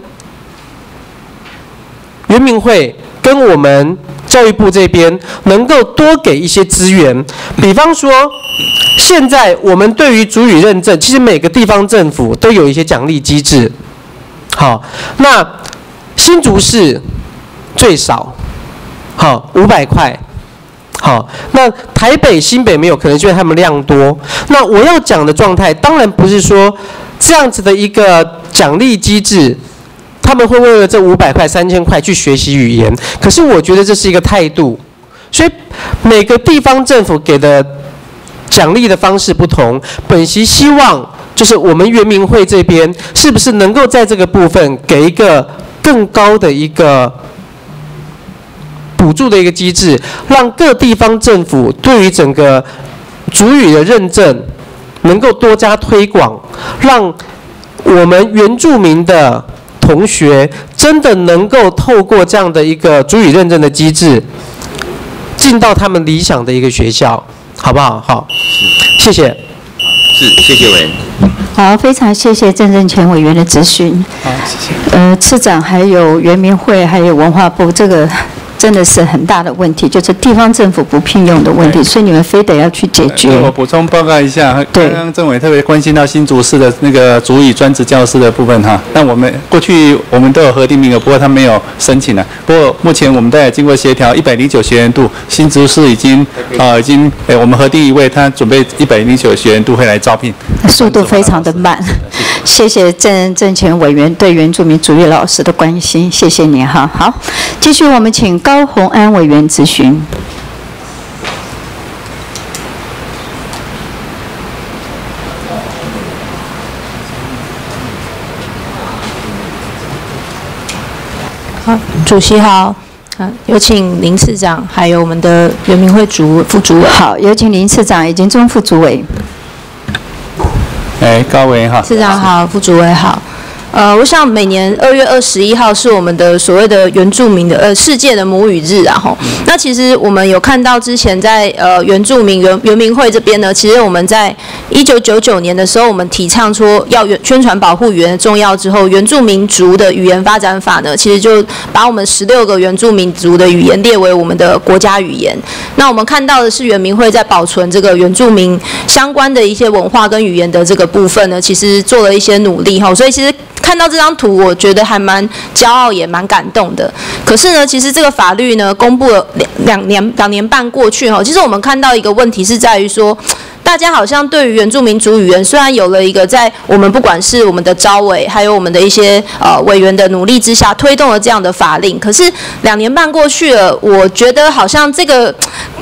L: 原民会跟我们教育部这边能够多给一些资源，比方说，现在我们对于族语认证，其实每个地方政府都有一些奖励机制。好，那新竹市最少，好五百块。好，那台北、新北没有，可能是因为他们量多。那我要讲的状态，当然不是说这样子的一个奖励机制。他们会为了这五百块、三千块去学习语言，可是我觉得这是一个态度，所以每个地方政府给的奖励的方式不同。本席希望就是我们原民会这边是不是能够在这个部分给一个更高的一个补助的一个机制，让各地方政府对于整个族语的认证能够多加推广，让我们原住民的同学真的能够透过这样的一个族语认证的机制，进到他们理想的一个学校，好不好？好，谢谢。
D: 是，谢谢委员。
A: 好，非常谢谢郑正前委员的咨询。
B: 好，谢谢。
A: 呃，次长还有原民会还有文化部，这个真的是很大的问题，就是地方政府不聘用的问题，所以你们非得要去解决。
B: 我补充报告一下，刚刚政委特别关心到新竹市的那个族语专职教师的部分哈。那我们过去我们都有核定名额，不过他没有申请了。不过目前我们大家经过协调，一百零九学员度，新竹市已经呃已经诶我们核定一位，他准备一百零九学员度会来招聘，
A: 速度非常的慢。谢谢郑正前委员对原住民族语老师的关心，谢谢你哈。好，继续我们请高虹安委员咨询。
M: 好，主席好，啊，有请林次长，还有我们的原民会主副主委。
A: 好，有请林次长以及钟副主委。
B: 哎，高委员好。
M: 次长好，副主委好。呃，我想每年二月二十一号是我们的所谓的原住民的呃世界的母语日啊吼。那其实我们有看到之前在呃原住民原原民会这边呢，其实我们在一九九九年的时候，我们提倡说要宣传保护语言的重要之后，原住民族的语言发展法呢，其实就把我们十六个原住民族的语言列为我们的国家语言。那我们看到的是原民会在保存这个原住民相关的一些文化跟语言的这个部分呢，其实做了一些努力哈，所以其实。看到这张图，我觉得还蛮骄傲，也蛮感动的。可是呢，其实这个法律呢，公布了两两年两年半过去哈，其实我们看到一个问题是在于说，大家好像对于原住民族语言，虽然有了一个在我们不管是我们的召委，还有我们的一些呃委员的努力之下，推动了这样的法令，可是两年半过去了，我觉得好像这个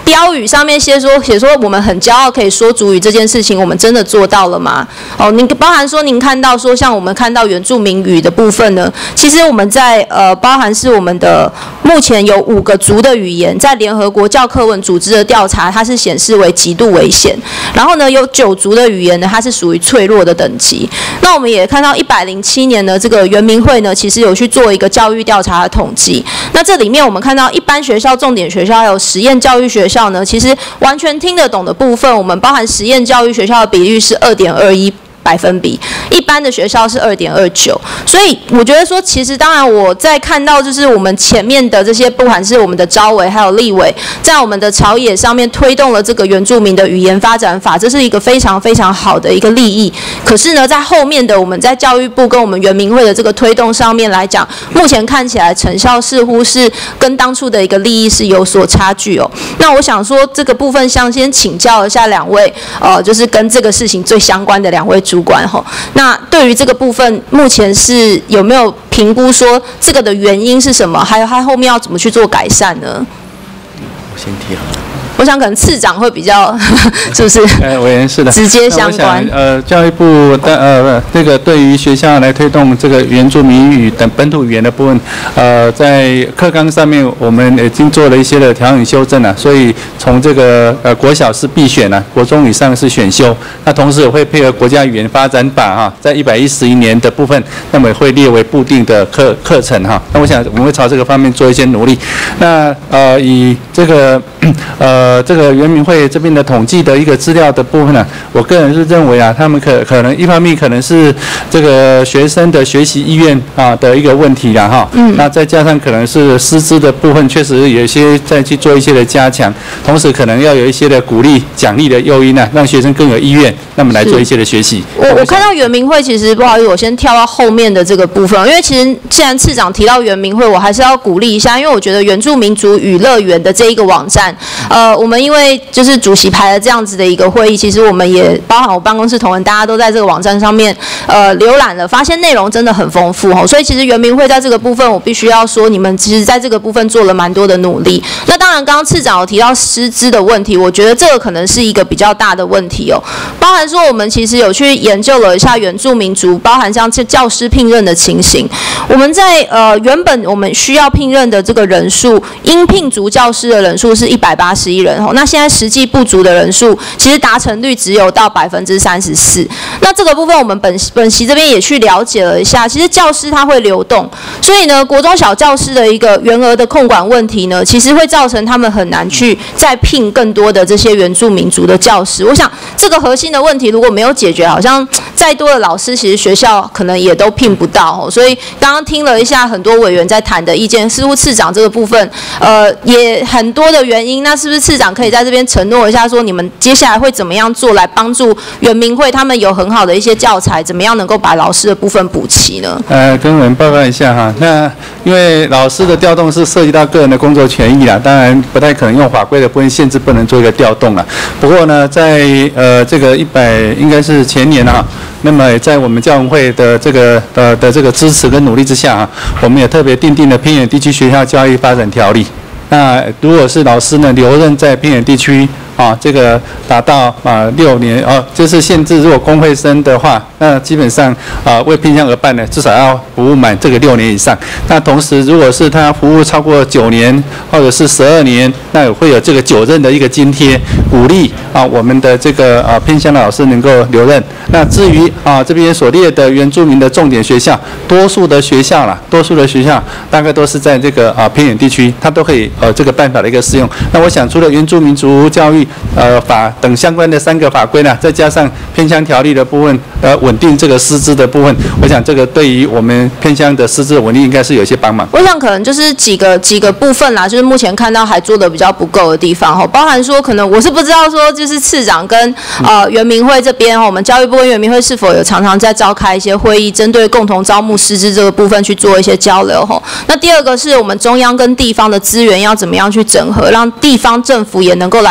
M: 标语上面写说写说我们很骄傲可以说族语这件事情，我们真的做到了吗？哦，您包含说您看到说像我们看到原住民语的部分呢，其实我们在呃包含是我们的目前有五个族的语言，在联合国教科文组织的调查，它是显示为极度危险。然后呢，有九族的语言呢，它是属于脆弱的等级。那我们也看到一百零七年呢，这个原民会呢，其实有去做一个教育调查的统计。那这里面我们看到一般学校、重点学校还有实验教育学校呢，其实完全听得懂的部分，我们包含实验教育学校的比率是二点二一。百分比，一般的学校是二点二九，所以我觉得说，其实当然我在看到就是我们前面的这些，不管是我们的招委还有立委，在我们的朝野上面推动了这个原住民的语言发展法，这是一个非常非常好的一个利益。可是呢，在后面的我们在教育部跟我们原民会的这个推动上面来讲，目前看起来成效似乎是跟当初的一个利益是有所差距哦。那我想说这个部分，想先请教一下两位，呃，就是跟这个事情最相关的两位主管吼，那对于这个部分，目前是有没有评估说这个的原因是什么？还有它后面要怎么去做改善呢？
B: 我先提好了。
M: 我想可能次长会比较，是不是？
B: 呃，委员是的，
M: 直接相关。
B: 呃，教育部的呃这个对于学校来推动这个原住民语等本土语言的部分，呃，在课纲上面我们已经做了一些的调整修正了，所以从这个呃国小是必选了，国中以上是选修。那同时也会配合国家语言发展法哈，在一百一十一年的部分，那么会列为固定的课课程哈。那我想我们会朝这个方面做一些努力。那呃以这个呃。呃，这个原民会这边的统计的一个资料的部分呢、啊，我个人是认为啊，他们可可能一方面可能是这个学生的学习意愿啊的一个问题啦哈，嗯，那再加上可能是师资的部分，确实有一些再去做一些的加强，同时可能要有一些的鼓励奖励的诱因呢、啊，让学生更有意愿，那么来做一些的学习。
M: 我我看到原民会，其实不好意思，我先跳到后面的这个部分，因为其实既然次长提到原民会，我还是要鼓励一下，因为我觉得原住民族语乐园的这一个网站，呃。我们因为就是主席排了这样子的一个会议，其实我们也包含我办公室同仁，大家都在这个网站上面呃浏览了，发现内容真的很丰富哈。所以其实原民会在这个部分，我必须要说，你们其实在这个部分做了蛮多的努力。那当然，刚刚次长有提到师资的问题，我觉得这个可能是一个比较大的问题哦。包含说我们其实有去研究了一下原住民族，包含像教师聘任的情形。我们在呃原本我们需要聘任的这个人数，应聘族教师的人数是一百八十一人。那现在实际不足的人数，其实达成率只有到百分之三十四。那这个部分我们本本席这边也去了解了一下，其实教师他会流动，所以呢，国中小教师的一个员额的控管问题呢，其实会造成他们很难去再聘更多的这些原住民族的教师。我想这个核心的问题如果没有解决，好像再多的老师，其实学校可能也都聘不到。所以刚刚听了一下很多委员在谈的意见，似乎次长这个部分，呃，也很多的原因。那是不是次长可以在这边承诺一下，说你们接下来会怎么样做来帮助原民会他们有很好的一些教材，怎么样能够把老师的部分补齐呢？
B: 呃，跟我们报告一下哈。那因为老师的调动是涉及到个人的工作权益啦，当然不太可能用法规的部分限制不能做一个调动啦。不过呢，在呃这个一百应该是前年啊，那么在我们教委会的这个呃的这个支持跟努力之下啊，我们也特别订定了偏远地区学校教育发展条例。那如果是老师呢留任在偏远地区啊，这个达到啊六年哦，就是限制如果公会生的话，那基本上啊为偏乡而办呢，至少要服务满这个六年以上。那同时如果是他服务超过九年或者是十二年，那也会有这个九任的一个津贴，鼓励啊我们的这个啊偏乡的老师能够留任。那至于啊这边所列的原住民的重点学校，多数的学校啦，多数的学校大概都是在这个啊偏远地区，它都可以呃这个办法的一个适用。那我想除了原住民族教育呃法等相关的三个法规呢，再加上偏乡条例的部分，呃稳定这个师资的部分，我想这个对于我们偏乡的师资的稳定应该是有一些帮忙。
M: 我想可能就是几个几个部分啦，就是目前看到还做的比较不够的地方哈，包含说可能我是不知道说就是次长跟呃原民会这边哈，我们教育部跟原民会是否有常常在召开一些会议，针对共同招募师资这个部分去做一些交流哈。那第二个是我们中央跟地方的资源要怎么样去整合，让地方政府也能够来配合我们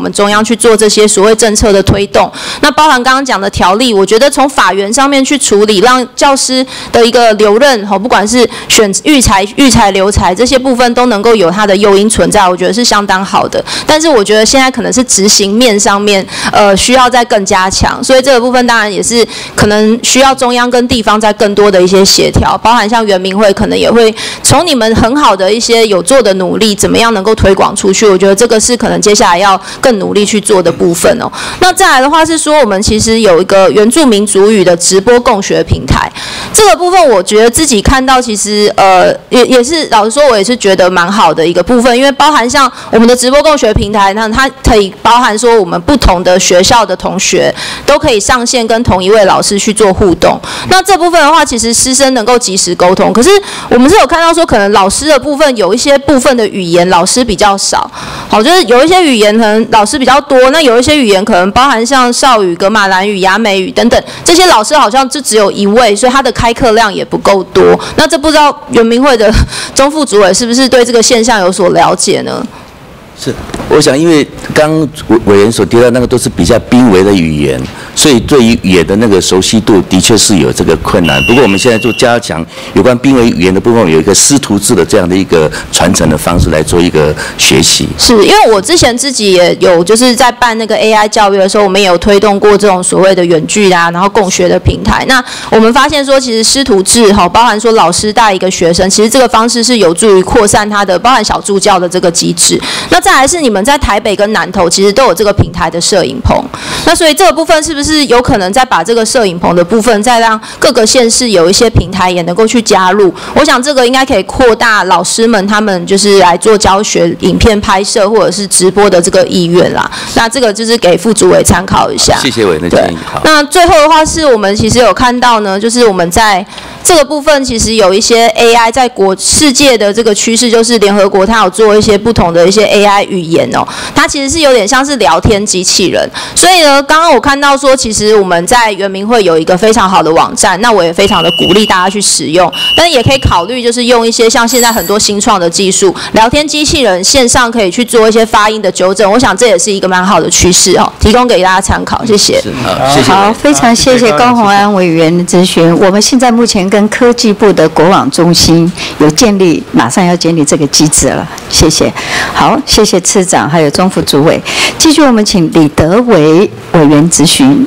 M: 们中央去做这些所谓政策的推动。那包含刚刚讲的条例，我觉得从法源上面去处理，让教师的一个留任，不管是选育才、育才留才这些部分都能够有它的诱因存在，我觉得是相当好的。但是我觉得现在可能是执行面上面，呃，需要再更加强，所以这个部分当然也是可能需要中央跟地方在更多的一些协调，包含像原民会可能也会从你们很好的一些有做的努力，怎么样能够推广出去？我觉得这个是可能接下来要更努力去做的部分哦。那再来的话是说，我们其实有一个原住民族语的直播共学平台，这个部分我觉得自己看到，其实呃也也是老实说，我也是觉得蛮好的一个部分，因为包含像我们的直播共学平台，那它可以包含说我们不同的学校的同学都可以上线跟同一位老师去做互动。那这部分的话，其实师生能够及时沟通，可是我们是有看到说，可能老师的部分有一些部分的语言老师比较少，好，就是有一些语言可能老师比较多，那有一些语言可能包含像邵语、噶玛兰语、雅美语等等，这些老师好像就只有一位，所以他的开课量也不够多。那这不知道原民会的钟副主委是不是对这个现象有所了解呢？
D: 是，我想因为刚委员所提到那个都是比较濒危的语言，所以对于语言的那个熟悉度的确是有这个困难。不过我们现在就加强有关濒危语言的部分，有一个师徒制的这样的一个传承的方式来做一个学习。
M: 是因为我之前自己也有就是在办那个 A I 教育的时候，我们也有推动过这种所谓的远距啊，然后共学的平台。那我们发现说，其实师徒制哈，包含说老师带一个学生，其实这个方式是有助于扩散他的包含小助教的这个机制。那再来是你们在台北跟南投其实都有这个平台的摄影棚，那所以这个部分是不是有可能再把这个摄影棚的部分再让各个县市有一些平台也能够去加入？我想这个应该可以扩大老师们他们就是来做教学影片拍摄或者是直播的这个意愿啦。那这个就是给副主委参考一下。
D: 谢谢委员的建议。好。
M: 那最后的话是我们其实有看到呢，就是我们在这个部分其实有一些 A I 在国世界的这个趋势，就是联合国它有做一些不同的一些 A I 语言哦，它其实是有点像是聊天机器人。所以呢，刚刚我看到说，其实我们在原民会有一个非常好的网站，那我也非常的鼓励大家去使用，但是也可以考虑就是用一些像现在很多新创的技术，聊天机器人线上可以去做一些发音的纠正，我想这也是一个蛮好的趋势哦，提供给大家参考，谢谢。
D: 谢谢。
A: 好，非常谢谢高虹安委员的咨询。我们现在目前跟科技部的国网中心有建立，马上要建立这个机制了，谢谢。好，谢谢次长还有钟副主委。继续，我们请李德维委员咨询。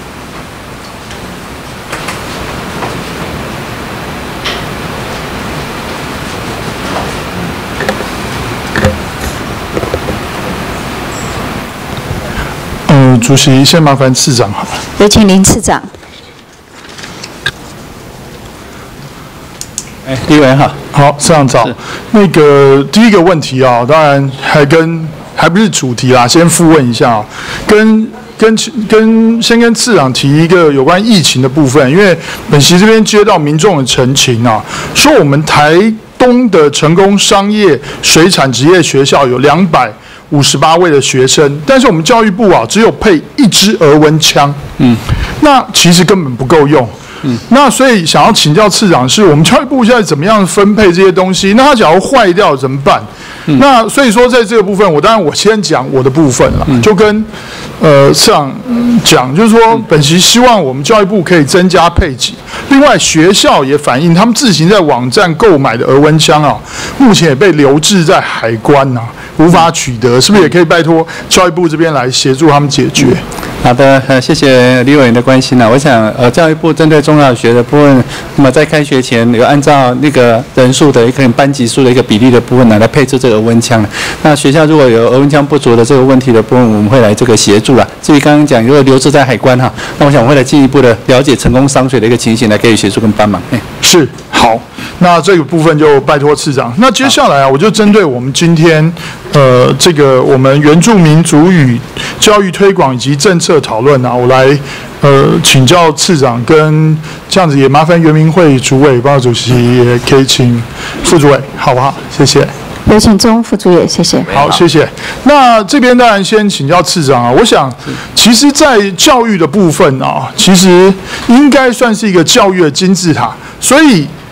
N: 呃，主席，先麻烦次长好了。
A: 有请林次长。
B: 哎，李委员好。
N: 好，次长早。那个第一个问题啊，当然还跟还不是主题啦，先复问一下啊，跟跟跟先跟次长提一个有关疫情的部分，因为本席这边接到民众的陈情啊，说我们台东的成功商业水产职业学校有两百五十八位的学生，但是我们教育部啊只有配一支额温枪，嗯，那其实根本不够用。嗯，那所以想要请教次长，是我们教育部现在怎么样分配这些东西？那它假如坏掉怎么办？嗯、那所以说在这个部分，我当然我先讲我的部分了，嗯、就跟呃次长讲，就是说本席希望我们教育部可以增加配给。另外学校也反映，他们自行在网站购买的额温枪啊，目前也被留置在海关呐、啊，无法取得，是不是也可以拜托教育部这边来协助他们解决？
B: 好的，呃，谢谢李委员的关心呢。我想，呃，教育部针对中小学的部分，那么在开学前有按照那个人数的一个班级数的一个比例的部分呢，来配置这个额温枪。那学校如果有额温枪不足的这个问题的部分，我们会来这个协助了。至于刚刚讲，如果留置在海关哈，那我想我会来进一步的了解成功商水的一个情形，来给予协助跟帮忙。哎，
N: 是好，那这个部分就拜托次长。那接下来啊，我就针对我们今天呃这个我们原住民族语教育推广以及政策讨论啊，我来呃请教次长，跟这样子也麻烦原民会主委、报主席也可以请副主委，好不好？谢谢。
A: 有请钟副主委，谢谢。
N: 好，谢谢。那这边当然先请教次长啊，我想，其实，在教育的部分啊，其实应该算是一个教育的金字塔，所以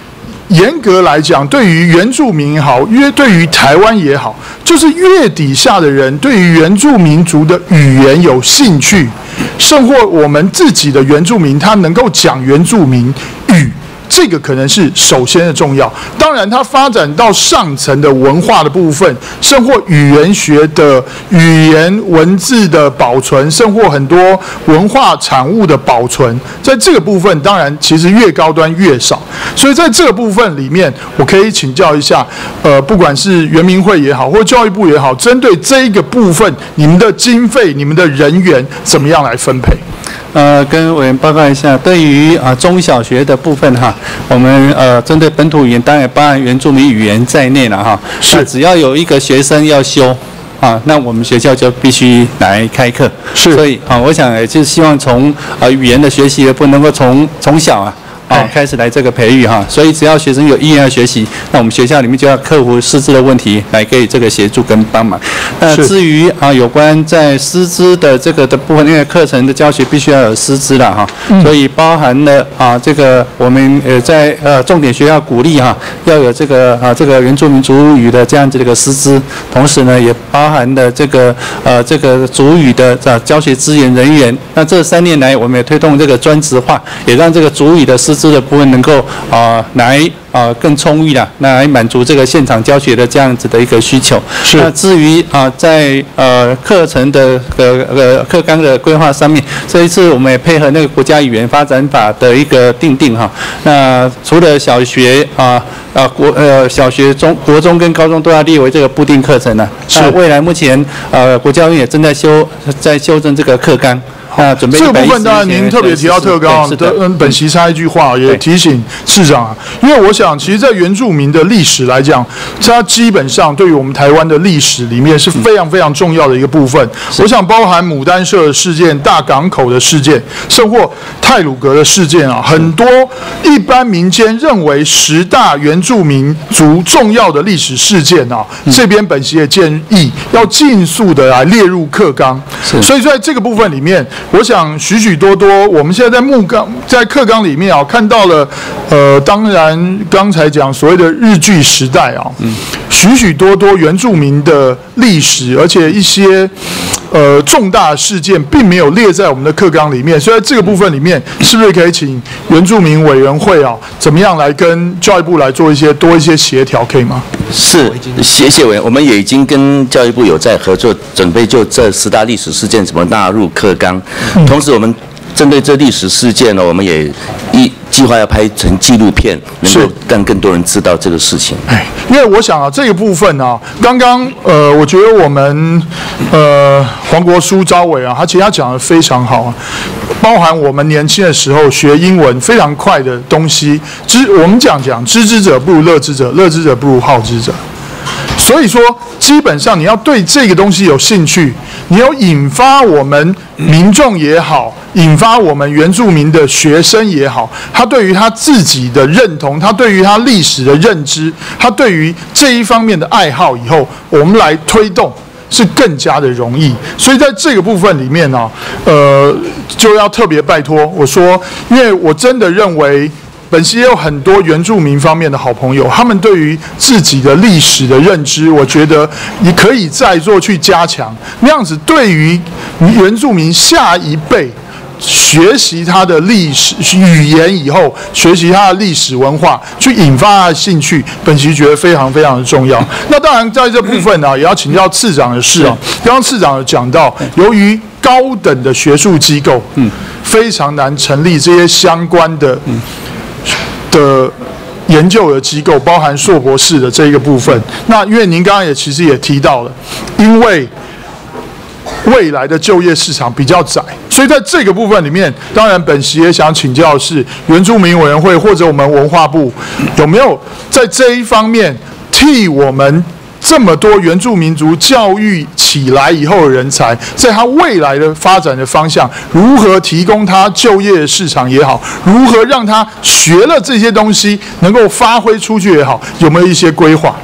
N: 严格来讲，对于原住民也好，约对于台湾也好，就是越底下的人对于原住民族的语言有兴趣，甚或我们自己的原住民他能够讲原住民语。这个可能是首先的重要，当然它发展到上层的文化的部分，甚或语言学的语言文字的保存，甚或很多文化产物的保存，在这个部分当然其实越高端越少，所以在这个部分里面，我可以请教一下，呃，不管是原民会也好，或教育部也好，针对这一个部分，你们的经费、你们的人员怎么样来分配？
B: 呃，跟委员报告一下，对于啊、呃、中小学的部分哈，我们呃针对本土语言，当然包含原住民语言在内了哈。是。只要有一个学生要修啊，那我们学校就必须来开课。是。所以啊，我想也就是希望从呃语言的学习不能够从从小啊。啊，开始来这个培育哈，所以只要学生有意愿要学习，那我们学校里面就要克服师资的问题，来给予这个协助跟帮忙。那至于啊，有关在师资的这个的部分，因为课程的教学必须要有师资了哈，嗯、所以包含了啊，这个我们呃在呃重点学校鼓励哈，要有这个啊这个原住民族语的这样子的一个师资，同时呢也包含了这个呃这个族语的啊教学资源人员。那这三年来，我们也推动这个专职化，也让这个族语的师资的部分能够啊、呃、来啊、呃、更充裕啦，那来满足这个现场教学的这样子的一个需求。是。那至于啊、呃、在呃课程的呃呃课纲的规划上面，这一次我们也配合那个国家语言发展法的一个订定哈。那除了小学啊啊国呃小学中国中跟高中都要列为这个固定课程呢。是。那未来目前呃国教院也正在修在修正这个课纲。那准备这个部分当然您特别提到特纲，嗯，本席插一句话，也提醒市长啊，因为我想，其实，在原住民的历史来讲，它基本上对于我们台湾的历史里面是非常非常重要的一个部分。我想包含牡丹社的事件、大港口的事件，甚或太鲁阁的事件啊，很多一般民间认为十大原住民族重要的历史事件啊，这边本席也建议要尽速的来列入课纲。所以在这个部分里面。我想许许多多，我们现在在木纲在课纲里面啊，看到了，呃，当然刚才讲所谓的日据时代啊，嗯，许许多多原住民的历史，而且一些呃重大事件并没有列在我们的课纲里面，所以在这个部分里面，是不是可以请原住民委员会啊，怎么样来跟教育部来做一些多一些协调，可以吗？
D: 是，谢谢委员，我们也已经跟教育部有在合作，准备就这十大历史事件怎么纳入课纲。同时，我们针对这历史事件呢，我们也一计划要拍成纪录片，能够让更多人知道这个事情。
N: 哎，因为我想啊，这个部分啊，刚刚呃，我觉得我们呃黄国书招委啊，他其实他讲的非常好啊，包含我们年轻的时候学英文非常快的东西，知我们讲讲知之者不如乐之者，乐之者不如好之者。所以说，基本上你要对这个东西有兴趣，你要引发我们民众也好，引发我们原住民的学生也好，他对于他自己的认同，他对于他历史的认知，他对于这一方面的爱好，以后我们来推动是更加的容易。所以在这个部分里面呢、啊，呃，就要特别拜托我说，因为我真的认为。本席也有很多原住民方面的好朋友，他们对于自己的历史的认知，我觉得你可以再做去加强，那样子对于原住民下一辈学习他的历史语言以后，学习他的历史文化，去引发他的兴趣，本席觉得非常非常的重要。那当然在这部分呢、啊，也要请教次长的事啊。刚刚次长有讲到，由于高等的学术机构，嗯，非常难成立这些相关的，嗯。的研究的机构，包含硕博士的这一个部分。那因为您刚刚也其实也提到了，因为未来的就业市场比较窄，所以在这个部分里面，当然本席也想请教的是原住民委员会或者我们文化部有没有在这一方面替我们这么多原住民族教育起来以后的人才，在他未来的发展的方向，如何提供他就业市场也好，如何让他学了这些东西能够发挥出去也好，有没有一些规划？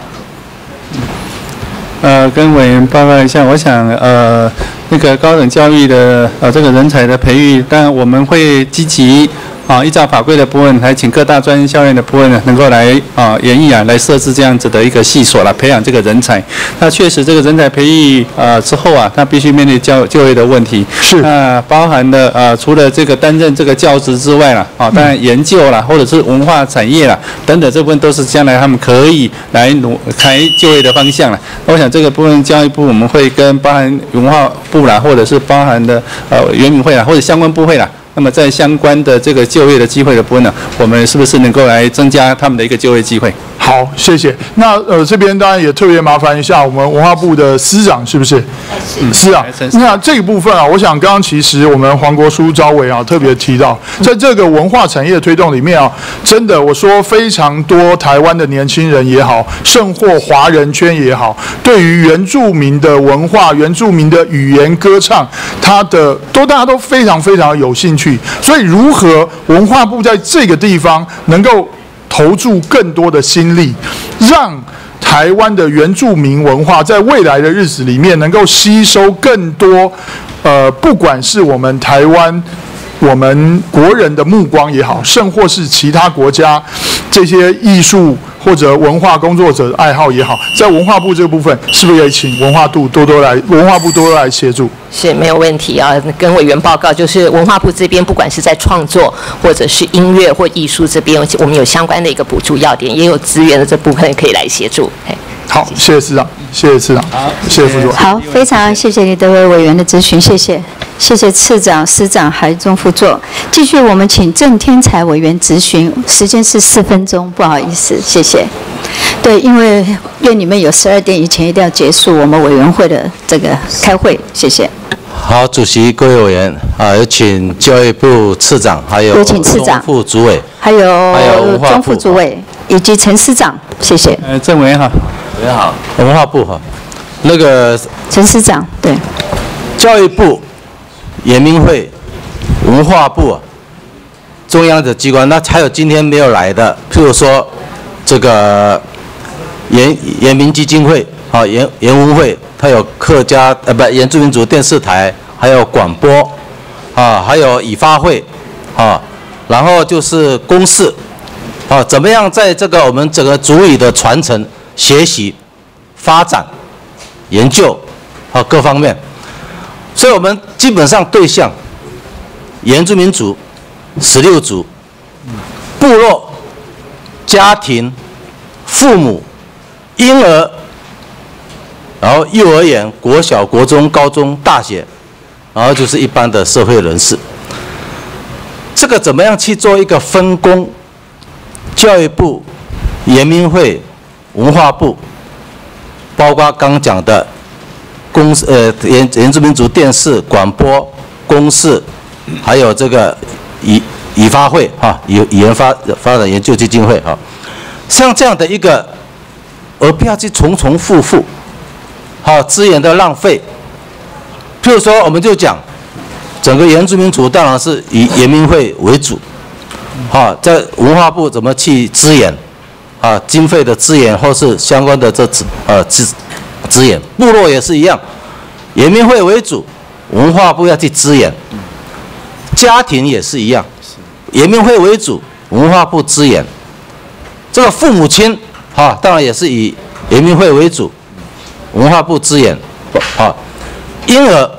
B: 呃，跟委员报告一下，我想呃，那个高等教育的呃这个人才的培育，当然我们会积极啊，依照法规的部分，还请各大专校院的部分呢，能够来啊研议啊，来设置这样子的一个系所来培养这个人才。那确实，这个人才培育啊之后啊，他必须面对就就业的问题。
N: 是。
B: 那包含了啊，除了这个担任这个教职之外啦，啊，当然研究啦，或者是文化产业啦等等这部分都是将来他们可以来努开就业的方向啦。我想这个部分教育部我们会跟包含文化部啦，或者是包含的呃原民会啦，或者相关部会啦。那么在相关的这个就业的机会的部分呢，我们是不是能够来增加他们的一个就业机会？
N: 好，谢谢。那呃这边当然也特别麻烦一下我们文化部的司长，是不是？嗯，是啊。那这个部分啊，我想刚刚其实我们黄国书召委啊特别提到，在这个文化产业推动里面啊，真的我说非常多台湾的年轻人也好，甚或华人圈也好，对于原住民的文化、原住民的语言歌唱，他的都大家都非常非常有兴趣。所以如何文化部在这个地方能够投注更多的心力，让台湾的原住民文化在未来的日子里面能够吸收更多，呃，不管是我们台湾我们国人的目光也好，甚或是其他国家这些艺术或者文化工作者的爱好也好，在文化部这个部分，是不是也请文化部多多来，文化部多多来协助？
C: 是没有问题啊。跟委员报告，就是文化部这边，不管是在创作或者是音乐或艺术这边，我们有相关的一个补助要点，也有资源的这部分可以来协助。
N: 好，谢谢市长，谢谢市长，好，谢谢副座。
A: 好，非常谢谢李德威委员的咨询，谢谢，谢谢次长、司长、海中副座。继续，我们请郑天才委员咨询，时间是四分钟，不好意思，谢谢。对，因为院里面有十二点以前一定要结束我们委员会的这个开会，谢谢。
O: 好，主席、各位委员啊，有请教育部次长，还有
A: 有请次长、
O: 副主委，
A: 还有
O: 还有
A: 中副主委以及陈司长，谢谢。
B: 呃，郑委员好，
O: 委员好，文化部哈，那个
A: 陈司长对，
O: 教育部、研明会、文化部、中央的机关，那还有今天没有来的，譬如说这个研研明基金会啊，研研文会。它有客家呃不原住民族电视台，还有广播，啊，还有以发会，啊，然后就是公视，啊，怎么样在这个我们整个族语的传承、学习、发展、研究，啊各方面，所以我们基本上对象原住民族、十六族、部落、家庭、父母、婴儿。然后幼儿园、国小、国中、高中、大学，然后就是一般的社会人士。这个怎么样去做一个分工？教育部、研明会、文化部，包括刚刚讲的公呃原原住民族电视、广播、公视，还有这个以以发会哈，以语言发发展研究基金会哈，像这样的一个，而不要去重重复复。好，资源的浪费。譬如说，我们就讲整个原住民族，当然是以原民会为主。好，在文化部怎么去支援？啊，经费的资源或是相关的这资呃资资源，部落也是一样，原民会为主，文化部要去支援。家庭也是一样，原民会为主，文化部支援。这个父母亲，哈，当然也是以原民会为主。文化部支援，啊，婴儿，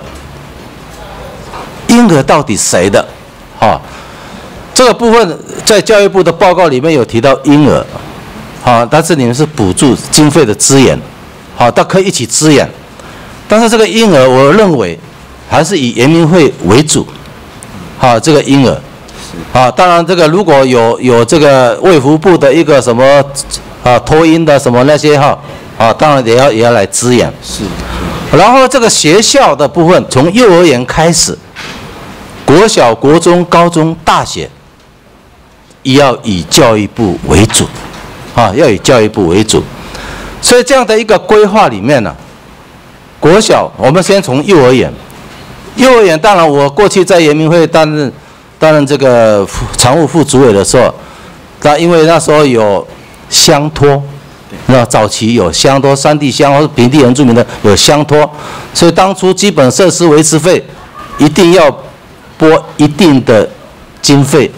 O: 婴儿到底谁的？啊，这个部分在教育部的报告里面有提到婴儿，啊，但是你们是补助经费的资源，好，但可以一起支援，但是这个婴儿，我认为还是以原民会为主，好，这个婴儿，啊，当然这个如果有有这个卫福部的一个什么啊托婴的什么那些哈。啊，当然也要也要来支援。是。然后这个学校的部分，从幼儿园开始，国小、国中、高中、大学，也要以教育部为主，啊，要以教育部为主。所以这样的一个规划里面呢，国小我们先从幼儿园，幼儿园当然我过去在研明会担任担任这个常务副主委的时候，那因为那时候有乡托。那早期有乡托、山地乡或者平地原住民的有乡托，所以当初基本设施维持费一定要拨一定的经费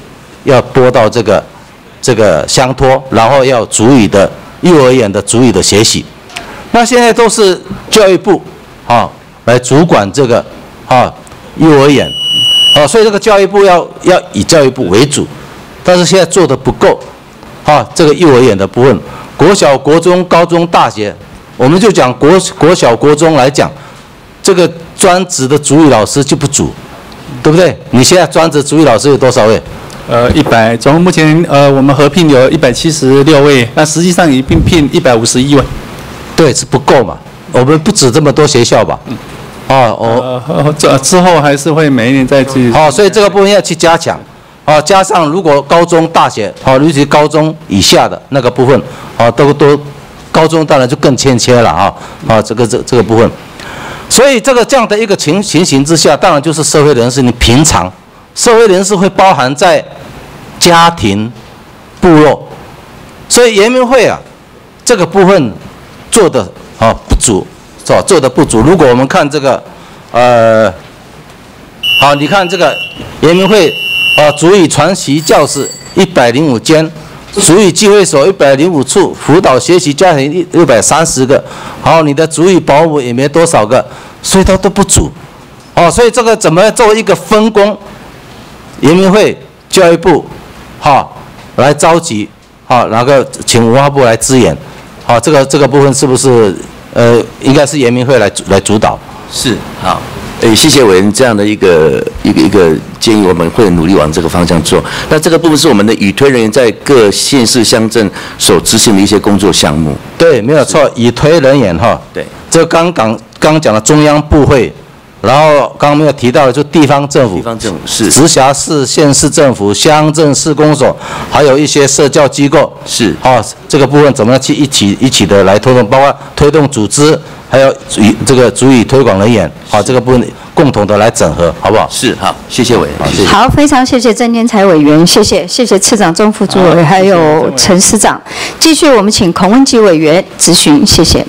O: 要拨到这个这个乡托，然后要族语的幼儿园的族语的学习。那现在都是教育部啊来主管这个啊幼儿园，啊，所以这个教育部要要以教育部为主，但是现在做的不够啊，这个幼儿园的部分，国小、国中、高中、大学，我们就讲国国小、国中来讲，这个专职的族语老师就不足，对不对？你现在专职族语老师有多少位？
B: 呃，一百，总共目前呃我们合聘有一百七十六位，那实际上已聘聘一百五十一位。
O: 对，是不够嘛？我们不止这么多学校吧？嗯。哦，哦，
B: 呃，这之后还是会每一年再去。
O: 好，所以这个部分要去加强。啊，加上如果高中、大学，好，尤其高中以下的那个部分，啊，都都，高中当然就更欠缺了啊，啊，这个这这个部分。所以这个这样的一个情情形之下，当然就是社会人士，你平常社会人士会包含在家庭、部落，所以研明会啊，这个部分。做的啊不足，是吧？做的不足。如果我们看这个，呃，好，你看这个研明会啊，族语传习教室一百零五间，族语聚会所一百零五处，辅导学习家庭一六百三十个，好，你的族语保姆也没多少个，所以它都不足。哦，所以这个怎么作为一个分工？研明会、教育部，哈，来召集，好，然后请文化部来支援。好，这个这个部分是不是呃，应该是研明会来来主导？
D: 是，好，诶，谢谢委员这样的一个一个一个建议，我们会努力往这个方向做。那这个部分是我们的语推人员在各县市乡镇所执行的一些工作项目。
O: 对，没有错，语推人员哈。
D: 对，
O: 这刚刚刚讲的中央部会，然后刚刚没有提到的就地方政府，
D: 地方政府是
O: 直辖市、县市政府、乡镇市公所，还有一些社教机构
D: 是。
O: 哦，这个部分怎么样去一起一起的来推动，包括推动组织，还有语这个族语推广人员，好，这个部分共同的来整合，好不好？
D: 是，好，谢谢委员，好，谢谢。
A: 好，非常谢谢郑天才委员，谢谢谢谢次长、钟副主委还有陈司长。继续，我们请孔文吉委员质询，谢谢。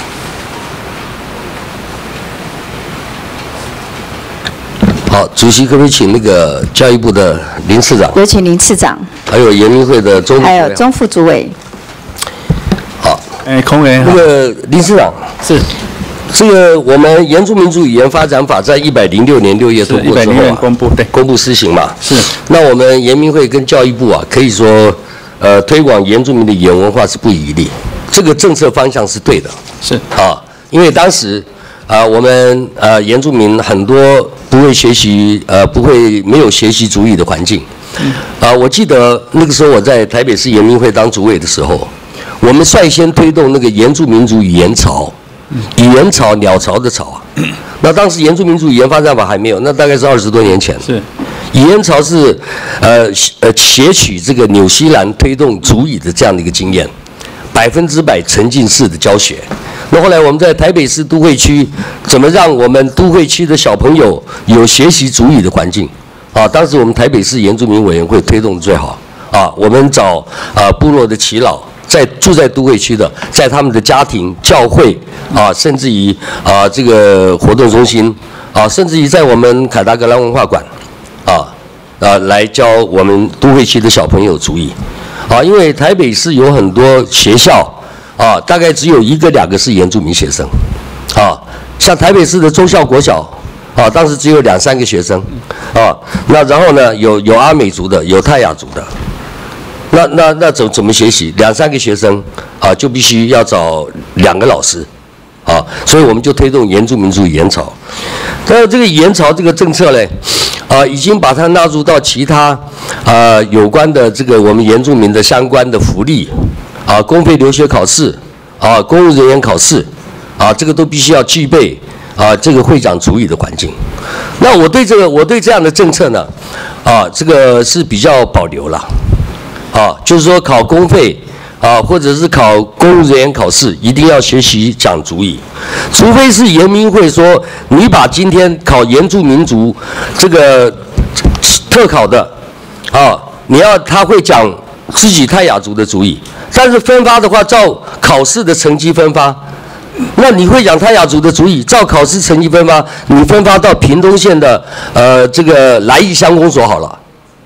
P: 好，主席可不可以请那个教育部的林次长？
A: 有请林次长。
P: 还有研明会的钟。
A: 还有钟副主委。
P: 好。
B: 哎，孔委员。
P: 那个林次长。
B: 是。
P: 这个我们原住民族语言发展法在一百零六年六月通过之后啊，
B: 公布对，
P: 公布施行嘛。
B: 是。
P: 那我们研明会跟教育部啊，可以说，呃，推广原住民的语言文化是不遗余力，这个政策方向是对的。
B: 是。
P: 啊，因为当时。啊、呃，我们呃原住民很多不会学习，呃不会没有学习族语的环境。啊、呃，我记得那个时候我在台北市研明会当主委的时候，我们率先推动那个原住民族语言巢，语言巢鸟巢的巢啊。那当时原住民族语言发展法还没有，那大概是二十多年前。
B: 是。
P: 语言巢是呃呃撷取这个纽西兰推动族语的这样的一个经验，百分之百沉浸式的教学。那后来我们在台北市都会区，怎么让我们都会区的小朋友有学习族语的环境？啊，当时我们台北市原住民委员会推动的最好。啊，我们找啊部落的耆老，在住在都会区的，在他们的家庭、教会啊，甚至于啊这个活动中心啊，甚至于在我们凯达格兰文化馆啊啊来教我们都会区的小朋友族语。啊，因为台北市有很多学校。啊，大概只有一个两个是原住民学生，啊，像台北市的忠孝国小，啊，当时只有两三个学生，啊，那然后呢，有有阿美族的，有泰雅族的，那那那怎怎么学习？两三个学生，啊，就必须要找两个老师，啊，所以我们就推动原住民族语言巢。但是这个语言巢这个政策嘞，啊，已经把它纳入到其他啊有关的这个我们原住民的相关的福利。啊，公费留学考试，啊，公务人员考试，啊，这个都必须要具备啊，这个会讲族语的环境。那我对这个，我对这样的政策呢，啊，这个是比较保留了，啊，就是说考公费啊，或者是考公务人员考试，一定要学习讲族语，除非是研明会说你把今天考原住民族这个特考的，啊，你要他会讲自己泰雅族的族语。但是分发的话，照考试的成绩分发，那你会讲泰雅族的族语，照考试成绩分发，你分发到屏东县的呃这个来义乡公所好了，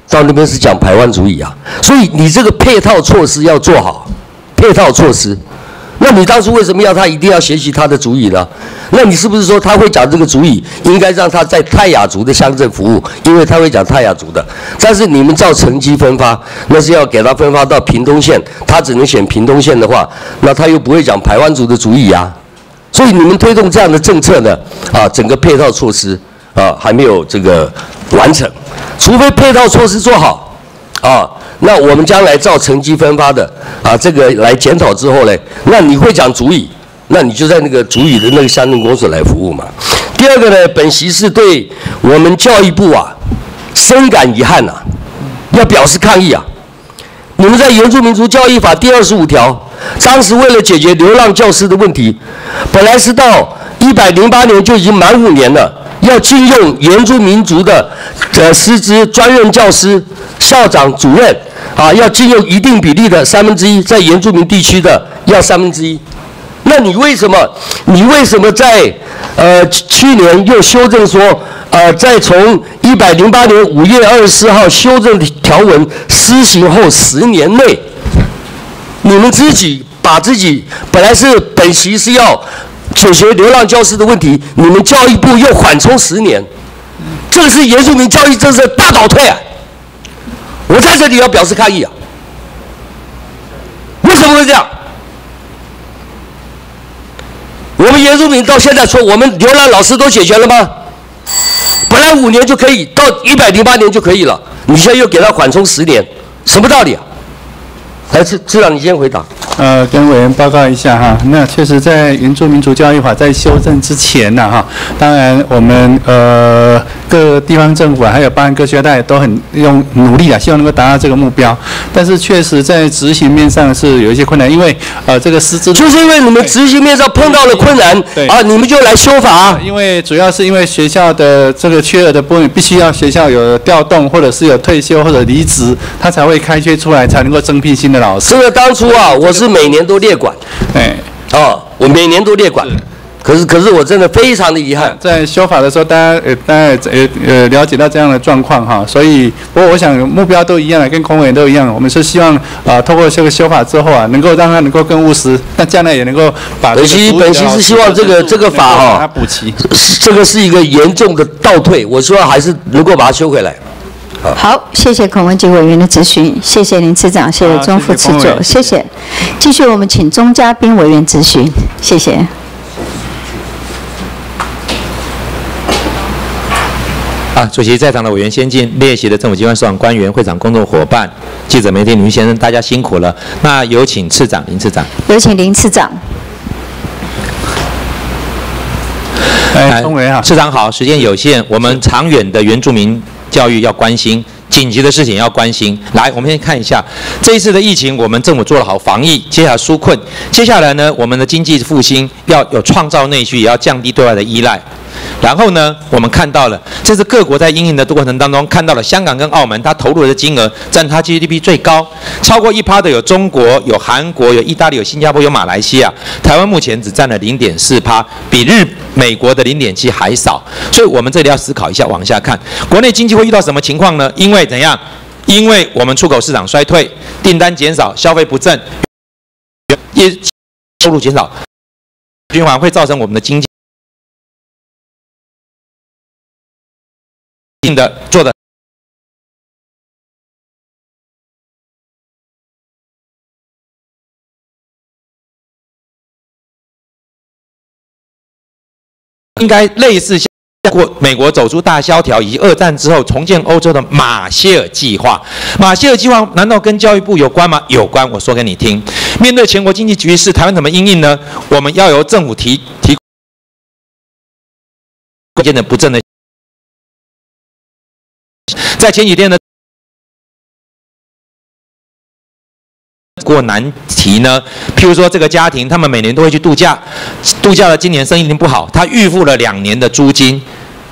P: 到那边是讲排湾族语啊，所以你这个配套措施要做好，配套措施。那你当初为什么要他一定要学习他的族语呢？那你是不是说他会讲这个族语，应该让他在泰雅族的乡镇服务，因为他会讲泰雅族的。但是你们照成绩分发，那是要给他分发到屏东县，他只能选屏东县的话，那他又不会讲排湾族的族语啊。所以你们推动这样的政策呢，啊，整个配套措施啊还没有这个完成，除非配套措施做好，啊。那我们将来照成绩分发的啊，这个来检讨之后呢，那你会讲族语，那你就在那个族语的那个乡镇公所来服务嘛。第二个呢，本席是对我们教育部啊深感遗憾呐、啊，要表示抗议啊。你们在原住民族教育法第二十五条，当时为了解决流浪教师的问题，本来是到一百零八年就已经满五年了，要禁用原住民族的呃师资专任教师、校长、主任。啊，要禁用一定比例的三分之一，在原住民地区的要三分之一。那你为什么？你为什么在呃去年又修正说，呃，在从一百零八年五月二十四号修正的条文施行后十年内，你们自己把自己本来是本席是要解决流浪教师的问题，你们教育部又缓冲十年，这个是原住民教育政策大倒退啊！我在这里要表示抗议啊！为什么会这样？我们原住民到现在说，我们流浪老师都解决了吗？本来五年就可以，到一百零八年就可以了，你现在又给他缓冲十年，什么道理啊？来，次次长，你先回答。
B: 呃，跟委员报告一下哈，那确实在原住民族教育法在修正之前呢哈，当然我们呃各地方政府还有包含各学代都很用努力啊，希望能够达到这个目标，但是确实在执行面上是有一些困难，因为呃这个师资
P: 就是因为你们执行面上碰到了困难，对啊，你们就来修法、啊。
B: 因为主要是因为学校的这个缺额的部分，必须要学校有调动或者是有退休或者离职，他才会开缺出来，才能够增聘新的老师。
P: 这个当初啊，我是每年都列管，
B: 对，
P: 哦，我每年都列管，可是可是我真的非常的遗憾，
B: 在修法的时候，大家呃大家呃呃了解到这样的状况哈，所以不过我想目标都一样，跟孔委员都一样，我们是希望啊，透过这个修法之后啊，能够让它能够更务实，那将来也能够把
P: 本席本席是希望这个这个法哈、
B: 它补齐，
P: 这个是一个严重的倒退，我希望还是能够把它修回来。
A: 好，谢谢孔文吉委员的质询，谢谢林次长，谢谢钟副次座，谢谢。继续，我们请钟嘉宾委员质询，谢谢。
Q: 啊，主席，在场的委员先进、列席的政府机关首长官员、会场工作伙伴、记者媒体、女先生，大家辛苦了。那有请次长林次长。
A: 有请林次长。
B: 哎，钟委员好，
Q: 次长好，时间有限，我们长远的原住民教育要关心，紧急的事情要关心。来，我们先看一下这一次的疫情，我们政府做了好防疫，接下来纾困，接下来呢，我们的经济复兴要有创造内需，也要降低对外的依赖。然后呢，我们看到了，这是各国在因应的过程当中看到了香港跟澳门，它投入的金额占它 G D P 最高，超过一趴的有中国、有韩国、有意大利、有新加坡、有马来西亚，台湾目前只占了零点四趴，比日美国的零点七还少。所以我们这里要思考一下，往下看，国内经济会遇到什么情况呢？因为怎样？因为我们出口市场衰退，订单减少，消费不振，业收入减少，循环会造成我们的经济。定的做的应该类似像过美国走出大萧条以及二战之后重建欧洲的马歇尔计划。马歇尔计划难道跟教育部有关吗？有关，我说给你听。面对全国经济局势，台湾怎么因应呢？我们要由政府提提关键的不正的。在前几天的过难题呢，譬如说这个家庭，他们每年都会去度假，度假了今年生意一定不好，他预付了两年的租金，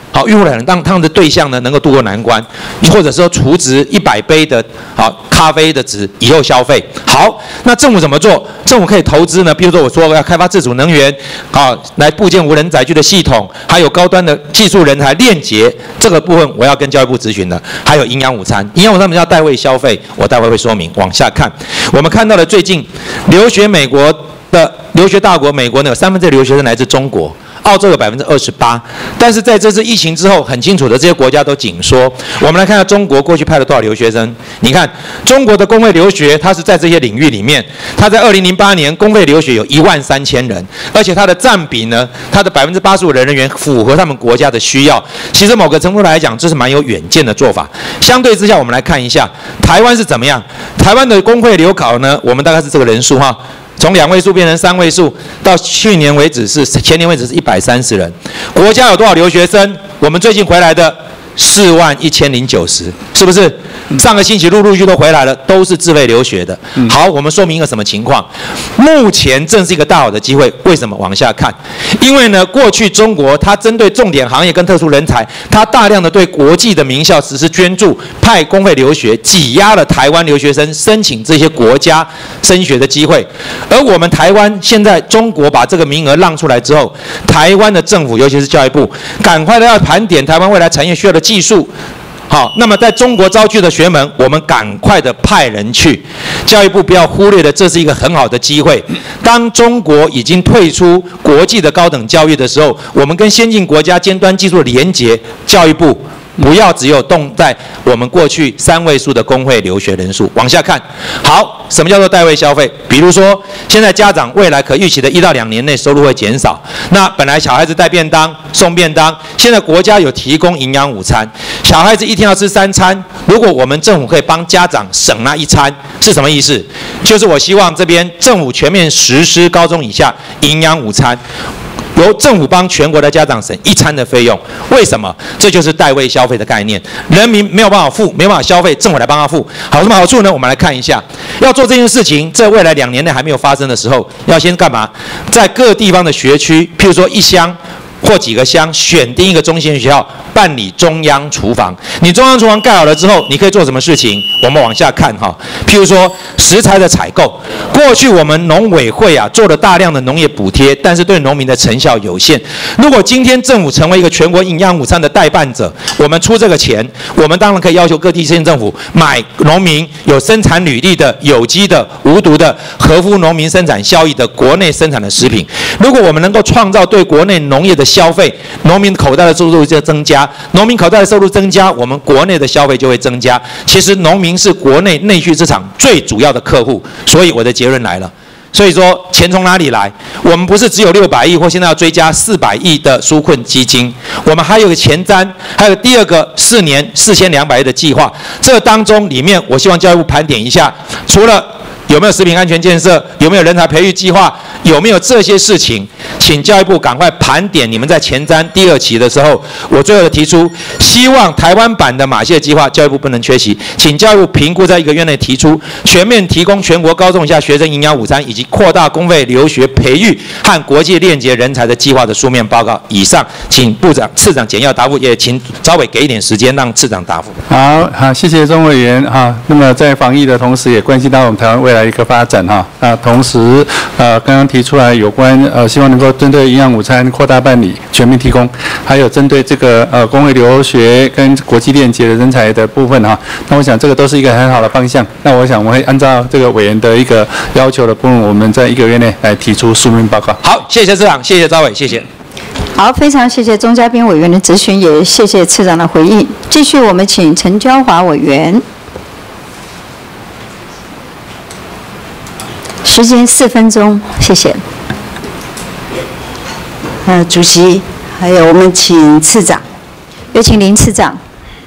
Q: 好，运货两让他们的对象呢能够渡过难关，或者说储值一百杯的好咖啡的值以后消费。好，那政府怎么做？政府可以投资呢，比如说我说我要开发自主能源，好，来部件无人载具的系统，还有高端的技术人才链接，这个部分我要跟教育部咨询的。还有营养午餐，营养午餐我们要代位消费，我待会会说明。往下看，我们看到了最近留学美国的留学大国美国呢，有三分之一留学生来自中国。澳洲有百分之二十八，但是在这次疫情之后，很清楚的这些国家都紧缩。我们来看看中国过去派了多少留学生。你看中国的公费留学，它是在这些领域里面，它在二零零八年公费留学有一万三千人，而且它的占比呢，它的百分之八十五的人员符合他们国家的需要。其实某个程度来讲，这是蛮有远见的做法。相对之下，我们来看一下台湾是怎么样。台湾的公费留考呢，我们大概是这个人数哈。从两位数变成三位数，到去年为止是前年为止是一百三十人。国家有多少留学生？我们最近回来的四万一千零九十，是不是？上个星期陆陆续续都回来了，都是自费留学的。好，我们说明一个什么情况？目前正是一个大好的机会。为什么？往下看，因为呢，过去中国它针对重点行业跟特殊人才，它大量的对国际的名校实施捐助，派公费留学，挤压了台湾留学生申请这些国家升学的机会。而我们台湾现在中国把这个名额让出来之后，台湾的政府，尤其是教育部，赶快的要盘点台湾未来产业需要的技术。好，那么在中国招去的学门，我们赶快的派人去。教育部不要忽略了，这是一个很好的机会。当中国已经退出国际的高等教育的时候，我们跟先进国家尖端技术的连结，教育部不要只有动在我们过去三位数的公费留学人数。往下看，好，什么叫做代位消费？比如说，现在家长未来可预期的一到两年内收入会减少，那本来小孩子带便当、送便当，现在国家有提供营养午餐，小孩子一天要吃三餐。如果我们政府可以帮家长省那一餐，是什么意思？就是我希望这边政府全面实施高中以下营养午餐。由政府帮全国的家长省一餐的费用，为什么？这就是代位消费的概念。人民没有办法付，没办法消费，政府来帮他付。好，什么好处呢？我们来看一下。要做这件事情，在未来两年内还没有发生的时候，要先干嘛？在各地方的学区，譬如说一乡或几个乡，选定一个中心学校办理中央厨房。你中央厨房盖好了之后，你可以做什么事情？我们往下看哈。譬如说食材的采购，过去我们农委会啊做了大量的农业补贴，但是对农民的成效有限。如果今天政府成为一个全国营养午餐的代办者，我们出这个钱，我们当然可以要求各地县政府买农民有生产履历的、有机的、无毒的、合乎农民生产效益的国内生产的食品。如果我们能够创造对国内农业的消费，农民口袋的收入就增加，农民口袋的收入增加，我们国内的消费就会增加。其实农民是国内内需市场最主要的客户，所以我的结论来了。所以说钱从哪里来？我们不是只有六百亿，或现在要追加四百亿的纾困基金，我们还有个前瞻，还有第二个四年四千两百亿的计划。这当中里面，我希望教育部盘点一下，除了有没有食品安全建设？有没有人才培育计划？有没有这些事情？请教育部赶快盘点。你们在前瞻第二期的时候，我最后的提出，希望台湾版的马歇计划，教育部不能缺席，请教育部评估在一个月内提出全面提供全国高中以下学生营养午餐，以及扩大公费留学培育和国际链接人才的计划的书面报告。以上，请部长、次长简要答复，也请赵伟给一点时间让次长答复。
B: 好好，谢谢钟委员哈。那么在防疫的同时，也关心到我们台湾未来一个发展哈。那同时，呃，刚刚提出来有关呃，希望能够针对营养午餐扩大办理、全面提供，还有针对这个呃公费留学跟国际链接的人才的部分哈。那我想这个都是一个很好的方向。那我想我会按照这个委员的一个要求的部分，我们在一个月内来提出书面报告。
Q: 好，谢谢次长，谢谢赵伟，谢谢。
A: 好，非常谢谢钟嘉宾委员的质询，也谢谢次长的回应。继续，我们请陈椒华委员。时间四分钟，谢谢。
R: 呃，主席，还有我们请次长，
A: 有请林次长。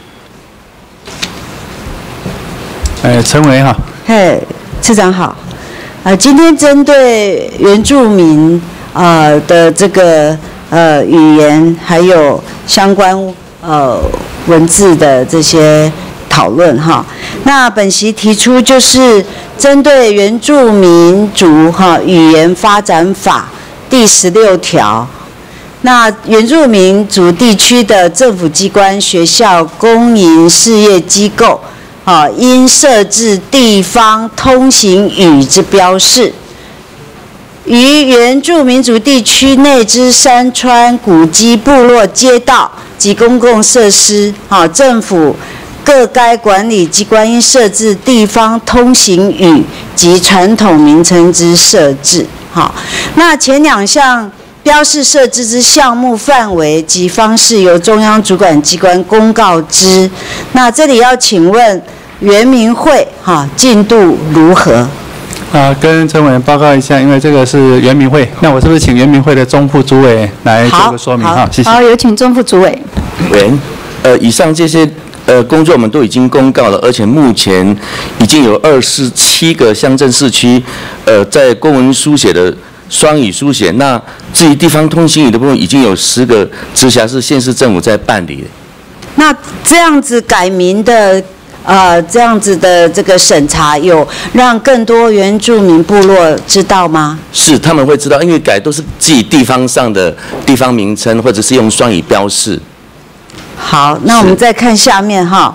B: 哎，陈维哈。
R: 嘿，次长好。呃，今天针对原住民呃的这个呃语言还有相关呃文字的这些讨论哈，那本席提出就是针对原住民族哈语言发展法第十六条， 那原住民族地区的政府机关、学校、公营事业机构，啊，应设置地方通行语之标示。于原住民族地区内之山川、古迹、部落、街道及公共设施，啊，政府各该管理机关应设置地方通行语及传统名称之设置。好，那前两项标示设置之项目范围及方式由中央主管机关公告之。那这里要请问原民会哈进度如何？
B: 啊，跟陈委员报告一下，因为这个是原民会，那我是不是请原民会的中副主委来做个说明？哈，谢谢。
A: 好，有请中副主委。
D: 委员，呃，以上这些呃工作我们都已经公告了，而且目前已经有二十七个乡镇市区，呃，在公文书写的双语书写。那至于地方通行语的部分，已经有十个直辖市县市政府在办理。
R: 那这样子改名的。呃，这样子的这个审查有让更多原住民部落知道吗？
D: 是，他们会知道，因为改都是自己地方上的地方名称，或者是用双语标示。
R: 好，那我们再看下面哈，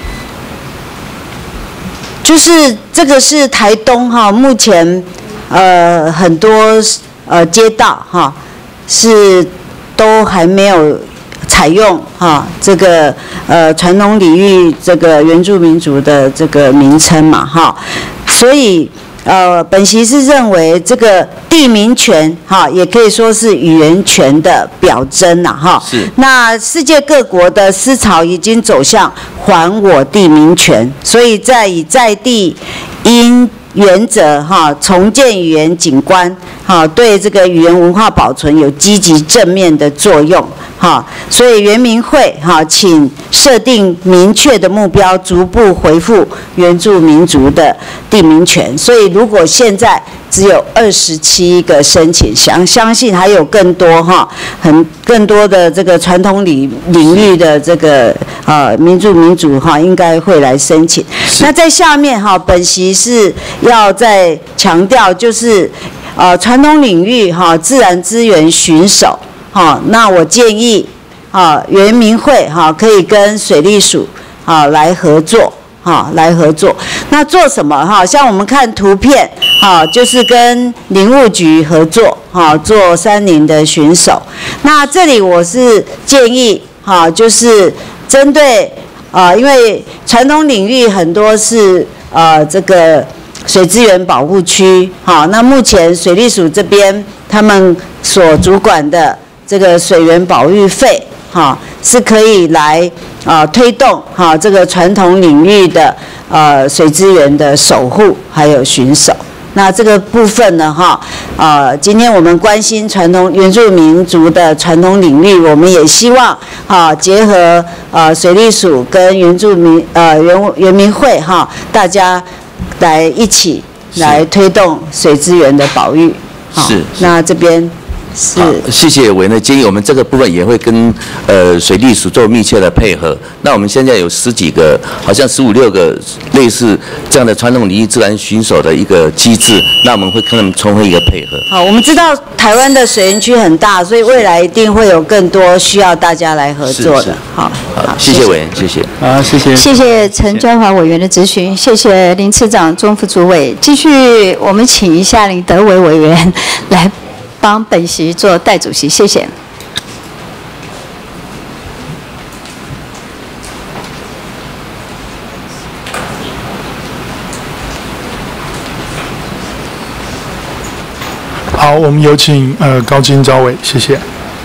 R: 就是这个是台东哈，目前呃很多呃街道哈是都还没有采用哈这个呃传统领域这个原住民族的这个名称嘛哈，所以呃本席是认为这个地名权哈也可以说是语言权的表征呐哈。
D: 是。
R: 那世界各国的思潮已经走向还我地名权，所以在以在地因原则哈，重建语言景观，哈，对这个语言文化保存有积极正面的作用，哈，所以原民会哈，请设定明确的目标，逐步恢复原住民族的地名权。所以如果现在只有二十七个申请，相相信还有更多哈，很更多的这个传统领领域的这个呃民族民族哈，应该会来申请。那在下面哈，本席是要再强调，就是呃传统领域哈自然资源巡守哈，那我建议啊原民会哈可以跟水利署啊来合作。哈，来合作。那做什么哈？像我们看图片，哈，就是跟林务局合作，哈，做山林的巡守。那这里我是建议，哈，就是针对啊，因为传统领域很多是呃这个水资源保护区，哈，那目前水利署这边他们所主管的这个水源保育费，哈，是可以来。啊，推动哈、啊、这个传统领域的呃水资源的守护还有巡守。那这个部分呢哈，呃，今天我们关心传统原住民族的传统领域，我们也希望啊结合呃水利署跟原住民呃原原民会哈、啊，大家来一起来推动水资源的保育。
D: 是。
R: 那这边。是，
D: 谢谢委员的建议，我们这个部分也会跟呃水利署做密切的配合。那我们现在有十几个，好像十五六个类似这样的传统领域自然巡守的一个机制，那我们会跟他们重合一个配合。
R: 好，我们知道台湾的水源区很大，所以未来一定会有更多需要大家来合作的。好，
D: 好，谢谢委员，谢谢。
B: 啊，谢谢。
A: 谢谢陈娟华委员的质询，谢谢林次长、钟副主委。继续，我们请一下林德维委员来。帮本席做代主席，谢谢。
N: 好，我们有请呃高金昭委，谢谢。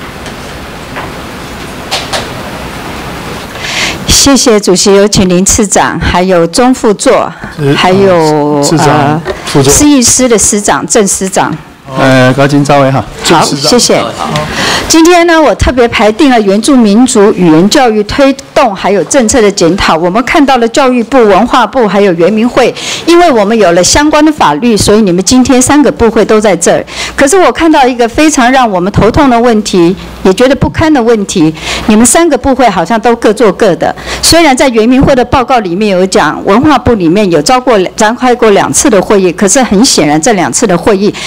A: 谢谢主席，有请林次长，还有钟副座，还有呃司义司的司长郑司长。
B: 呃，高金昭委好。
A: 好，谢谢。今天呢，我特别排定了原住民族语言教育推动还有政策的检讨。我们看到了教育部、文化部还有原民会，因为我们有了相关的法律，所以你们今天三个部会都在这儿。可是我看到一个非常让我们头痛的问题，也觉得不堪的问题，你们三个部会好像都各做各的。虽然在原民会的报告里面有讲，文化部里面有召过展开过两次的会议，可是很显然这两次的会议并没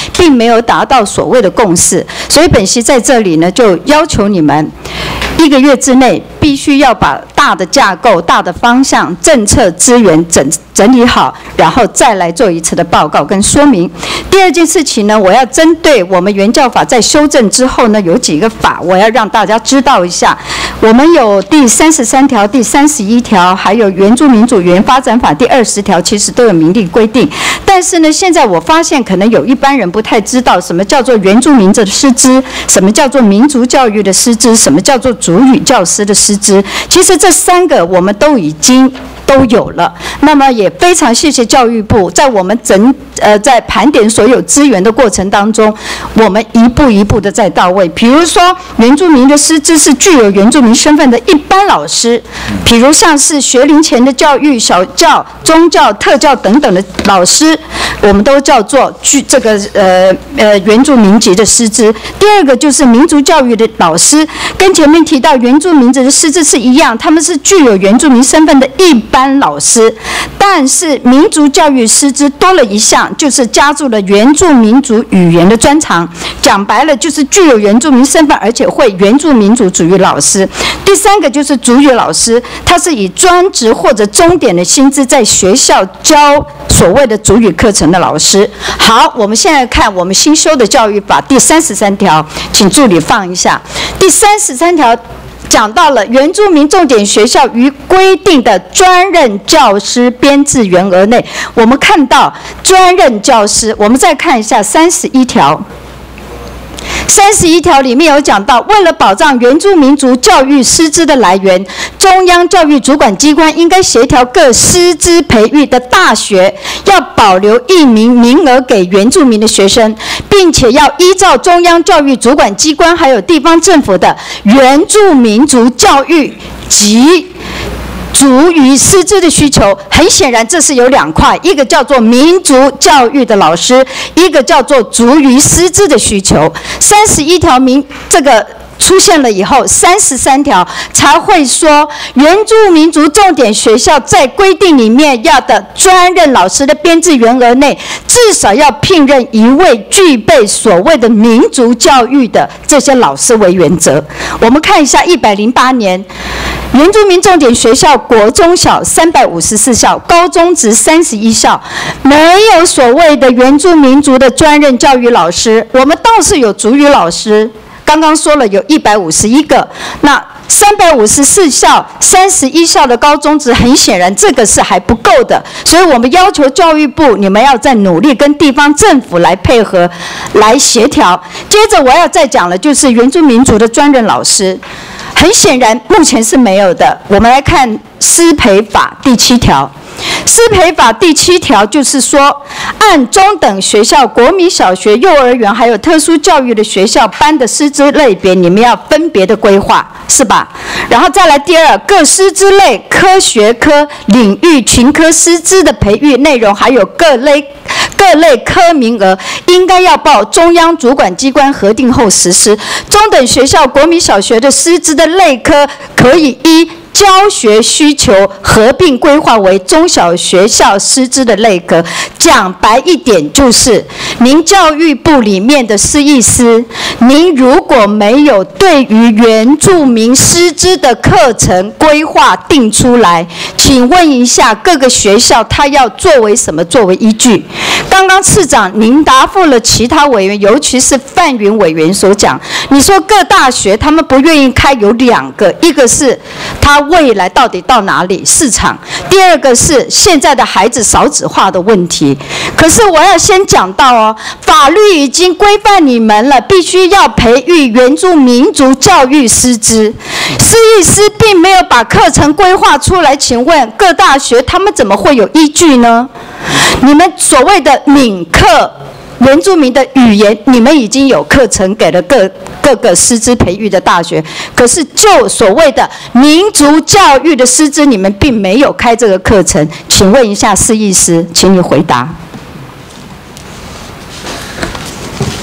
A: 有达到所谓的共识，所以本席在这里呢，就要求你们一个月之内必须要把大的架构、大的方向、政策、资源整整理好，然后再来做一次的报告跟说明。第二件事情呢，我要针对我们原教法在修正之后呢，有几个法我要让大家知道一下。我们有第三十三条、第三十一条，还有原住民族语言发展法第二十条，其实都有明令规定。但是呢，现在我发现可能有一般人不太知道什么叫做原住民的师资，什么叫做民族教育的师资，什么叫做族语教师的师资。其实这三个我们都已经都有了。那么也非常谢谢教育部，在我们整呃在盘点所有资源的过程当中，我们一步一步的在到位。比如说，原住民的师资是具有原住民身份的一般老师，比如像是学龄前的教育、小教、中教、特教等等的老师，我们都叫做具这个呃呃原住民籍的师资。第二个就是民族教育的老师，跟前面提到原住民族的师资是一样，他们是具有原住民身份的一般老师，但是民族教育师资多了一项，就是加入了原住民族语言的专长，讲白了就是具有原住民身份，而且会原住民族族语老师。第三个就是族语老师，他是以专职或者钟点的薪资在学校教所谓的族语课程的老师。好，我们现在看我们新修的教育法第三十三条，请助理放一下。第三十三条讲到了原住民重点学校于规定的专任教师编制员额内，我们看到专任教师，我们再看一下三十一条。三十一条里面有讲到，为了保障原住民族教育师资的来源，中央教育主管机关应该协调各师资培育的大学，要保留一名名额给原住民的学生，并且要依照中央教育主管机关还有地方政府的原住民族教育及族语师资的需求。很显然这是有两块，一个叫做民族教育的老师，一个叫做族语师资的需求。三十一条民这个出现了以后，三十三条才会说原住民族重点学校在规定里面要的专任老师的编制员额内，至少要聘任一位具备所谓的民族教育的这些老师为原则。我们看一下一百零八年原住民重点学校国中小三百五十四校，高中职三十一校，没有所谓的原住民族的专任教育老师。我们倒是有族语老师，刚刚说了有一百五十一个，那三百五十四校、三十一校的高中职，很显然这个是还不够的，所以我们要求教育部你们要再努力跟地方政府来配合、来协调。接着我要再讲的就是原住民族的专任老师。很显然，目前是没有的。我们来看师培法第七条。师培法第七条就是说，按中等学校、国民小学、幼儿园还有特殊教育的学校班的师资类别，你们要分别的规划，是吧？然后再来第二，各师资类、科学科、领域、群科师资的培育内容，还有各类各类科名额，应该要报中央主管机关核定后实施。中等学校、国民小学的师资的类科，可以依教学需求合并规划为中小学校师资的类科。讲白一点就是，您教育部里面的师艺司，您如果没有对于原住民师资的课程规划定出来，请问一下各个学校它要作为什么作为依据？刚刚次长您答复了其他委员，尤其是范云委员所讲，你说各大学他们不愿意开有两个，一个是他未来到底到哪里市场，第二个是现在的孩子少子化的问题。可是我要先讲到哦，法律已经规范你们了，必须要培育原住民族教育师资，师艺司并没有把课程规划出来，请问各大学他们怎么会有依据呢？你们所谓的闽课原住民的语言，你们已经有课程给了各各个师资培育的大学，可是就所谓的民族教育的师资，你们并没有开这个课程，请问一下师艺司，请你回答。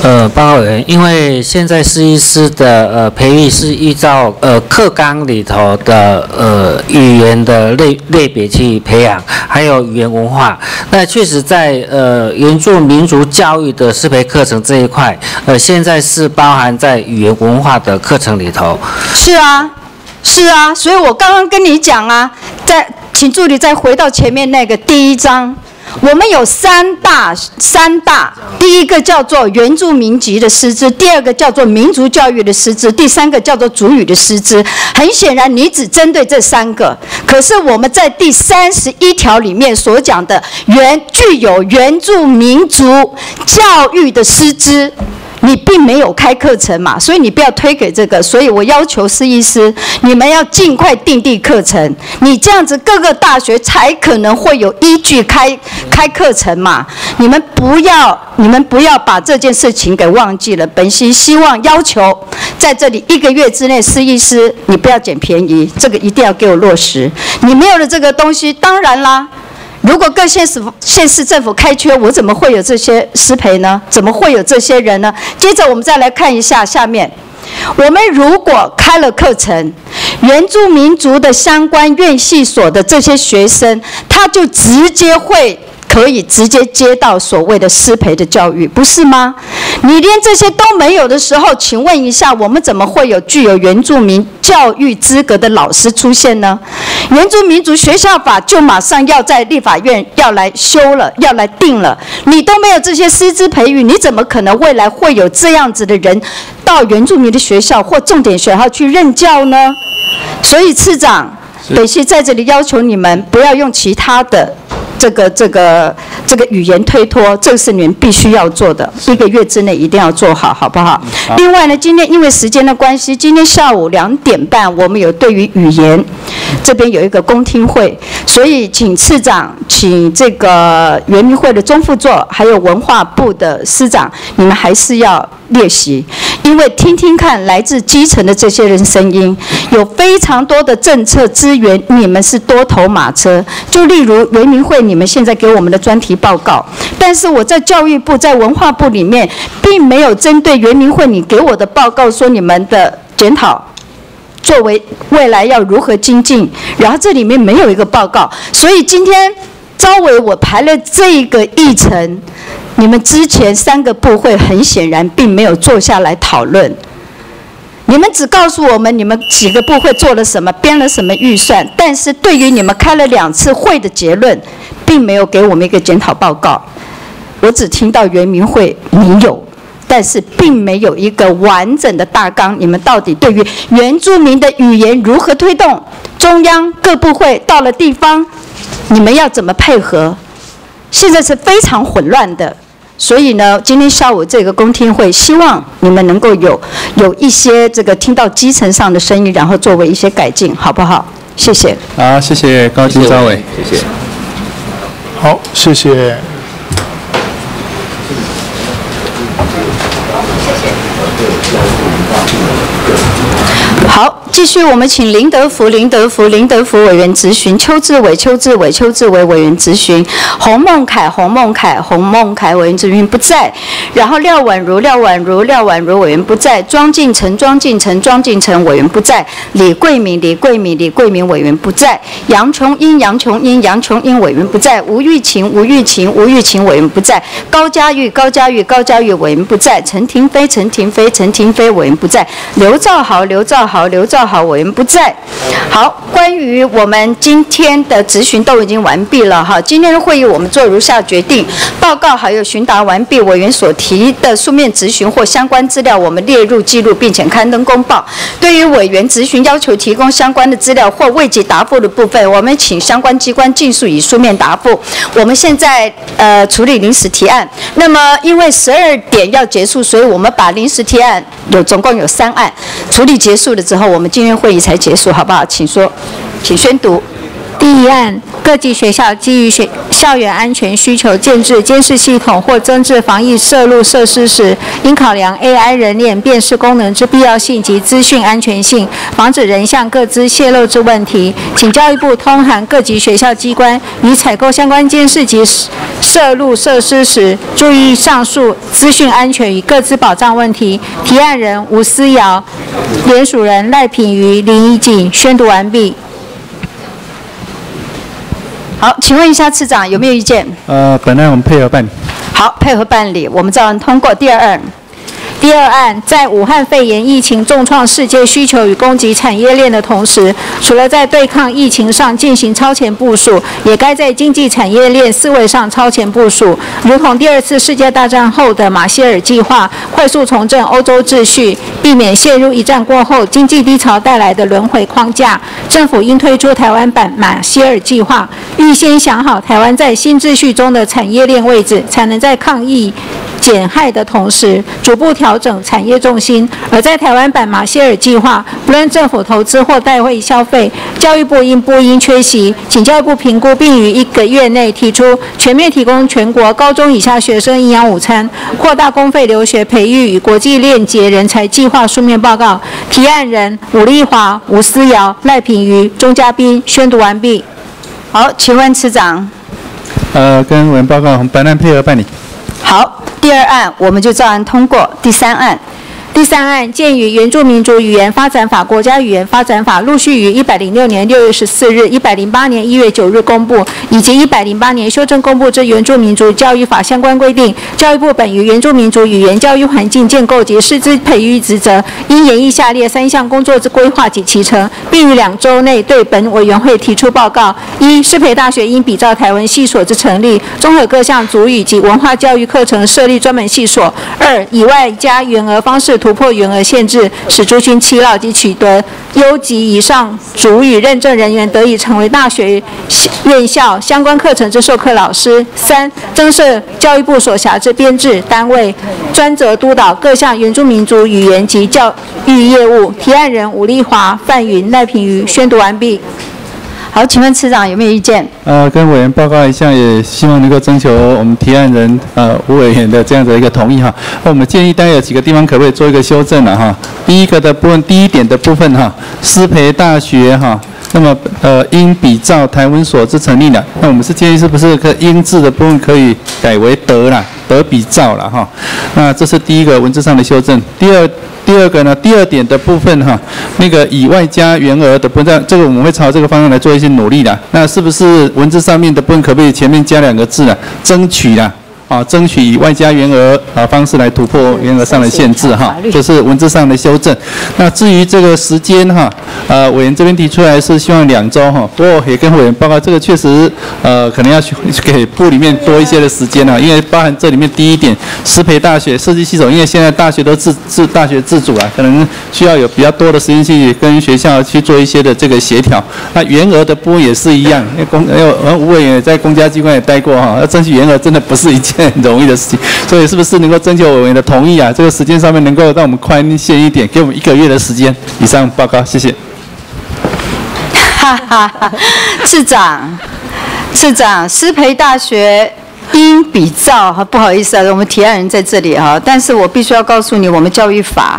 S: 呃，报告委员，因为现在师医师的呃培育是依照呃课纲里头的呃语言的类类别去培养，还有语言文化。那确实在呃原住民族教育的师培课程这一块，呃现在是包含在语言文化的课程里头。
A: 是啊，是啊，所以我刚刚跟你讲啊，在请助理再回到前面那个第一章。我们有三大三大，第一个叫做原住民籍的师资，第二个叫做民族教育的师资，第三个叫做族语的师资。很显然，你只针对这三个，可是我们在第三十一条里面所讲的原具有原住民族教育的师资。你并没有开课程嘛，所以你不要推给这个。所以我要求师医师，你们要尽快订定课程。你这样子，各个大学才可能会有依据开开课程嘛。你们不要，你们不要把这件事情给忘记了。本席希望要求在这里一个月之内，师医师你不要捡便宜，这个一定要给我落实。你没有了这个东西，当然啦。如果各县市县市政府开缺，我怎么会有这些师培呢？怎么会有这些人呢？接着我们再来看一下下面，我们如果开了课程，原住民族的相关院系所的这些学生，他就直接会可以直接接到所谓的师培的教育，不是吗？你连这些都没有的时候，请问一下，我们怎么会有具有原住民教育资格的老师出现呢？原住民族学校法就马上要在立法院要来修了，要来定了，你都没有这些师资培育，你怎么可能未来会有这样子的人到原住民的学校或重点学校去任教呢？所以次长，北溪在这里要求你们不要用其他的这个这个这个语言推脱，这个是你们必须要做的，一个月之内一定要做好，好不好？好。另外呢，今天因为时间的关系，今天下午两点半我们有对于语言这边有一个公听会，所以请次长，请这个原民会的钟副座，还有文化部的司长，你们还是要列席，因为听听看来自基层的这些人声音，有非常多的政策资源，你们是多头马车。就例如原民会，你们现在给我们的专题报告，但是我在教育部、在文化部里面，并没有针对原民会你给我的报告说你们的检讨。作为未来要如何精进，然后这里面没有一个报告，所以今天招委我排了这一个议程，你们之前三个部会很显然并没有坐下来讨论，你们只告诉我们你们几个部会做了什么，编了什么预算，但是对于你们开了两次会的结论，并没有给我们一个检讨报告。我只听到原民会你有。但是并没有一个完整的大纲，你们到底对于原住民的语言如何推动？中央各部会到了地方，你们要怎么配合？现在是非常混乱的，所以呢，今天下午这个公听会，希望你们能够有有一些这个听到基层上的声音，然后作为一些改进，好不好？谢谢。
B: 好，谢谢高金招委，
J: 谢谢。
N: 好，谢谢。
A: 好，继续，我们请林德福、林德福、林德福委员质询，邱志伟、邱志伟、邱志伟委员质询，洪孟凯、洪孟凯、洪孟凯委员质询不在，然后廖婉如、廖婉如、廖婉如委员不在，庄敬诚、庄敬诚、庄敬诚委员不在，李桂敏、李桂敏、李桂敏委员不在，杨琼英、杨琼英、杨琼英委员不在，吴玉琴、吴玉琴、吴玉琴委员不在，高嘉玉、高嘉玉、高嘉玉委员不在，陈廷飞、陈廷飞、陈廷飞委员不在，刘兆豪、刘兆豪、刘兆豪委员不在。好，关于我们今天的质询都已经完毕了哈。今天的会议我们做如下决定：报告还有询答完毕，委员所提的书面质询或相关资料，我们列入记录，并且刊登公报。对于委员质询要求提供相关的资料或未及答复的部分，我们请相关机关尽速以书面答复。我们现在呃处理临时提案。那么因为十二点要结束，所以我们把临时提案有总共有三案处理结束了之后，我们今天会议才结束，好不好？请说，请宣读。
T: 第一案，各级学校基于学校园安全需求建制监视系统或增置防疫摄录设施时，应考量 A I 人脸辨识功能之必要性及资讯安全性，防止人向各资泄露之问题。请教育部通函各级学校机关，于采购相关监视及涉入设施时，注意上述资讯安全与个资保障问题。提案人吴思瑶，联署人赖品妤、林怡景。宣读完毕。
A: 好，请问一下次长有没有意见？
B: 呃，本案我们配合办理。
A: 好，配合办理，我们照案通过。第二案。第二案，在武汉肺炎疫情重创世界需求与供给产业链的同时，除了在对抗疫情上进行超前部署，也该在经济产业链思维上超前部署，如同第二次世界大战后的马歇尔计划，快速重振欧洲秩序，避免陷入一战过后经济低潮带来的轮回框架。政府应推出台湾版马歇尔计划，预先想好台湾在新秩序中的产业链位置，才能在抗疫减害的同时，逐步调整产业重心。而在台湾版马歇尔计划，不论政府投资或代位消费，教育部应不应缺席，请教育部评估，并于一个月内提出全面提供全国高中以下学生营养午餐，扩大公费留学培育与国际链接人才计划书面报告。提案人伍丽华、吴思瑶、赖品妤、钟嘉宾。宣读完毕。好，请问次长。
B: 呃，跟委员报告，我们本案配合办理。
A: 好，第二案我们就照案通过。第三案。第三案，鉴于《原住民族语言发展法》国家语言发展法陆续于一百零六年六月十四日、一百零八年一月九日公布，以及一百零八年修正公布之《原住民族教育法》相关规定，教育部本于原住民族语言教育环境建构及师资培育职责，应研议下列三项工作之规划及期程，并于两周内对本委员会提出报告。一、师培大学应比照台文系所之成立，综合各项族语及文化教育课程设立专门系所。二、以外加员额方式突破员额限制，使族群耆老及取得优级以上族语认证人员得以成为大学院校相关课程之授课老师。三、增设教育部所辖之编制单位，专责督导各项原住民族语言及教育业务。提案人伍丽华、范云、赖品妤。宣读完毕。好，请问次长有没有意见？
B: 呃，跟委员报告一下，也希望能够征求我们提案人呃吴委员的这样的一个同意哈。那我们建议大概有几个地方可不可以做一个修正了哈？第一个的部分，第一点的部分哈，师培大学哈，那么呃应比照台文所之成立的，那我们是建议是不是可应字的部分可以改为德啦，德比照了哈？那这是第一个文字上的修正。第二。第二个呢，第二点的部分哈，那个以外加员额的部分，这个我们会朝这个方向来做一些努力的。那是不是文字上面的部分可不可以前面加两个字啊？争取啦。啊，争取以外加员额啊方式来突破员额上的限制哈，这是文字上的修正。那至于这个时间哈，呃，委员这边提出来是希望两周哈，不过也跟委员报告，这个确实呃可能要给部里面多一些的时间啊，因为包含这里面第一点，师培大学设计系统，因为现在大学都自自大学自主啊，可能需要有比较多的时间去跟学校去做一些的这个协调。那员额的部分也是一样，因为公呃吴委员在公家机关也待过哈，要争取员额真的不是一件很容易的事情，所以是不是能够征求委员的同意啊？这个时间上面能够让我们宽限一点，给我们一个月的时间。以上报告，谢谢。
A: 哈哈哈，次长，次长，师培大学应比照哈，不好意思啊，我们提案人在这里哈，但是我必须要告诉你，我们教育法。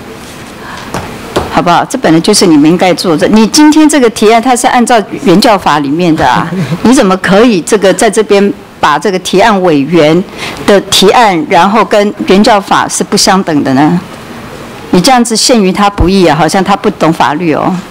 A: 好不好？这本来就是你们应该做的。你今天这个提案，它是按照原教法里面的啊，你怎么可以这个在这边把这个提案委员的提案，然后跟原教法是不相等的呢？你这样子陷于他不义啊，好像他不懂法律哦。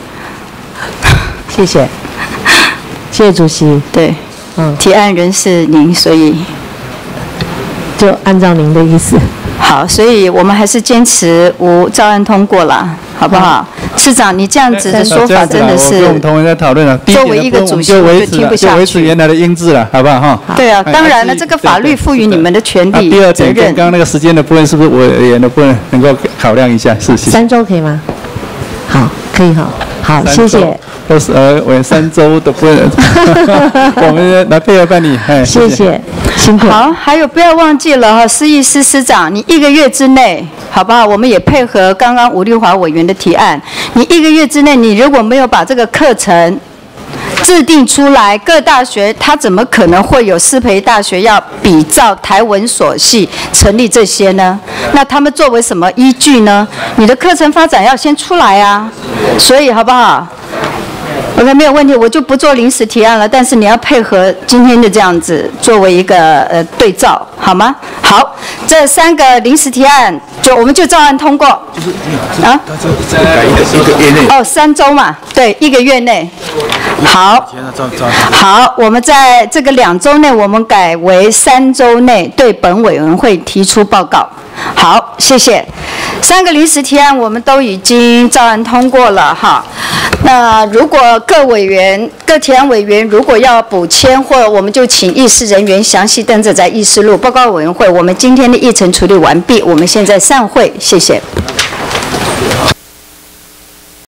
I: 谢谢，谢谢主席。
A: 对，嗯，提案人是您，所以
I: 就按照您的意思。
A: 好，所以我们还是坚持无照案通过了，好不好？次长，你这样子的说法真的是，
B: 我们同仁在讨论了。
A: 作为一个主席，我就听不下去。
B: 就维持原来的英制了，好不好哈？
A: 对啊，当然了，这个法律赋予你们的权利、
B: 第二点，跟刚刚那个时间的部分，是不是委员的部分能够考量一下？是，谢谢。
I: 三周可以吗？好，可以哈。好，谢谢。
B: 都是呃，委三周的部分，我们来配合办理。哎，
I: 谢谢，辛苦。
A: 好，还有不要忘记了哈，司义司司长，你一个月之内，好不好？我们也配合刚刚吴丽华委员的提案，你一个月之内，你如果没有把这个课程制定出来，各大学它怎么可能会有师培大学要比照台文所系成立这些呢？那他们作为什么依据呢？你的课程发展要先出来啊，所以好不好？ OK， 没有问题，我就不做临时提案了。但是你要配合今天的这样子，作为一个呃对照，好吗？好，这三个临时提案就我们就照案通过。啊？
B: 一个月内。
A: 哦，三周嘛，对，一个月内。好。好，我们在这个两周内，我们改为三周内对本委员会提出报告。好，谢谢。三个临时提案我们都已经照案通过了哈。那如果各委员、各提案委员如果要补签，或我们就请议事人员详细登载在议事录。报告委员会，我们今天的议程处理完毕，我们现在散会，谢谢。